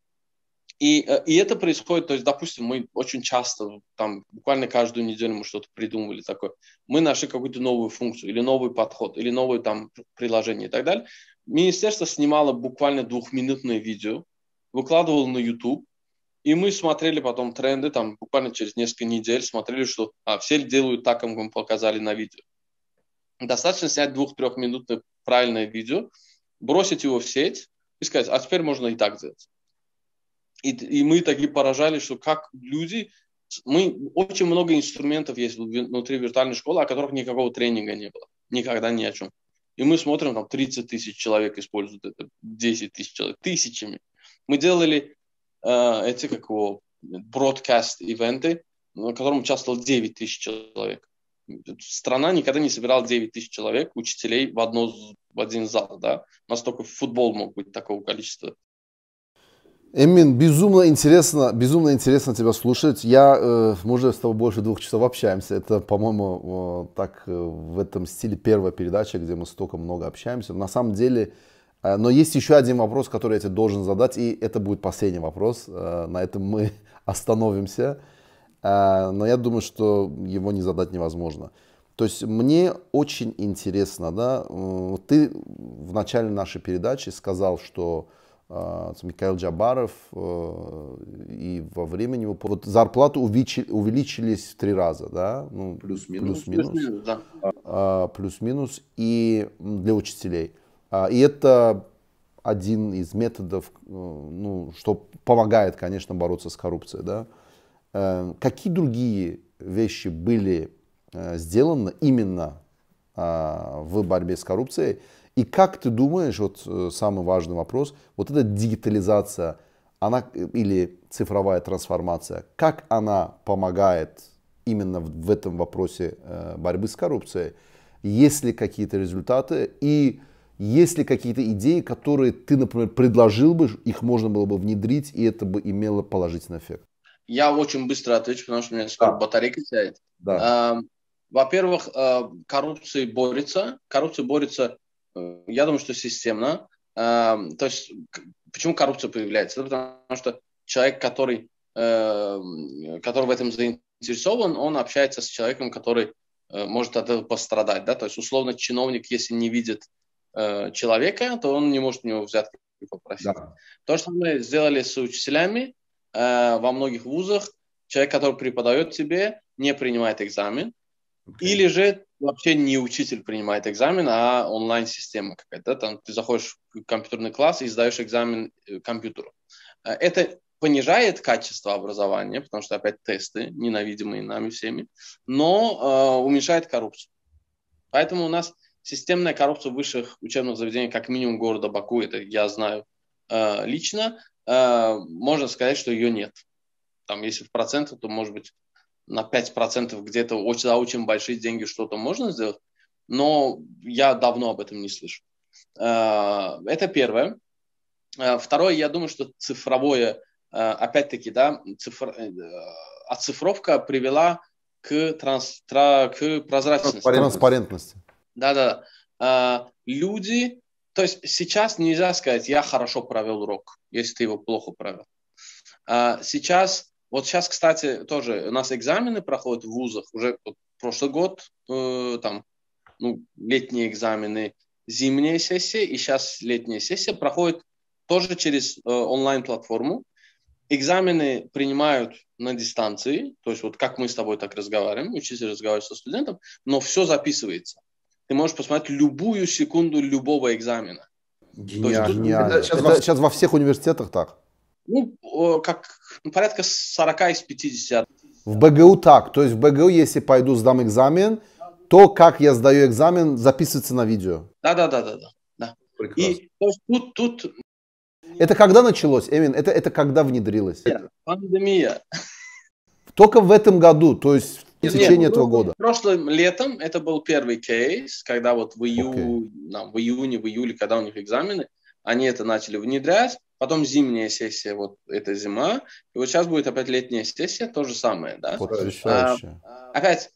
И это происходит, то есть, допустим, мы очень часто, там, буквально каждую неделю мы что-то придумывали такое. Мы нашли какую-то новую функцию, или новый подход, или новое там приложение и так далее. Министерство снимало буквально 2-минутное видео, выкладывало на YouTube, и мы смотрели потом тренды, там, буквально через несколько недель смотрели, что все делают так, как мы показали на видео. Достаточно снять 2-3-минутное правильное видео, бросить его в сеть и сказать, а теперь можно и так делать. И мы такие поражались, что как люди... Очень много инструментов есть внутри виртуальной школы, о которых никакого тренинга не было. Никогда ни о чем. И мы смотрим, там 30 тысяч человек используют это, 10 тысяч человек, тысячами. Мы делали эти, бродкаст-ивенты, на котором участвовало 9 тысяч человек. Страна никогда не собирала 9 тысяч человек, учителей в один зал. Да? У нас только футбол мог быть такого количества. Эмин, безумно интересно тебя слушать. Мы уже с тобой больше 2 часов общаемся. Это, по-моему, так в этом стиле первая передача, где мы столько много общаемся. На самом деле, но есть еще один вопрос, который я тебе должен задать, и это будет последний вопрос. На этом мы остановимся. Но я думаю, что его не задать невозможно. То есть мне очень интересно, да, ты в начале нашей передачи сказал, что Михаил Джабаров и во время него зарплаты увеличились в 3 раза, да? Ну, плюс-минус. Да. Плюс-минус и для учителей. И это один из методов, что помогает, конечно, бороться с коррупцией, да? Какие другие вещи были сделаны именно в борьбе с коррупцией? И как ты думаешь, самый важный вопрос, эта дигитализация, она или цифровая трансформация, как она помогает именно в этом вопросе борьбы с коррупцией? Есть ли какие-то результаты и есть ли какие-то идеи, которые ты, например, предложил бы, их можно было бы внедрить, и это бы имело положительный эффект? Я очень быстро отвечу, потому что у меня скоро батарейка сядет. Да. Во-первых, коррупция борется, я думаю, что системно. То есть, почему коррупция появляется? Это потому что человек, который в этом заинтересован, он общается с человеком, который может от этого пострадать. Да? То есть, условно, чиновник, если не видит человека, то он не может у него взятки попросить. Да. То же самое сделали с учителями. Во многих вузах человек, который преподает тебе, не принимает экзамен. Или же вообще не учитель принимает экзамен, а онлайн-система какая-то. Там ты заходишь в компьютерный класс и сдаешь экзамен компьютеру. Это понижает качество образования, потому что опять тесты, ненавидимые нами всеми, но уменьшает коррупцию. Поэтому у нас системная коррупция в высших учебных заведениях, как минимум города Баку, это я знаю лично, можно сказать, что ее нет. Там, если в процентах, то может быть на 5% где-то за очень большие деньги что-то можно сделать, но я давно об этом не слышу. Это первое. Второе, я думаю, что цифровое, опять-таки, да, оцифровка привела к прозрачности. Транспарентности. Да. Люди, то есть сейчас нельзя сказать, я хорошо провел урок, если ты его плохо провел. Сейчас, кстати, тоже у нас экзамены проходят в вузах. Уже прошлый год, летние экзамены, зимняя сессия, и сейчас летняя сессия проходит тоже через онлайн-платформу. Экзамены принимают на дистанции, то есть как мы с тобой так разговариваем, учитель разговаривает со студентом, но все записывается. Ты можешь посмотреть любую секунду любого экзамена. Гениально. Это сейчас во всех университетах так? Порядка 40 из 50. В БГУ так. То есть в БГУ, если пойду сдам экзамен, то, как я сдаю экзамен, записывается на видео. Да. И то есть тут Это когда началось, Эмин? Это когда внедрилось? Пандемия. Только в этом году, то есть в течение этого года? Прошлым летом это был первый кейс, когда вот в июне, в июле, когда у них экзамены, они это начали внедрять. Потом зимняя сессия, вот эта зима. И вот сейчас будет опять летняя сессия, то же самое. Да? Потрясающе. Опять,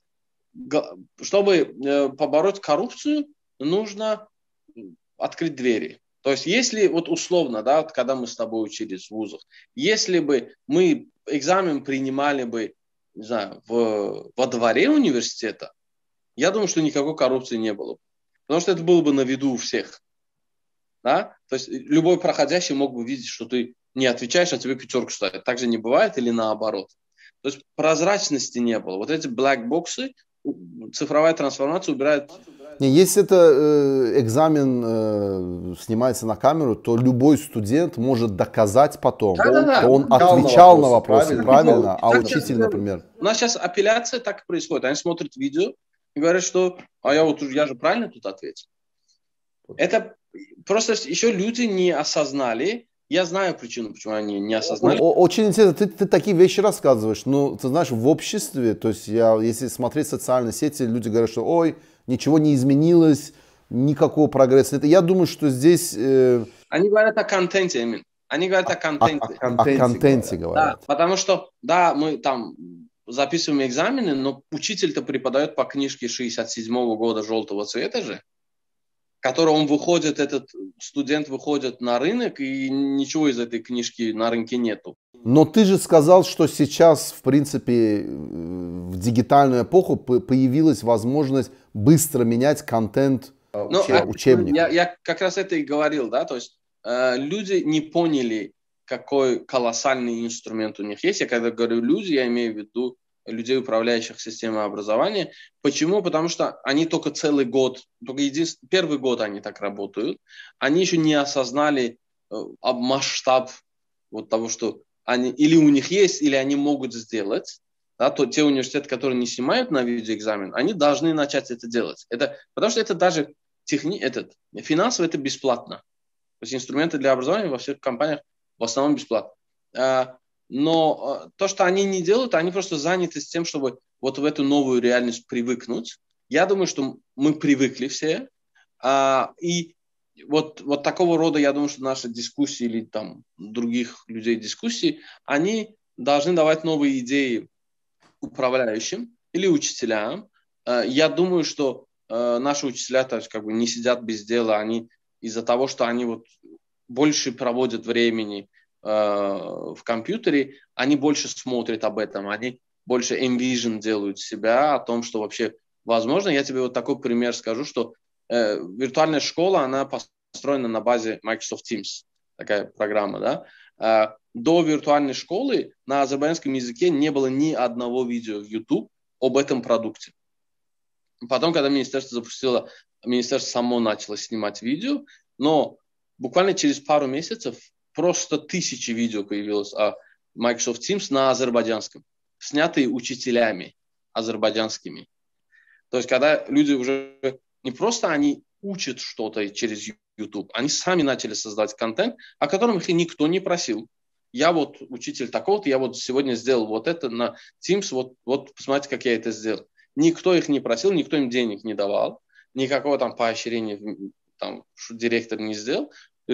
чтобы побороть коррупцию, нужно открыть двери. То есть, если вот условно, да, вот когда мы с тобой учились в вузах, если бы мы экзамен принимали бы, не знаю, во дворе университета, я думаю, что никакой коррупции не было бы. Потому что это было бы на виду у всех. Да? То есть, любой проходящий мог бы видеть, что ты не отвечаешь, а тебе пятерку ставят. Так же не бывает или наоборот. То есть, прозрачности не было. Вот эти блэкбоксы, цифровая трансформация убирает... Если это экзамен снимается на камеру, то любой студент может доказать потом, что он отвечал на вопросы правильно, а учитель, например... У нас сейчас апелляция так и происходит. Они смотрят видео и говорят, что я же правильно тут ответил. Это просто еще люди не осознали. Я знаю причину, почему они не осознали. Очень интересно, ты такие вещи рассказываешь, но ты знаешь, в обществе, то есть если смотреть социальные сети, люди говорят, что ой, ничего не изменилось, никакого прогресса. Я думаю, что здесь... Они говорят о контенте, Эмин. Они говорят о контенте. О контенте говорят. Да, потому что, да, мы там записываем экзамены, но учитель-то преподает по книжке 67-го года желтого цвета же, который он выходит, этот студент выходит на рынок, и ничего из этой книжки на рынке нету. Но ты же сказал, что сейчас, в принципе, в дигитальную эпоху появилась возможность быстро менять контент учебника. Я как раз это и говорил, да, то есть люди не поняли, какой колоссальный инструмент у них есть. Я когда говорю люди, я имею в виду людей, управляющих системой образования. Почему? Потому что они только целый год, первый год они так работают, они еще не осознали масштаб вот того, что они или у них есть, или они могут сделать. Да, то те университеты, которые не снимают на видеоэкзамен, они должны начать это делать. Потому что это даже финансово это бесплатно. То есть инструменты для образования во всех компаниях в основном бесплатно. Но то, что они не делают, они просто заняты с тем, чтобы вот в эту новую реальность привыкнуть. Я думаю, что мы привыкли все. И вот такого рода, я думаю, что наши дискуссии или там других людей дискуссии, они должны давать новые идеи управляющим или учителям. Я думаю, что наши учителя как бы не сидят без дела. Они из-за того, что они вот больше проводят времени в компьютере, они больше смотрят об этом, они больше envision делают себя о том, что вообще возможно. Я тебе вот такой пример скажу, что виртуальная школа, она построена на базе Microsoft Teams, такая программа, да. До виртуальной школы на азербайджанском языке не было ни одного видео в YouTube об этом продукте. Потом, когда министерство запустило, министерство само начало снимать видео, но буквально через пару месяцев просто тысячи видео появилось о Microsoft Teams на азербайджанском, снятые учителями азербайджанскими. То есть, когда люди уже не просто они учат что-то через YouTube, они сами начали создавать контент, о котором их никто не просил. Я вот учитель такого-то, я вот сегодня сделал вот это на Teams, вот посмотрите, как я это сделал. Никто их не просил, никто им денег не давал, никакого там поощрения там, директор не сделал.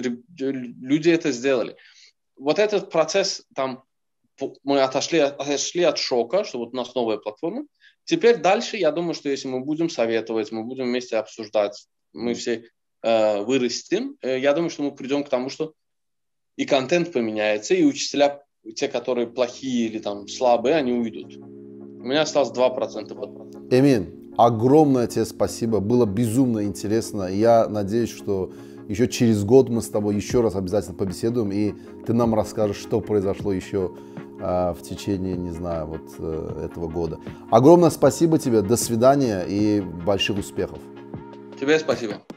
Люди это сделали. Вот этот процесс, там, мы отошли от шока, что вот у нас новая платформа. Теперь дальше, я думаю, что если мы будем советовать, мы будем вместе обсуждать, мы все вырастем, я думаю, что мы придем к тому, что и контент поменяется, и учителя, те, которые плохие или там слабые, они уйдут. У меня осталось 2%. Эмин, огромное тебе спасибо. Было безумно интересно. Я надеюсь, что еще через год мы с тобой еще раз обязательно побеседуем, и ты нам расскажешь, что произошло еще в течение, не знаю, вот этого года. Огромное спасибо тебе. До свидания и больших успехов. Тебе спасибо.